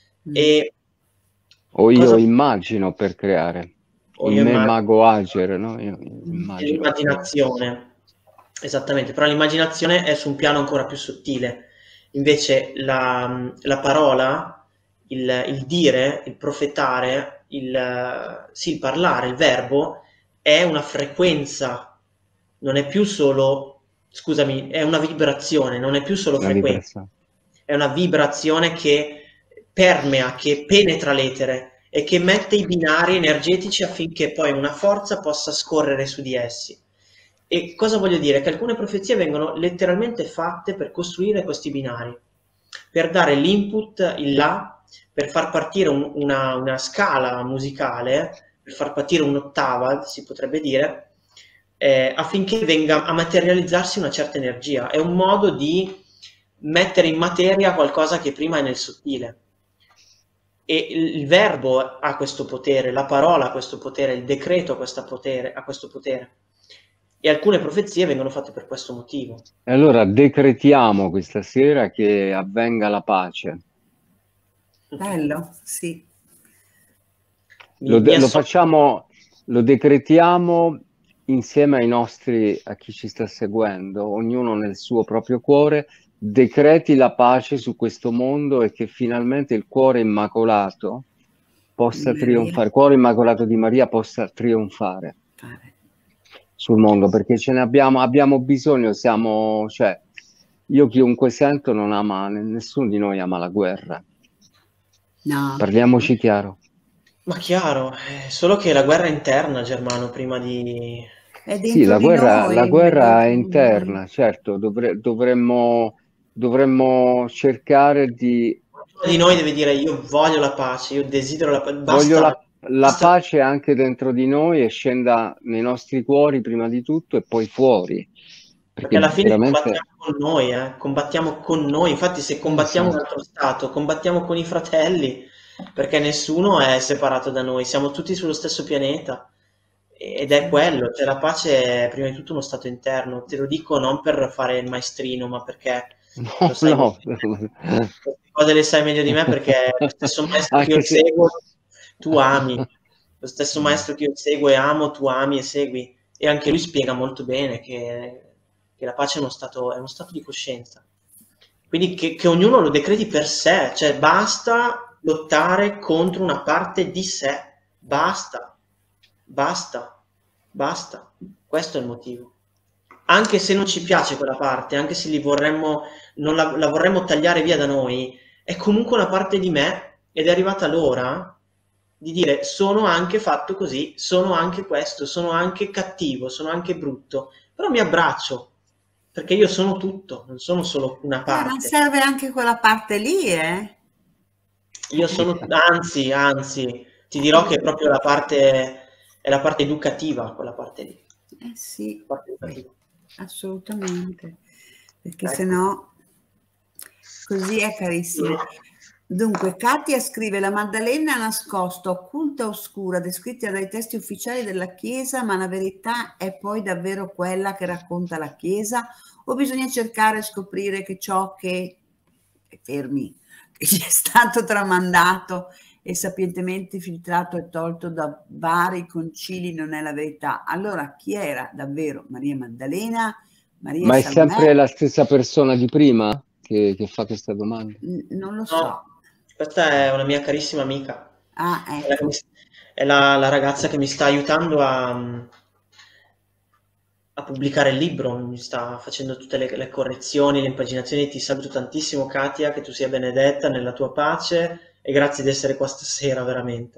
O io immagino per creare. Il me mago Ager, no? Io immagino. L'immaginazione. Esattamente, però l'immaginazione è su un piano ancora più sottile. Invece la parola, il dire, il profetare, il parlare, il verbo, è una frequenza, non è più solo, scusami, è una vibrazione, non è più solo frequenza. È una vibrazione che permea, che penetra l'etere e che mette i binari energetici affinché poi una forza possa scorrere su di essi. E cosa voglio dire? Che alcune profezie vengono letteralmente fatte per costruire questi binari, per dare l'input, il là, per far partire una scala musicale, per far partire un'ottava, si potrebbe dire, affinché venga a materializzarsi una certa energia. È un modo di mettere in materia qualcosa che prima è nel sottile. E il verbo ha questo potere, la parola ha questo potere, il decreto ha questo potere. E alcune profezie vengono fatte per questo motivo. E allora decretiamo questa sera che avvenga la pace. Bello, sì. Lo facciamo, lo decretiamo insieme a chi ci sta seguendo, ognuno nel suo proprio cuore, decreti la pace su questo mondo e che finalmente il cuore immacolato possa trionfare, il cuore immacolato di Maria possa trionfare sul mondo, perché ce ne abbiamo bisogno, io chiunque sento non ama, nessuno di noi ama la guerra. No. Parliamoci chiaro. Ma chiaro, solo che la guerra è interna, Germano, prima di... È Sì, dentro di noi, la è guerra è dentro di noi. interna, certo, dovremmo cercare di... Ognuno di noi deve dire io voglio la pace, io desidero la pace, Voglio basta, la basta, pace anche dentro di noi e scenda nei nostri cuori prima di tutto e poi fuori, perché perché alla fine veramente... combattiamo con noi, infatti se combattiamo un Esatto. altro Stato, combattiamo con i fratelli, perché nessuno è separato da noi, siamo tutti sullo stesso pianeta. Ed è Sì. quello, cioè la pace è prima di tutto uno stato interno, te lo dico non per fare il maestrino, ma perché lo No, sai meglio no. di me. Queste cose le sai meglio di me perché lo stesso maestro che io Anche se... seguo, tu ami, lo stesso maestro che io seguo e amo, tu ami e segui. E anche lui spiega molto bene che la pace è uno stato di coscienza. Quindi che ognuno lo decreti per sé, cioè basta lottare contro una parte di sé, basta, basta, basta. Questo è il motivo. Anche se non ci piace quella parte, anche se non la vorremmo tagliare via da noi, è comunque una parte di me ed è arrivata l'ora di dire sono anche fatto così, sono anche questo, sono anche cattivo, sono anche brutto, però mi abbraccio, perché io sono tutto, non sono solo una Ma parte. serve anche quella parte lì, eh? Io sono, anzi, ti dirò che è proprio è la parte educativa, quella parte lì. Sì, La parte educativa. assolutamente, perché se Ecco. no così è, carissimi. Dunque, Katia scrive: la Maddalena nascosta, occulta, oscura, descritta dai testi ufficiali della Chiesa, ma la verità è poi davvero quella che racconta la Chiesa? O bisogna cercare e scoprire che ciò che ci è stato tramandato e sapientemente filtrato e tolto da vari concili non è la verità? Allora, chi era davvero Maria Maddalena, Maria Ma è Salomè? sempre la stessa persona di prima che fa questa domanda? Non lo so. No, questa è una mia carissima amica. Ah, Quella che ecco. è la ragazza che mi sta aiutando a pubblicare il libro, mi sta facendo tutte le correzioni, le impaginazioni. Ti saluto tantissimo, Katia, che tu sia benedetta nella tua pace e grazie di essere qua stasera, veramente.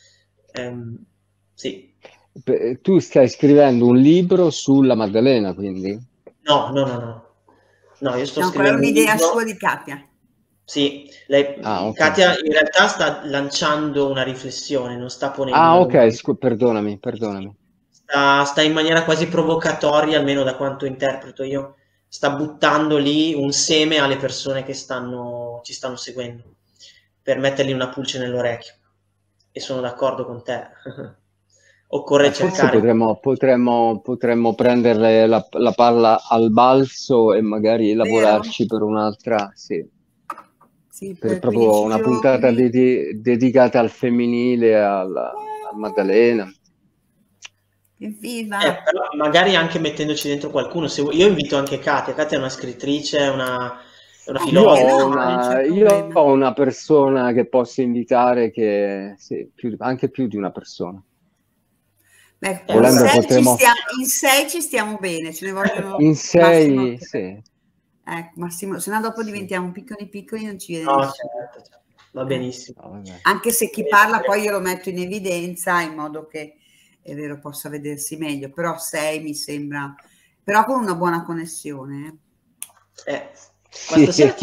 Sì. Tu stai scrivendo un libro sulla Maddalena, quindi? No, no, no, no. No, io sto No, quella è scrivendo un un'idea libro. sua di Katia. Sì, Ah, ok. Katia in realtà sta lanciando una riflessione, non sta ponendo Ah, una ok, domanda. perdonami. Sta in maniera quasi provocatoria, almeno da quanto interpreto io, sta buttando lì un seme alle persone che ci stanno seguendo, per mettergli una pulce nell'orecchio. E sono d'accordo con te. Occorre Forse cercare. potremmo prendere la palla al balzo e magari Vero? lavorarci per un'altra, sì, Sì, per per proprio 15 una puntata giorni. dedicata al femminile, a Maddalena. Evviva! Però magari anche mettendoci dentro qualcuno. Io invito anche Katia. Katia è una scrittrice, è una Perché no? filosofa. Non c'è Io problema. ho una persona che posso invitare che, sì, anche più di una persona. Beh, Volendo Allora, potremo... in 6 ci stiamo bene, ce ne vogliono In massimo 6, 3. sì. Ecco, massimo, se no dopo Sì. diventiamo piccoli piccoli, non ci vede no, nessuno. certo, va benissimo. No, vabbè. Anche se chi parla poi io lo metto in evidenza in modo che, è vero, possa vedersi meglio, però 6 mi sembra, però con una buona connessione. Ma Sì. stasera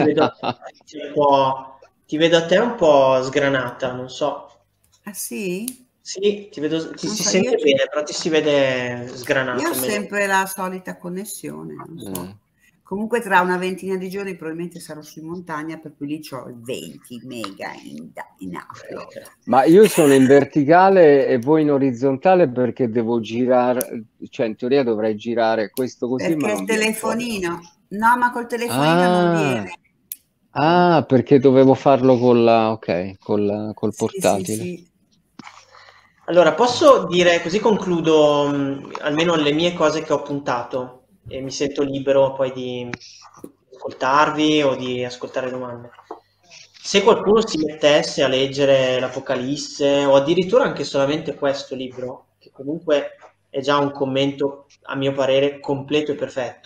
ti vedo a te un po' sgranata, non so. Ah sì? Sì, ti vedo, Non si so, sente bene, però ti si vede io sgranata ho almeno. sempre la solita connessione, non so. Mm. Comunque tra una ventina di giorni probabilmente sarò su in montagna, per cui lì ho 20 mega in upload. Ma io sono in verticale e voi in orizzontale perché devo girare, cioè in teoria dovrei girare questo così, ma Perché il non viene fuori. telefonino, no, ma col telefonino non Ah, viene. perché dovevo farlo col Sì, sì, portatile. sì. Allora, posso dire, così concludo almeno le mie cose che ho puntato e mi sento libero poi di ascoltarvi o di ascoltare domande. Se qualcuno si mettesse a leggere l'Apocalisse o addirittura anche solamente questo libro, che comunque è già un commento, a mio parere, completo e perfetto,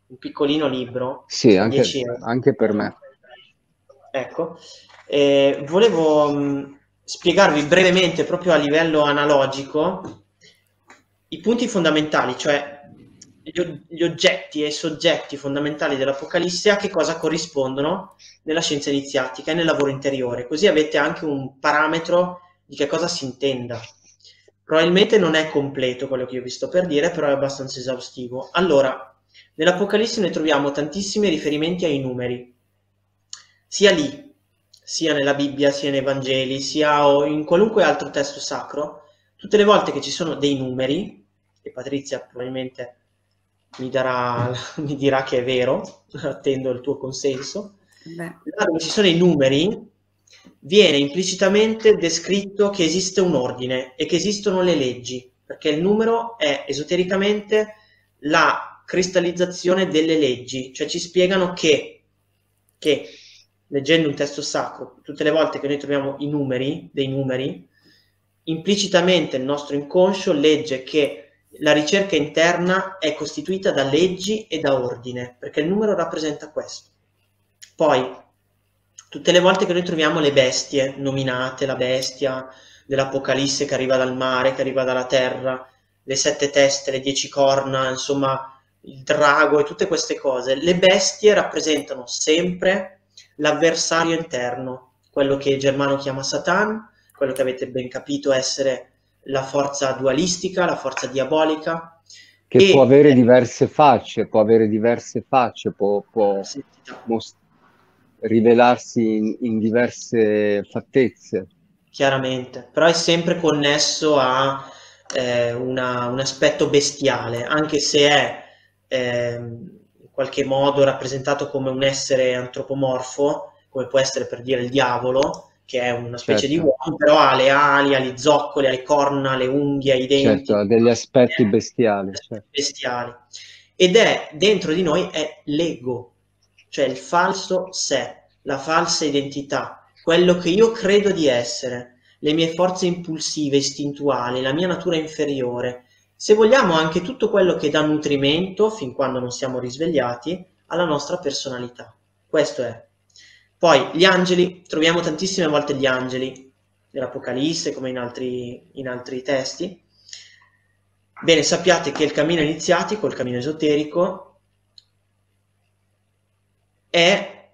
un piccolino libro, Sì, costa 10 euro. anche per me. Ecco, volevo spiegarvi brevemente, proprio a livello analogico, i punti fondamentali, cioè gli oggetti e i soggetti fondamentali dell'Apocalisse, a che cosa corrispondono nella scienza iniziatica e nel lavoro interiore, così avete anche un parametro di che cosa si intenda. Probabilmente non è completo quello che io vi sto per dire, però è abbastanza esaustivo. Allora, nell'Apocalisse noi troviamo tantissimi riferimenti ai numeri, sia lì, sia nella Bibbia, sia nei Vangeli, sia in qualunque altro testo sacro. Tutte le volte che ci sono dei numeri, e Patrizia probabilmente mi dirà che è vero, attendo il tuo consenso, là dove ci sono i numeri viene implicitamente descritto che esiste un ordine e che esistono le leggi, perché il numero è esotericamente la cristallizzazione delle leggi, cioè ci spiegano che leggendo un testo sacro, tutte le volte che noi troviamo dei numeri, implicitamente il nostro inconscio legge che la ricerca interna è costituita da leggi e da ordine, perché il numero rappresenta questo. Poi, tutte le volte che noi troviamo le bestie nominate, la bestia dell'Apocalisse che arriva dal mare, che arriva dalla terra, le 7 teste, le 10 corna, insomma, il drago e tutte queste cose, le bestie rappresentano sempre l'avversario interno, quello che Germano chiama Satan, quello che avete ben capito essere la forza dualistica, la forza diabolica. Che può avere diverse facce, può rivelarsi in diverse fattezze. Chiaramente, però è sempre connesso a un aspetto bestiale, anche se è in qualche modo rappresentato come un essere antropomorfo, come può essere per dire il diavolo, che è una specie di uomo, però ha le ali, ha gli zoccoli, ha le corna, le unghie, i denti. Certo, ha degli aspetti bestiali. Bestiali. Ed è, dentro di noi, è l'ego, cioè il falso sé, la falsa identità, quello che io credo di essere, le mie forze impulsive, istintuali, la mia natura inferiore. Se vogliamo anche tutto quello che dà nutrimento, fin quando non siamo risvegliati, alla nostra personalità. Questo è. Poi gli angeli, troviamo tantissime volte gli angeli nell'Apocalisse come in altri testi. Bene, sappiate che il cammino iniziatico, il cammino esoterico, è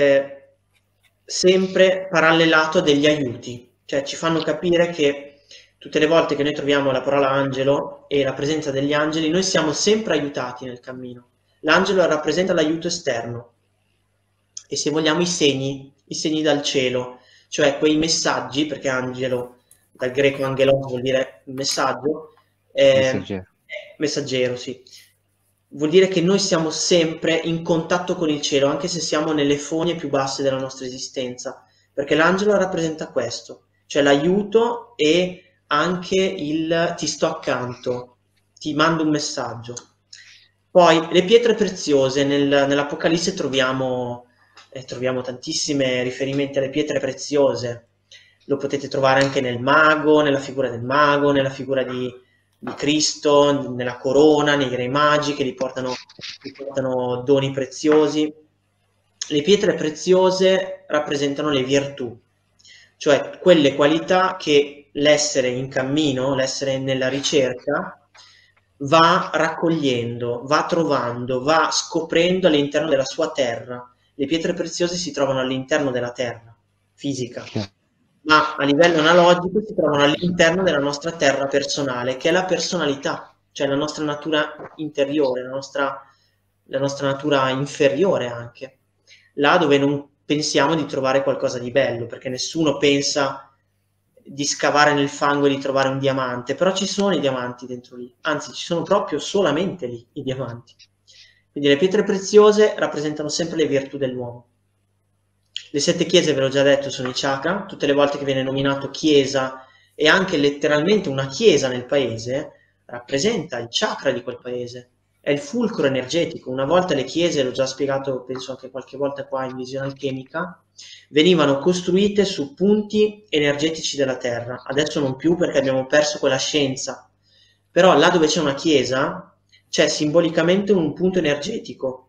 sempre parallellato a degli aiuti, cioè ci fanno capire che tutte le volte che noi troviamo la parola angelo e la presenza degli angeli, noi siamo sempre aiutati nel cammino. L'angelo rappresenta l'aiuto esterno e, se vogliamo, i segni dal cielo, cioè quei messaggi, perché angelo dal greco angelos vuol dire messaggio, messaggero, sì. Vuol dire che noi siamo sempre in contatto con il cielo, anche se siamo nelle fogne più basse della nostra esistenza, perché l'angelo rappresenta questo, cioè l'aiuto e anche il ti sto accanto, ti mando un messaggio. Poi le pietre preziose, nell'Apocalisse troviamo tantissimi riferimenti alle pietre preziose. Lo potete trovare anche nel mago, nella figura del mago, nella figura di Cristo, nella corona, nei re magi che gli portano doni preziosi. Le pietre preziose rappresentano le virtù, cioè quelle qualità che l'essere in cammino, l'essere nella ricerca, va raccogliendo, va trovando, va scoprendo all'interno della sua terra. Le pietre preziose si trovano all'interno della terra fisica, ma a livello analogico si trovano all'interno della nostra terra personale, che è la personalità, cioè la nostra natura interiore, la nostra natura inferiore anche, là dove non pensiamo di trovare qualcosa di bello, perché nessuno pensa di scavare nel fango e di trovare un diamante, però ci sono i diamanti dentro lì, anzi ci sono proprio solamente lì i diamanti. Quindi le pietre preziose rappresentano sempre le virtù dell'uomo. Le 7 chiese, ve l'ho già detto, sono i chakra. Tutte le volte che viene nominato chiesa e anche letteralmente una chiesa nel paese, rappresenta il chakra di quel paese, è il fulcro energetico. Una volta le chiese, l'ho già spiegato, penso anche qualche volta qua in visione alchemica, venivano costruite su punti energetici della Terra. Adesso non più, perché abbiamo perso quella scienza, però là dove c'è una chiesa c'è simbolicamente un punto energetico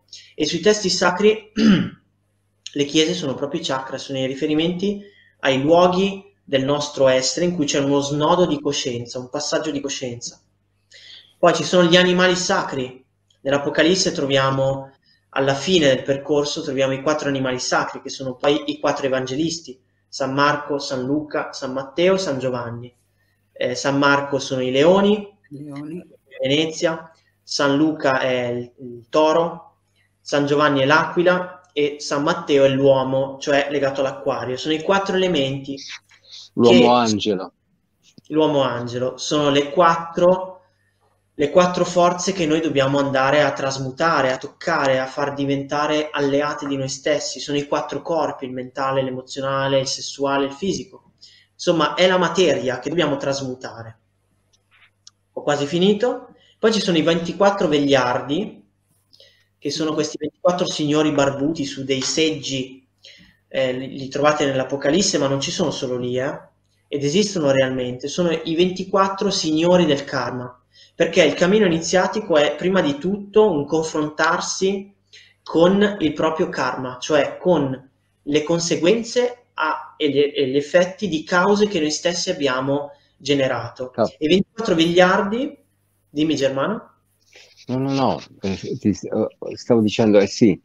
E sui testi sacri le chiese sono proprio i chakra, sono i riferimenti ai luoghi del nostro essere in cui c'è uno snodo di coscienza, un passaggio di coscienza. Poi ci sono gli animali sacri. Nell'Apocalisse troviamo, alla fine del percorso, troviamo i 4 animali sacri, che sono poi i 4 evangelisti: San Marco, San Luca, San Matteo, San Giovanni. San Marco sono i leoni, Venezia, San Luca è il toro, San Giovanni è l'aquila e San Matteo è l'uomo, cioè legato all'acquario. Sono i 4 elementi. L'uomo angelo. L'uomo angelo. Sono le quattro forze che noi dobbiamo andare a trasmutare, a toccare, a far diventare alleati di noi stessi. Sono i 4 corpi: il mentale, l'emozionale, il sessuale, il fisico. Insomma, è la materia che dobbiamo trasmutare. Ho quasi finito. Poi ci sono i 24 vegliardi, che sono questi 24 signori barbuti su dei seggi. Li trovate nell'Apocalisse, ma non ci sono solo lì, ed esistono realmente. Sono i 24 signori del karma, perché il cammino iniziatico è prima di tutto un confrontarsi con il proprio karma, cioè con le conseguenze e gli effetti di cause che noi stessi abbiamo generato. E 24 vegliardi, dimmi Germano. No, stavo dicendo sì.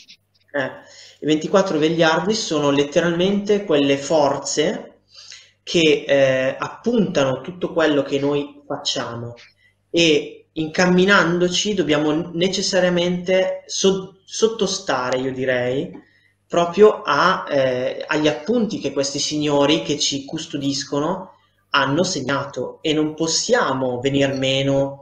I 24 vegliardi sono letteralmente quelle forze che appuntano tutto quello che noi facciamo, e incamminandoci dobbiamo necessariamente sottostare, io direi, proprio agli appunti che questi signori che ci custodiscono hanno segnato, e non possiamo venir meno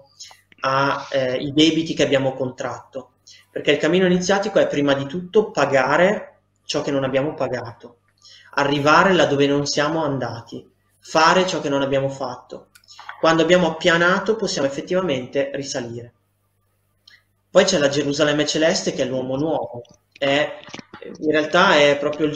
ai debiti che abbiamo contratto, perché il cammino iniziatico è prima di tutto pagare ciò che non abbiamo pagato, arrivare laddove non siamo andati, fare ciò che non abbiamo fatto. Quando abbiamo appianato possiamo effettivamente risalire. Poi c'è la Gerusalemme celeste, che è l'uomo nuovo. In realtà è proprio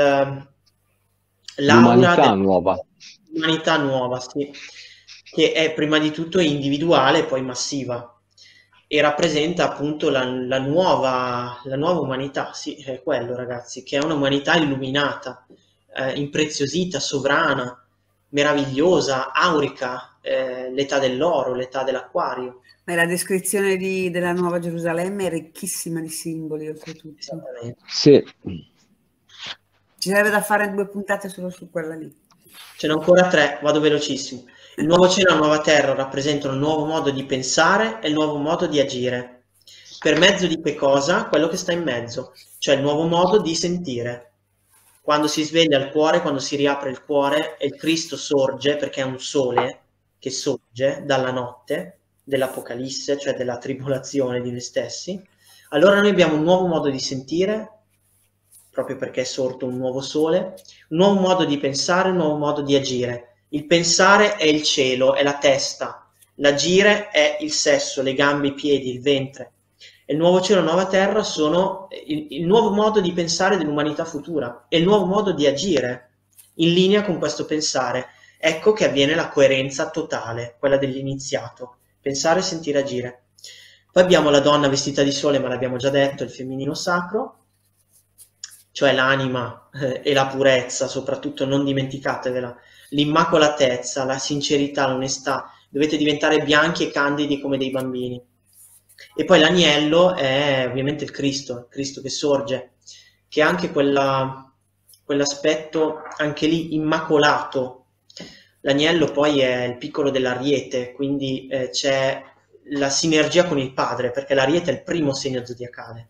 l'umanità nuova. L'umanità nuova, sì, che è prima di tutto individuale e poi massiva, e rappresenta appunto la nuova umanità. Sì, è quello, ragazzi, che è un'umanità illuminata, impreziosita, sovrana, meravigliosa, aurica, l'età dell'oro, l'età dell'acquario. Ma la descrizione della Nuova Gerusalemme è ricchissima di simboli, oltretutto. Esattamente. Sì. Ci sarebbe da fare 2 puntate solo su quella lì. Ce n'è ancora 3, vado velocissimo. Il nuovo cielo e la nuova terra rappresentano il nuovo modo di pensare e il nuovo modo di agire. Per mezzo di che cosa? Quello che sta in mezzo, cioè il nuovo modo di sentire. Quando si sveglia il cuore, quando si riapre il cuore e il Cristo sorge, perché è un sole che sorge dalla notte dell'Apocalisse, cioè della tribolazione di noi stessi, allora noi abbiamo un nuovo modo di sentire, proprio perché è sorto un nuovo sole, un nuovo modo di pensare, un nuovo modo di agire. Il pensare è il cielo, è la testa, l'agire è il sesso, le gambe, i piedi, il ventre. E il nuovo cielo e la nuova terra sono il nuovo modo di pensare dell'umanità futura e il nuovo modo di agire in linea con questo pensare. Ecco che avviene la coerenza totale, quella dell'iniziato: pensare, sentire, agire. Poi abbiamo la donna vestita di sole, ma l'abbiamo già detto, il femminino sacro, cioè l'anima e la purezza, soprattutto non dimenticatevela, l'immacolatezza, la sincerità, l'onestà. Dovete diventare bianchi e candidi come dei bambini. E poi l'agnello è ovviamente il Cristo che sorge, che ha anche quell'aspetto anche lì immacolato. L'agnello poi è il piccolo dell'Ariete, quindi c'è la sinergia con il padre, perché l'Ariete è il primo segno zodiacale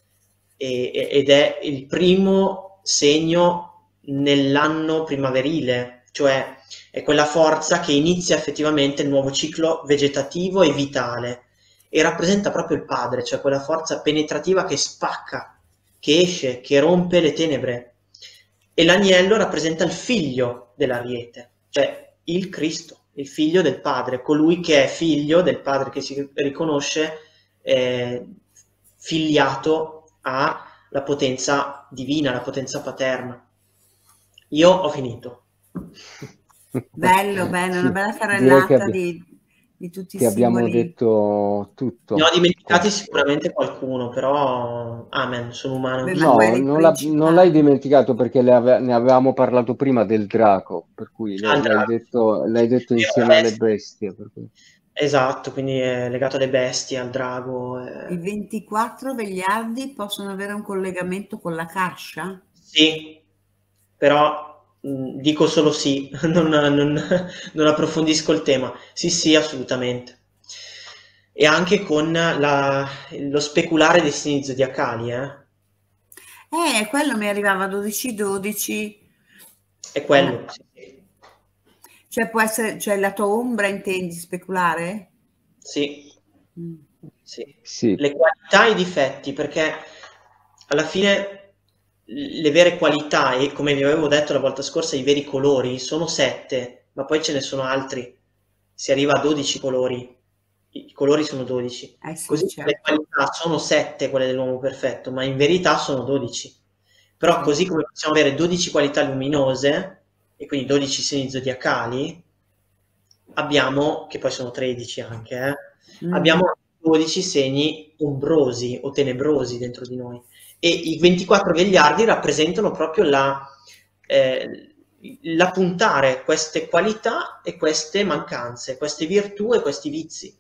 ed è il primo segno nell'anno primaverile, cioè è quella forza che inizia effettivamente il nuovo ciclo vegetativo e vitale, e rappresenta proprio il padre, cioè quella forza penetrativa che spacca, che esce, che rompe le tenebre. E l'agnello rappresenta il figlio dell'Ariete, cioè il Cristo, il figlio del padre, colui che è figlio del padre, che si riconosce figliato alla potenza divina, alla potenza paterna. Io ho finito. Bello, una bella carrellata di di tutti i che abbiamo simboli. detto tutto. Ne ho dimenticati sicuramente qualcuno, però amen, sono umano Beh, ma anch'io. No, quelli non l'hai principali. dimenticato perché ne avevamo parlato prima del drago, per cui Al drago. l'hai detto Io insieme la alle bestia. bestie. Per cui. Esatto, quindi è legato alle bestie, al drago. I 24 vegliardi possono avere un collegamento con la cascia? Sì, però dico solo sì, non approfondisco il tema. Sì, sì, assolutamente. E anche con lo speculare dei segni zodiacali, Quello mi arrivava 12-12. è quello. Sì, sì. Cioè può essere, cioè la tua ombra intendi speculare? Sì, Mm. sì. Sì, Le qualità e i difetti, perché alla fine le vere qualità, e come vi avevo detto la volta scorsa, i veri colori sono 7, ma poi ce ne sono altri. Si arriva a 12 colori. I colori sono 12. Eh sì, Così le certo. qualità sono 7, quelle dell'uomo perfetto, ma in verità sono 12. Però Sì. così come possiamo avere 12 qualità luminose, e quindi 12 segni zodiacali, abbiamo, che poi sono 13 anche, Mm. abbiamo 12 segni ombrosi o tenebrosi dentro di noi. E i 24 vegliardi rappresentano proprio la puntare queste qualità e queste mancanze, queste virtù e questi vizi.